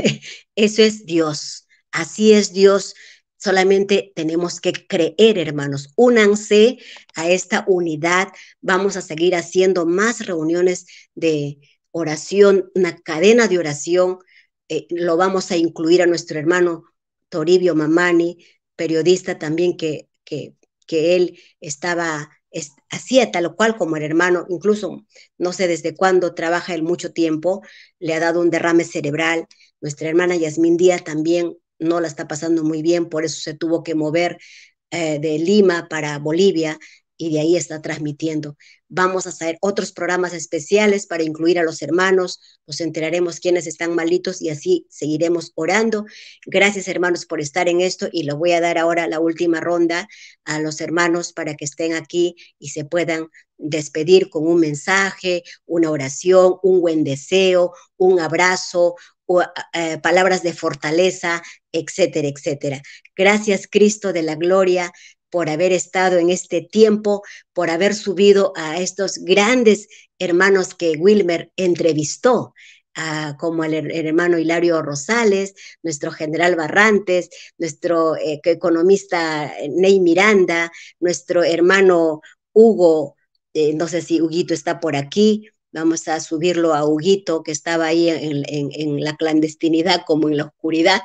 Speaker 1: Eso es Dios, así es Dios. Solamente tenemos que creer, hermanos. Únanse a esta unidad. Vamos a seguir haciendo más reuniones de oración, una cadena de oración. Eh, lo vamos a incluir a nuestro hermano Toribio Mamani, periodista también que, que, que él estaba, es, hacía tal cual como el hermano, incluso no sé desde cuándo trabaja él mucho tiempo, le ha dado un derrame cerebral. Nuestra hermana Yasmín Díaz también no la está pasando muy bien, por eso se tuvo que mover eh, de Lima para Bolivia y de ahí está transmitiendo. Vamos a hacer otros programas especiales para incluir a los hermanos, nos enteraremos quiénes están malitos y así seguiremos orando. Gracias, hermanos, por estar en esto y le voy a dar ahora la última ronda a los hermanos para que estén aquí y se puedan despedir con un mensaje, una oración, un buen deseo, un abrazo, o, eh, palabras de fortaleza, etcétera, etcétera. Gracias, Cristo de la gloria, por haber estado en este tiempo, por haber subido a estos grandes hermanos que Wilmer entrevistó, uh, como el, el hermano Hilario Rosales, nuestro general Barrantes, nuestro eh, economista Ney Miranda, nuestro hermano Hugo, eh, no sé si Huguito está por aquí, vamos a subirlo a Huguito, que estaba ahí en, en, en la clandestinidad como en la oscuridad.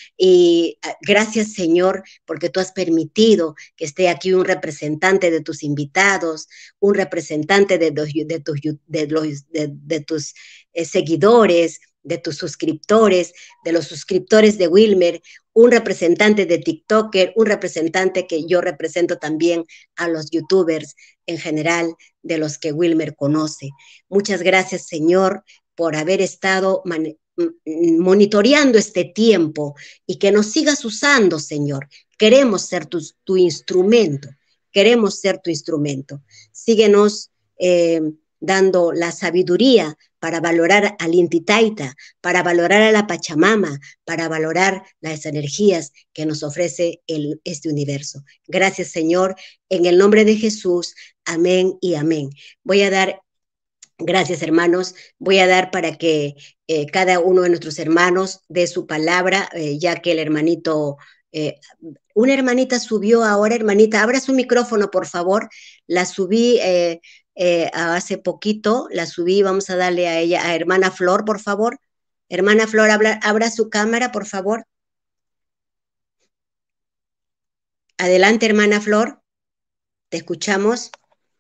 Speaker 1: Y gracias, Señor, porque tú has permitido que esté aquí un representante de tus invitados, un representante de, de, de tus, de los, de, de tus eh, seguidores, de tus suscriptores, de los suscriptores de Wilmer, un representante de TikToker, un representante que yo represento también a los YouTubers en general, de los que Wilmer conoce. Muchas gracias, Señor, por haber estado monitoreando este tiempo y que nos sigas usando, Señor. Queremos ser tu, tu instrumento, queremos ser tu instrumento. Síguenos eh, dando la sabiduría para valorar al Inti Taita, para valorar a la Pachamama, para valorar las energías que nos ofrece el, este universo. Gracias, Señor, en el nombre de Jesús, amén y amén. Voy a dar, gracias hermanos, voy a dar para que eh, cada uno de nuestros hermanos dé su palabra, eh, ya que el hermanito, eh, una hermanita subió ahora, hermanita, abra su micrófono, por favor, la subí, eh, Eh, hace poquito, la subí, vamos a darle a ella, a hermana Flor, por favor. Hermana Flor, abra, abra su cámara, por favor. Adelante, hermana Flor, te escuchamos.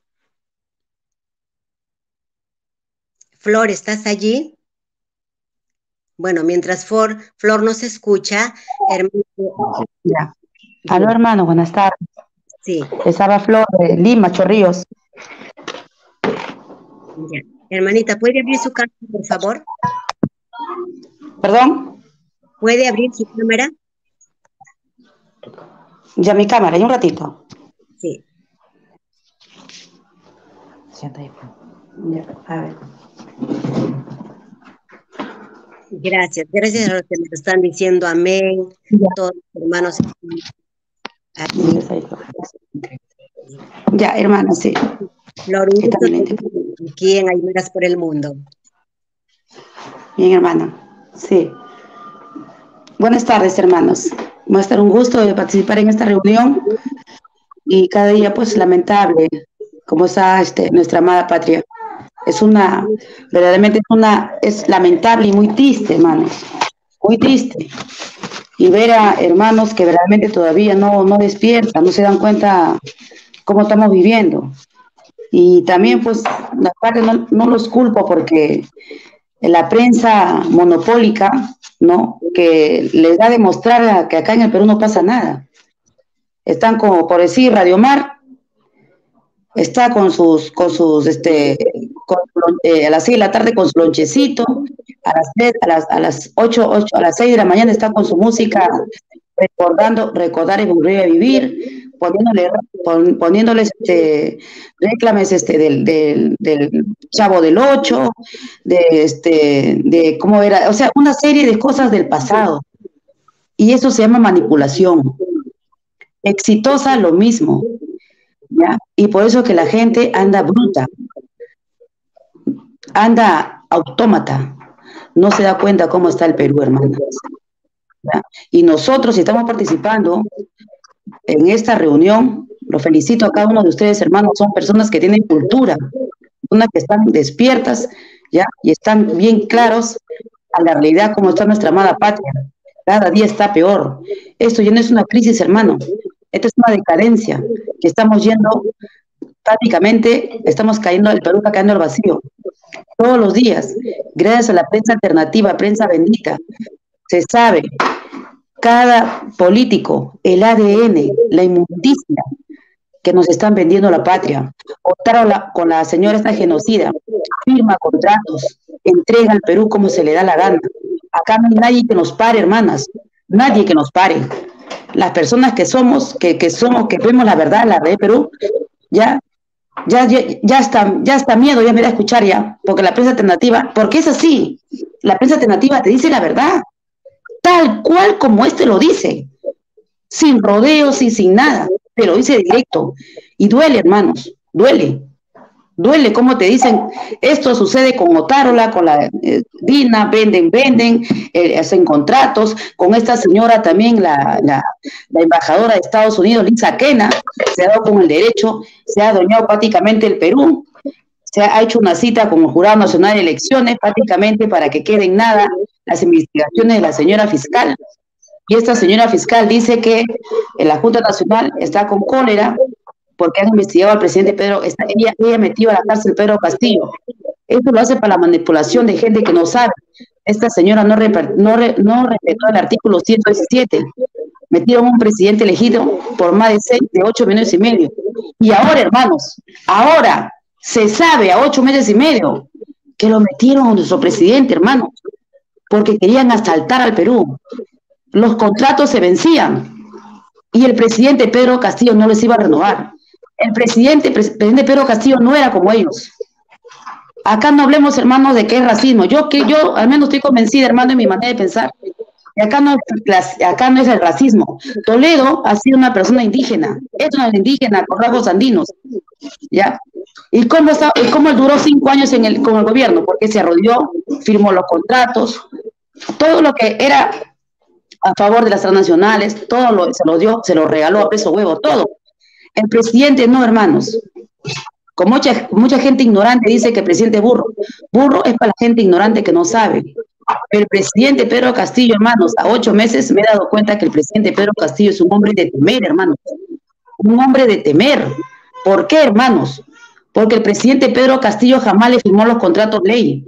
Speaker 1: Flor, ¿estás allí? Bueno, mientras Flor, Flor no se escucha, hermano.
Speaker 14: Ya. Aló, hermano, buenas tardes.
Speaker 1: Sí.
Speaker 14: Estaba Flor de Lima, Chorrillos.
Speaker 1: Ya. Hermanita, ¿puede abrir su cámara, por favor?
Speaker 14: ¿Perdón?
Speaker 1: ¿Puede abrir su cámara?
Speaker 14: Ya mi cámara, y un ratito.
Speaker 1: Sí.
Speaker 14: Sienta ahí. Ya, a ver.
Speaker 1: Gracias, gracias a los que nos están diciendo amén, todos los hermanos. Aquí.
Speaker 14: Ya, hermano, sí.
Speaker 1: Flor, un gusto aquí en Aymaras por el Mundo.
Speaker 14: Bien, hermano. Sí. Buenas tardes, hermanos. Va a estar un gusto de participar en esta reunión y cada día, pues, lamentable como está este, nuestra amada patria. Es una, verdaderamente es una, es lamentable y muy triste, hermanos. Muy triste. Y ver a hermanos que verdaderamente todavía no, no despiertan, no se dan cuenta cómo estamos viviendo. Y también, pues, la parte no, no los culpo porque la prensa monopólica, ¿no?, que les da a demostrar que acá en el Perú no pasa nada. Están como, por decir, Radio Mar, está con sus, con sus, este, con, eh, a las seis de la tarde con su lonchecito, a las, tres, a las, a las ocho, ocho, a las seis de la mañana está con su música, recordando, recordar y volver a vivir, poniéndole, pon, poniéndoles este, reclames este, del, del, del Chavo del Ocho, de, este, de cómo era, o sea, una serie de cosas del pasado. Y eso se llama manipulación. Exitosa, lo mismo. ¿Ya? Y por eso que la gente anda bruta, anda autómata, no se da cuenta cómo está el Perú, hermanas. ¿Ya? Y nosotros, si estamos participando en esta reunión, lo felicito a cada uno de ustedes, hermanos, son personas que tienen cultura, personas que están despiertas, ¿ya? Y están bien claros a la realidad como está nuestra amada patria. Cada día está peor. Esto ya no es una crisis, hermano. Esto es una decadencia, que estamos yendo, prácticamente, estamos cayendo, el Perú está cayendo al vacío. Todos los días, gracias a la prensa alternativa, prensa bendita, se sabe, cada político, el A D N, la inmundicia que nos están vendiendo la patria. Votaron la, con la señora esta genocida, firma contratos, entrega al Perú como se le da la gana. Acá no hay nadie que nos pare, hermanas, nadie que nos pare. Las personas que somos, que, que somos, que vemos la verdad, la de Perú, ya, ya, ya, ya está, ya está miedo, ya me da a escuchar ya, porque la prensa alternativa, porque es así, la prensa alternativa te dice la verdad, tal cual como este lo dice, sin rodeos y sin nada, te lo dice directo, y duele, hermanos, duele, duele como te dicen, esto sucede con Otárola, con la eh, Dina, venden, venden, eh, hacen contratos, con esta señora también, la, la, la embajadora de Estados Unidos, Lisa Kena, se ha dado con el derecho, se ha adueñado prácticamente el Perú, se ha hecho una cita con el Jurado Nacional de Elecciones, prácticamente para que queden nada las investigaciones de la señora fiscal, y esta señora fiscal dice que la Junta Nacional está con cólera, porque han investigado al presidente Pedro, está, ella, ella metió a la cárcel Pedro Castillo. Esto lo hace para la manipulación de gente que no sabe. Esta señora no, no, no respetó el artículo ciento diecisiete. Metieron a un presidente elegido por más de, seis, de ocho meses y medio. Y ahora, hermanos, ahora se sabe a ocho meses y medio que lo metieron a nuestro presidente, hermanos, porque querían asaltar al Perú. Los contratos se vencían y el presidente Pedro Castillo no les iba a renovar. El presidente, presidente Pedro Castillo no era como ellos. Acá no hablemos, hermanos, de qué es racismo. Yo, que yo al menos estoy convencida, hermano, en mi manera de pensar, que acá no, es, acá no es el racismo. Toledo ha sido una persona indígena, es una indígena con rasgos andinos, ¿ya? ¿Y cómo, está, y cómo duró cinco años en el, con el gobierno? Porque se arrodilló, firmó los contratos, todo lo que era a favor de las transnacionales, todo lo, se lo dio, se lo regaló a peso huevo, todo. El presidente no, hermanos. Con mucha, mucha gente ignorante dice que el presidente burro. Burro es para la gente ignorante que no sabe. El presidente Pedro Castillo, hermanos, a ocho meses me he dado cuenta que el presidente Pedro Castillo es un hombre de temer, hermanos. Un hombre de temer. ¿Por qué, hermanos? Porque el presidente Pedro Castillo jamás le firmó los contratos ley.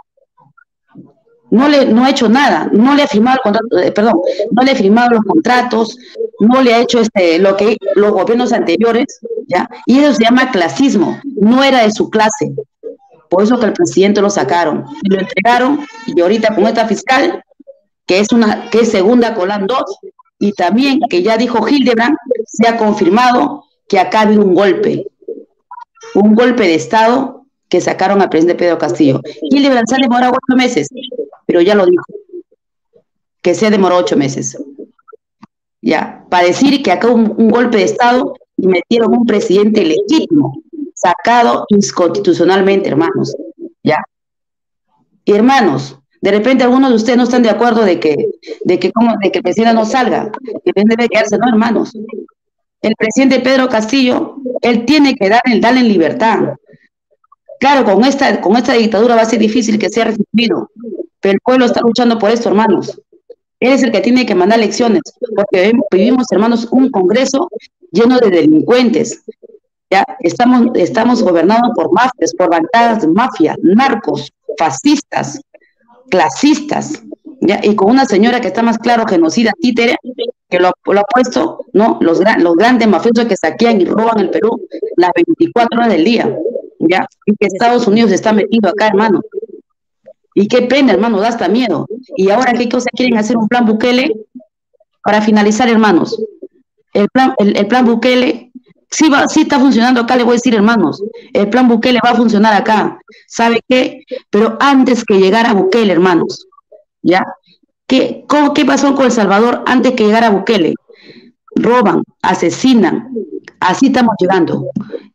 Speaker 14: No, le, no ha hecho nada, no le ha firmado el contrato, eh, perdón, no le ha firmado los contratos, no le ha hecho este, lo que los gobiernos anteriores, ¿ya? Y eso se llama clasismo, no era de su clase. Por eso que el presidente lo sacaron y lo entregaron, y ahorita con esta fiscal, que es una, que es segunda Colán dos, y también que ya dijo Hildebrand, se ha confirmado que acá ha habido un golpe, un golpe de Estado que sacaron al presidente Pedro Castillo. Hildebrand se ha demorado ocho meses, pero ya lo dijo, que se demoró ocho meses. Ya, para decir que acá hubo un, un golpe de Estado y metieron un presidente legítimo, sacado inconstitucionalmente, hermanos. Ya. Y hermanos, de repente algunos de ustedes no están de acuerdo de que, de que, como, de que el presidente no salga, que el presidente debe quedarse, no, hermanos. El presidente Pedro Castillo, él tiene que dar, darle en libertad. Claro, con esta, con esta dictadura va a ser difícil que sea restituido, pero el pueblo está luchando por esto, hermanos. Él es el que tiene que mandar lecciones, porque vivimos, hermanos, un Congreso lleno de delincuentes. Ya estamos, estamos gobernados por mafias, por bancadas de mafia, narcos, fascistas, clasistas, ¿ya? Y con una señora que está más claro, genocida, títere, que lo, lo ha puesto, ¿no? Los, los grandes mafiosos que saquean y roban el Perú las veinticuatro horas del día, ¿ya? Y que Estados Unidos está metido acá, hermano. Y qué pena, hermano, da hasta miedo. Y ahora, ¿qué cosa quieren hacer? Un plan Bukele. Para finalizar, hermanos, el plan, el, el plan Bukele sí, va, sí está funcionando acá, le voy a decir, hermanos, el plan Bukele va a funcionar acá. ¿Sabe qué? Pero antes que llegara Bukele, hermanos, ¿ya? ¿Qué, cómo, ¿Qué pasó con El Salvador antes que llegara Bukele? Roban, asesinan, así estamos llegando.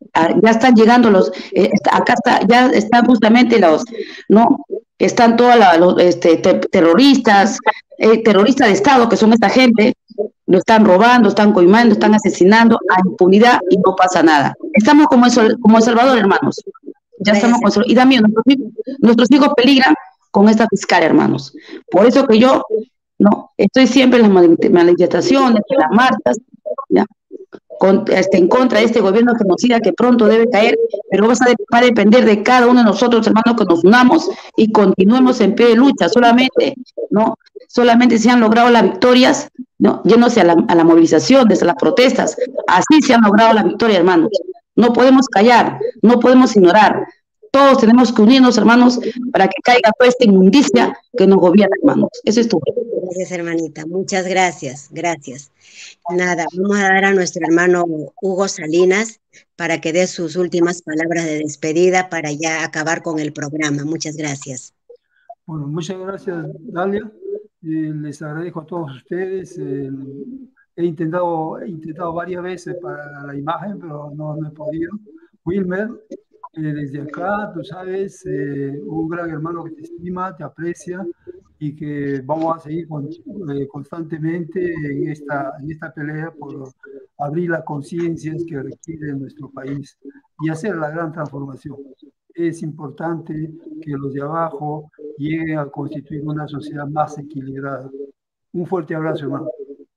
Speaker 14: Ya están llegando los, eh, acá está, ya están justamente los, ¿no? Están todos los este, te, terroristas, eh, terroristas de Estado, que son esta gente, lo están robando, están coimando, están asesinando a impunidad y no pasa nada. Estamos como, eso, como El Salvador, hermanos. Ya estamos con eso. Y también nuestros hijos, nuestros hijos peligran con esta fiscal, hermanos. Por eso que yo no estoy siempre en las manifestaciones, en las marchas, ¿ya? Con, este, en contra de este gobierno genocida que pronto debe caer, pero va a, va a depender de cada uno de nosotros, hermanos, que nos unamos y continuemos en pie de lucha. Solamente, ¿no? Solamente se han logrado las victorias, ¿no? Yéndose a la, a la movilización, desde las protestas. Así se han logrado la victoria, hermanos. No podemos callar, no podemos ignorar. Todos tenemos que unirnos, hermanos, para que caiga toda esta inmundicia que nos gobierna, hermanos. Eso es todo.
Speaker 1: Gracias, hermanita. Muchas gracias. Gracias. Nada, vamos a dar a nuestro hermano Hugo Salinas para que dé sus últimas palabras de despedida para ya acabar con el programa. Muchas gracias.
Speaker 5: Bueno, muchas gracias, Dalia. Eh, les agradezco a todos ustedes. Eh, he, intentado, he intentado varias veces para la imagen, pero no, no he podido. Wilmer, eh, desde acá, tú sabes, eh, un gran hermano que te estima, te aprecia, y que vamos a seguir con, eh, constantemente en esta, en esta pelea por abrir las conciencias que requiere nuestro país y hacer la gran transformación. Es importante que los de abajo lleguen a constituir una sociedad más equilibrada. Un fuerte abrazo, hermano.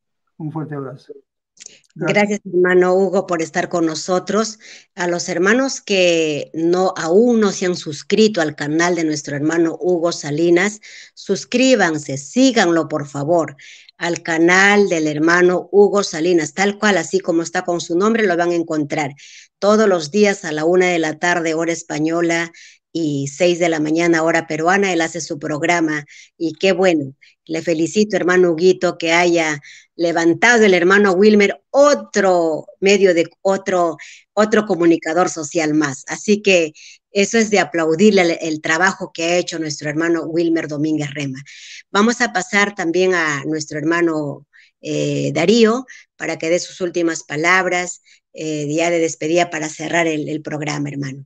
Speaker 5: Un fuerte abrazo.
Speaker 1: Gracias. Gracias, hermano Hugo, por estar con nosotros. A los hermanos que no aún no se han suscrito al canal de nuestro hermano Hugo Salinas, suscríbanse, síganlo por favor, al canal del hermano Hugo Salinas, tal cual, así como está con su nombre, lo van a encontrar todos los días a la una de la tarde, hora española, y seis de la mañana, hora peruana. Él hace su programa, y qué bueno. Le felicito, hermano Huguito, que haya levantado el hermano Wilmer otro medio de otro, otro comunicador social más. Así que Eso es de aplaudirle el, el trabajo que ha hecho nuestro hermano Wilmer Domínguez Rema. Vamos a pasar también a nuestro hermano eh, Darío para que dé sus últimas palabras eh, ya de despedida para cerrar el, el programa, hermano.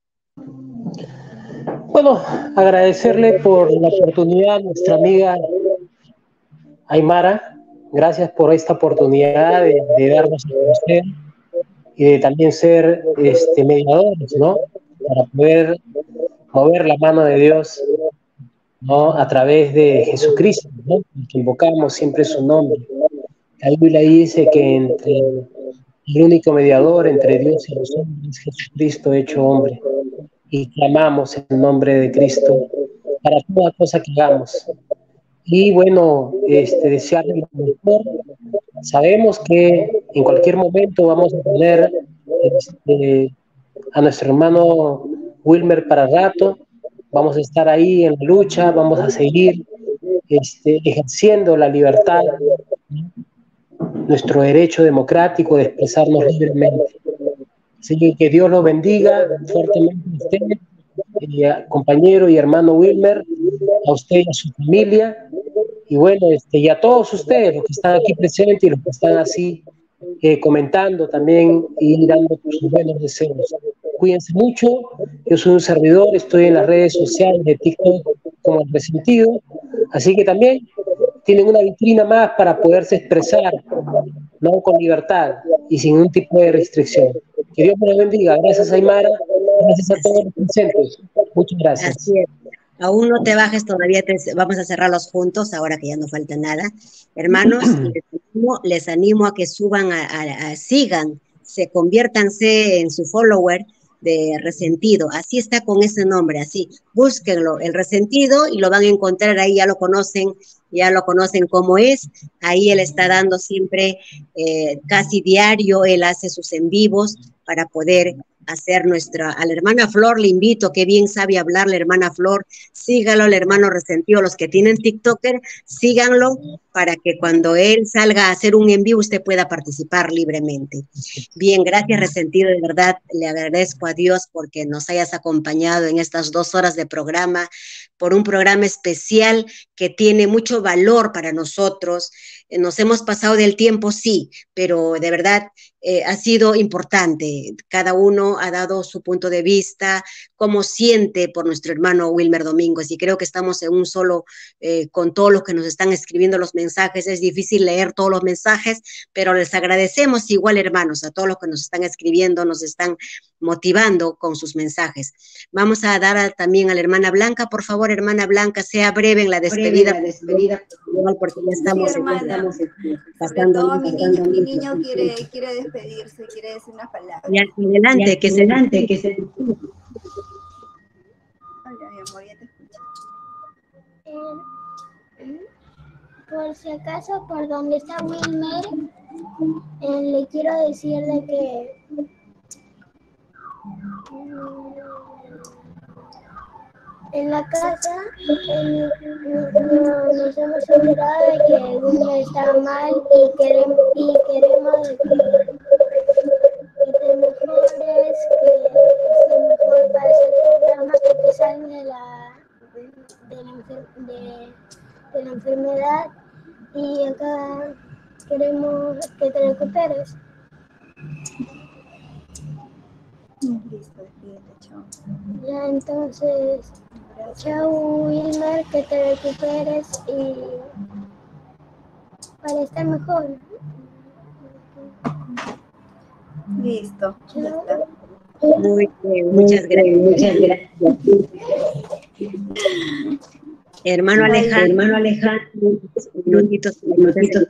Speaker 4: Bueno, agradecerle por la oportunidad a nuestra amiga Aymara. Gracias por esta oportunidad de, de darnos a conocer y de también ser este, mediadores, ¿no? Para poder mover la mano de Dios, ¿no? A través de Jesucristo, ¿no? Que invocamos siempre su nombre. La Biblia dice que entre el único mediador entre Dios y los hombres es Jesucristo hecho hombre. Y clamamos el nombre de Cristo para toda cosa que hagamos. Y bueno, este, desearle lo mejor. Sabemos que en cualquier momento vamos a tener este, a nuestro hermano Wilmer para rato. Vamos a estar ahí en la lucha, vamos a seguir este, ejerciendo la libertad, nuestro derecho democrático de expresarnos libremente. Así que que Dios los bendiga fuertemente a usted, eh, compañero y hermano Wilmer, a usted y a su familia, y bueno, este, y a todos ustedes, los que están aquí presentes y los que están así eh, comentando también y dando sus buenos deseos. Cuídense mucho, yo soy un servidor, estoy en las redes sociales de TikTok como El Resentido, así que también tienen una vitrina más para poderse expresar, ¿no? Con libertad y sin ningún tipo de restricción. Que Dios me los bendiga. Gracias, Aymara. Gracias a todos los presentes. Muchas gracias.
Speaker 1: Así es. Aún no te bajes todavía, te, vamos a cerrarlos juntos, ahora que ya no falta nada. Hermanos, les animo, les animo a que suban, a, a, a sigan, se conviértanse en su follower de Resentido. Así está con ese nombre, así. Búsquenlo, El Resentido, y lo van a encontrar ahí, ya lo conocen, ya lo conocen cómo es. Ahí él está dando siempre, eh, casi diario, él hace sus en vivos para poder hacer nuestra, a la hermana Flor le invito, que bien sabe hablar la hermana Flor, sígalo, el hermano Resentido, los que tienen TikToker, síganlo para que cuando él salga a hacer un en vivo usted pueda participar libremente. Bien, gracias Resentido, de verdad le agradezco a Dios porque nos hayas acompañado en estas dos horas de programa, por un programa especial que tiene mucho valor para nosotros. Nos hemos pasado del tiempo, sí, pero de verdad eh, ha sido importante. Cada uno ha dado su punto de vista, cómo siente por nuestro hermano Wilmer Domínguez, y creo que estamos en un solo, eh, con todos los que nos están escribiendo los mensajes. Es difícil leer todos los mensajes, pero les agradecemos igual, hermanos, a todos los que nos están escribiendo, nos están motivando con sus mensajes. Vamos a dar a, también a la hermana Blanca, por favor, hermana Blanca, sea breve en la despedida, la despedida porque ya estamos,
Speaker 12: sí,
Speaker 1: ya estamos
Speaker 12: pasando. Todo, mi, niño, mi niño quiere, quiere despedirse, quiere decir unas palabras.
Speaker 1: Y adelante, y que se adelante, que se...
Speaker 12: Hola, mi amor, ya te escucho.
Speaker 15: Eh, por si acaso, por donde está Wilmer, eh, le quiero decir de que en la casa eh, no, nos hemos enterado de que Wilmer está mal y queremos, y queremos que, que te mejores, que estés mejor para hacer programas que te salgan de la, de, de, la, de, de la enfermedad, y acá queremos que te recuperes.
Speaker 12: Listo, despídete, chao.
Speaker 15: Ya, entonces, chao Wilmer, que te recuperes y para estar mejor.
Speaker 12: Listo.
Speaker 15: Chao.
Speaker 1: Muy bien, muchas gracias. Muchas gracias. Hermano Alejandro, hermano Alejandro, minutitos, minutitos,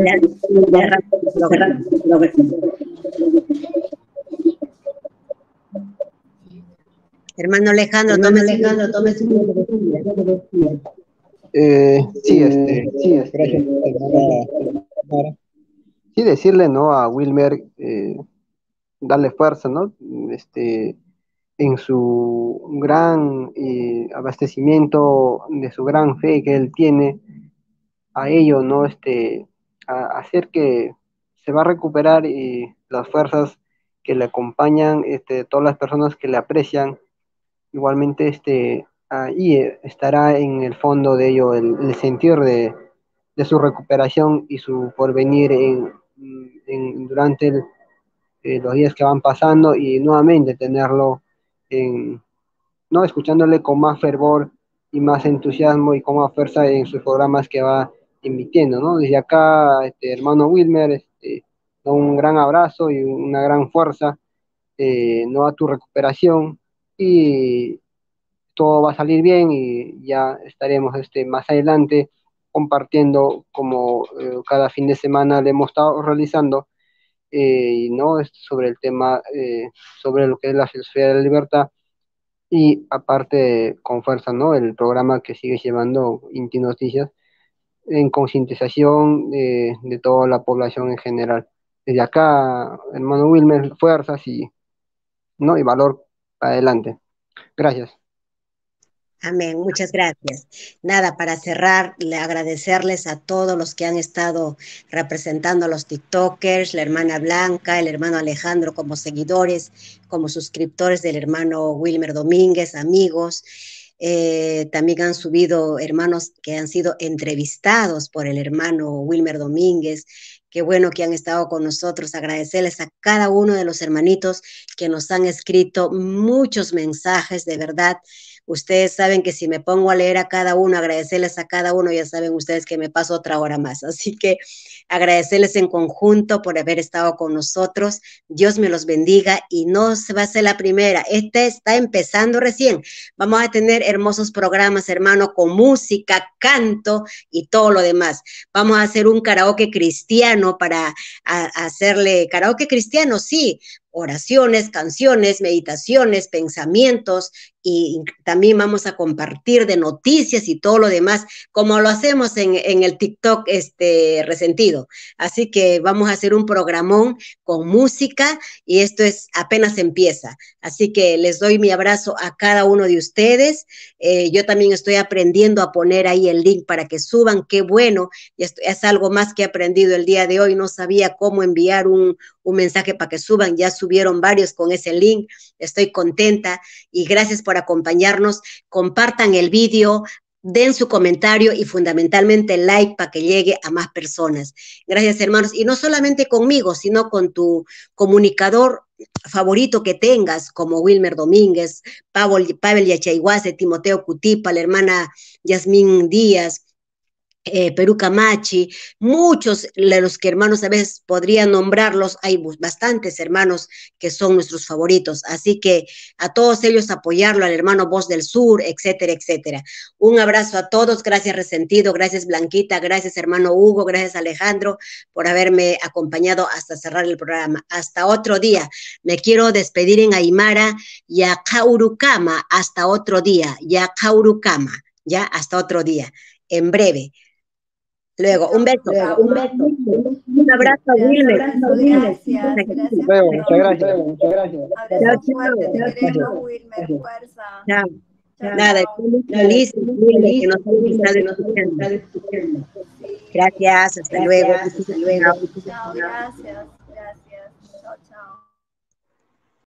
Speaker 1: hermano Alejandro, tome Alejandro, tome su
Speaker 9: eh, sí, este, sí, este, para, sí, decirle, ¿no? A Wilmer, eh, darle fuerza, ¿no? Este, en su gran eh, abastecimiento, de su gran fe que él tiene, a ello, ¿no? Este, a hacer que se va a recuperar y las fuerzas que le acompañan, este, todas las personas que le aprecian, igualmente este, ahí estará en el fondo de ello el, el sentir de, de su recuperación y su porvenir en, en, durante el, eh, los días que van pasando, y nuevamente tenerlo en, ¿no? escuchándole con más fervor y más entusiasmo y con más fuerza en sus programas que va emitiendo, ¿no? Desde acá, este, hermano Wilmer, este, un gran abrazo y una gran fuerza, eh, ¿no? a tu recuperación, y todo va a salir bien, y ya estaremos este, más adelante compartiendo como eh, cada fin de semana le hemos estado realizando, eh, ¿no? sobre el tema, eh, sobre lo que es la filosofía de la libertad, y aparte con fuerza, ¿no? el programa que sigue llevando Inti Noticias en concientización eh, de toda la población en general. Desde acá, hermano Wilmer, fuerzas y, ¿no? y valor para adelante. Gracias.
Speaker 1: Amén, muchas gracias. Nada, para cerrar, le agradecerles a todos los que han estado representando a los TikTokers, la hermana Blanca, el hermano Alejandro como seguidores, como suscriptores del hermano Wilmer Domínguez, amigos. Eh, también han subido hermanos que han sido entrevistados por el hermano Wilmer Domínguez. Qué bueno que han estado con nosotros. Agradecerles a cada uno de los hermanitos que nos han escrito muchos mensajes, de verdad. Ustedes saben que si me pongo a leer a cada uno, agradecerles a cada uno, ya saben ustedes que me paso otra hora más. Así que agradecerles en conjunto por haber estado con nosotros. Dios me los bendiga, y no se va a ser la primera. Este está empezando recién. Vamos a tener hermosos programas, hermano, con música, canto y todo lo demás. Vamos a hacer un karaoke cristiano para a, a hacerle karaoke cristiano, sí. Oraciones, canciones, meditaciones, pensamientos, y también vamos a compartir de noticias y todo lo demás, como lo hacemos en, en el TikTok este, Resentido. Así que vamos a hacer un programón con música, y esto es apenas empieza. Así que les doy mi abrazo a cada uno de ustedes. Eh, yo también estoy aprendiendo a poner ahí el link para que suban. Qué bueno, y esto es algo más que he aprendido el día de hoy. No sabía cómo enviar un, un mensaje para que suban. Ya subieron varios con ese link. Estoy contenta, y gracias por acompañarnos. Compartan el vídeo, den su comentario y fundamentalmente like para que llegue a más personas. Gracias, hermanos. Y no solamente conmigo, sino con tu comunicador favorito que tengas, como Wilmer Domínguez, Pavel, Pavel Yachayhuase, Timoteo Cutipa, la hermana Yasmín Díaz, Eh, Perú Camachi, muchos de los que hermanos a veces podrían nombrarlos. Hay bastantes hermanos que son nuestros favoritos, así que a todos ellos apoyarlo, al hermano Voz del Sur, etcétera, etcétera. Un abrazo a todos, gracias Resentido, gracias Blanquita, gracias hermano Hugo, gracias Alejandro por haberme acompañado hasta cerrar el programa. Hasta otro día. Me quiero despedir en Aymara, Yacaurukama, hasta otro día, Yacaurukama, ya, hasta otro día, en breve. Luego, un beso. Luego, un beso. Un abrazo a Wilmer.
Speaker 12: Gracias, gracias.
Speaker 9: Luego, muchas gracias. Muchas gracias.
Speaker 12: Abrazo fuerte, te queremos, Wilmer, fuerza.
Speaker 1: Chao. Nada, estoy muy feliz, Wilmer, que nos ha escuchando. Gracias, hasta luego.
Speaker 12: Chao, gracias.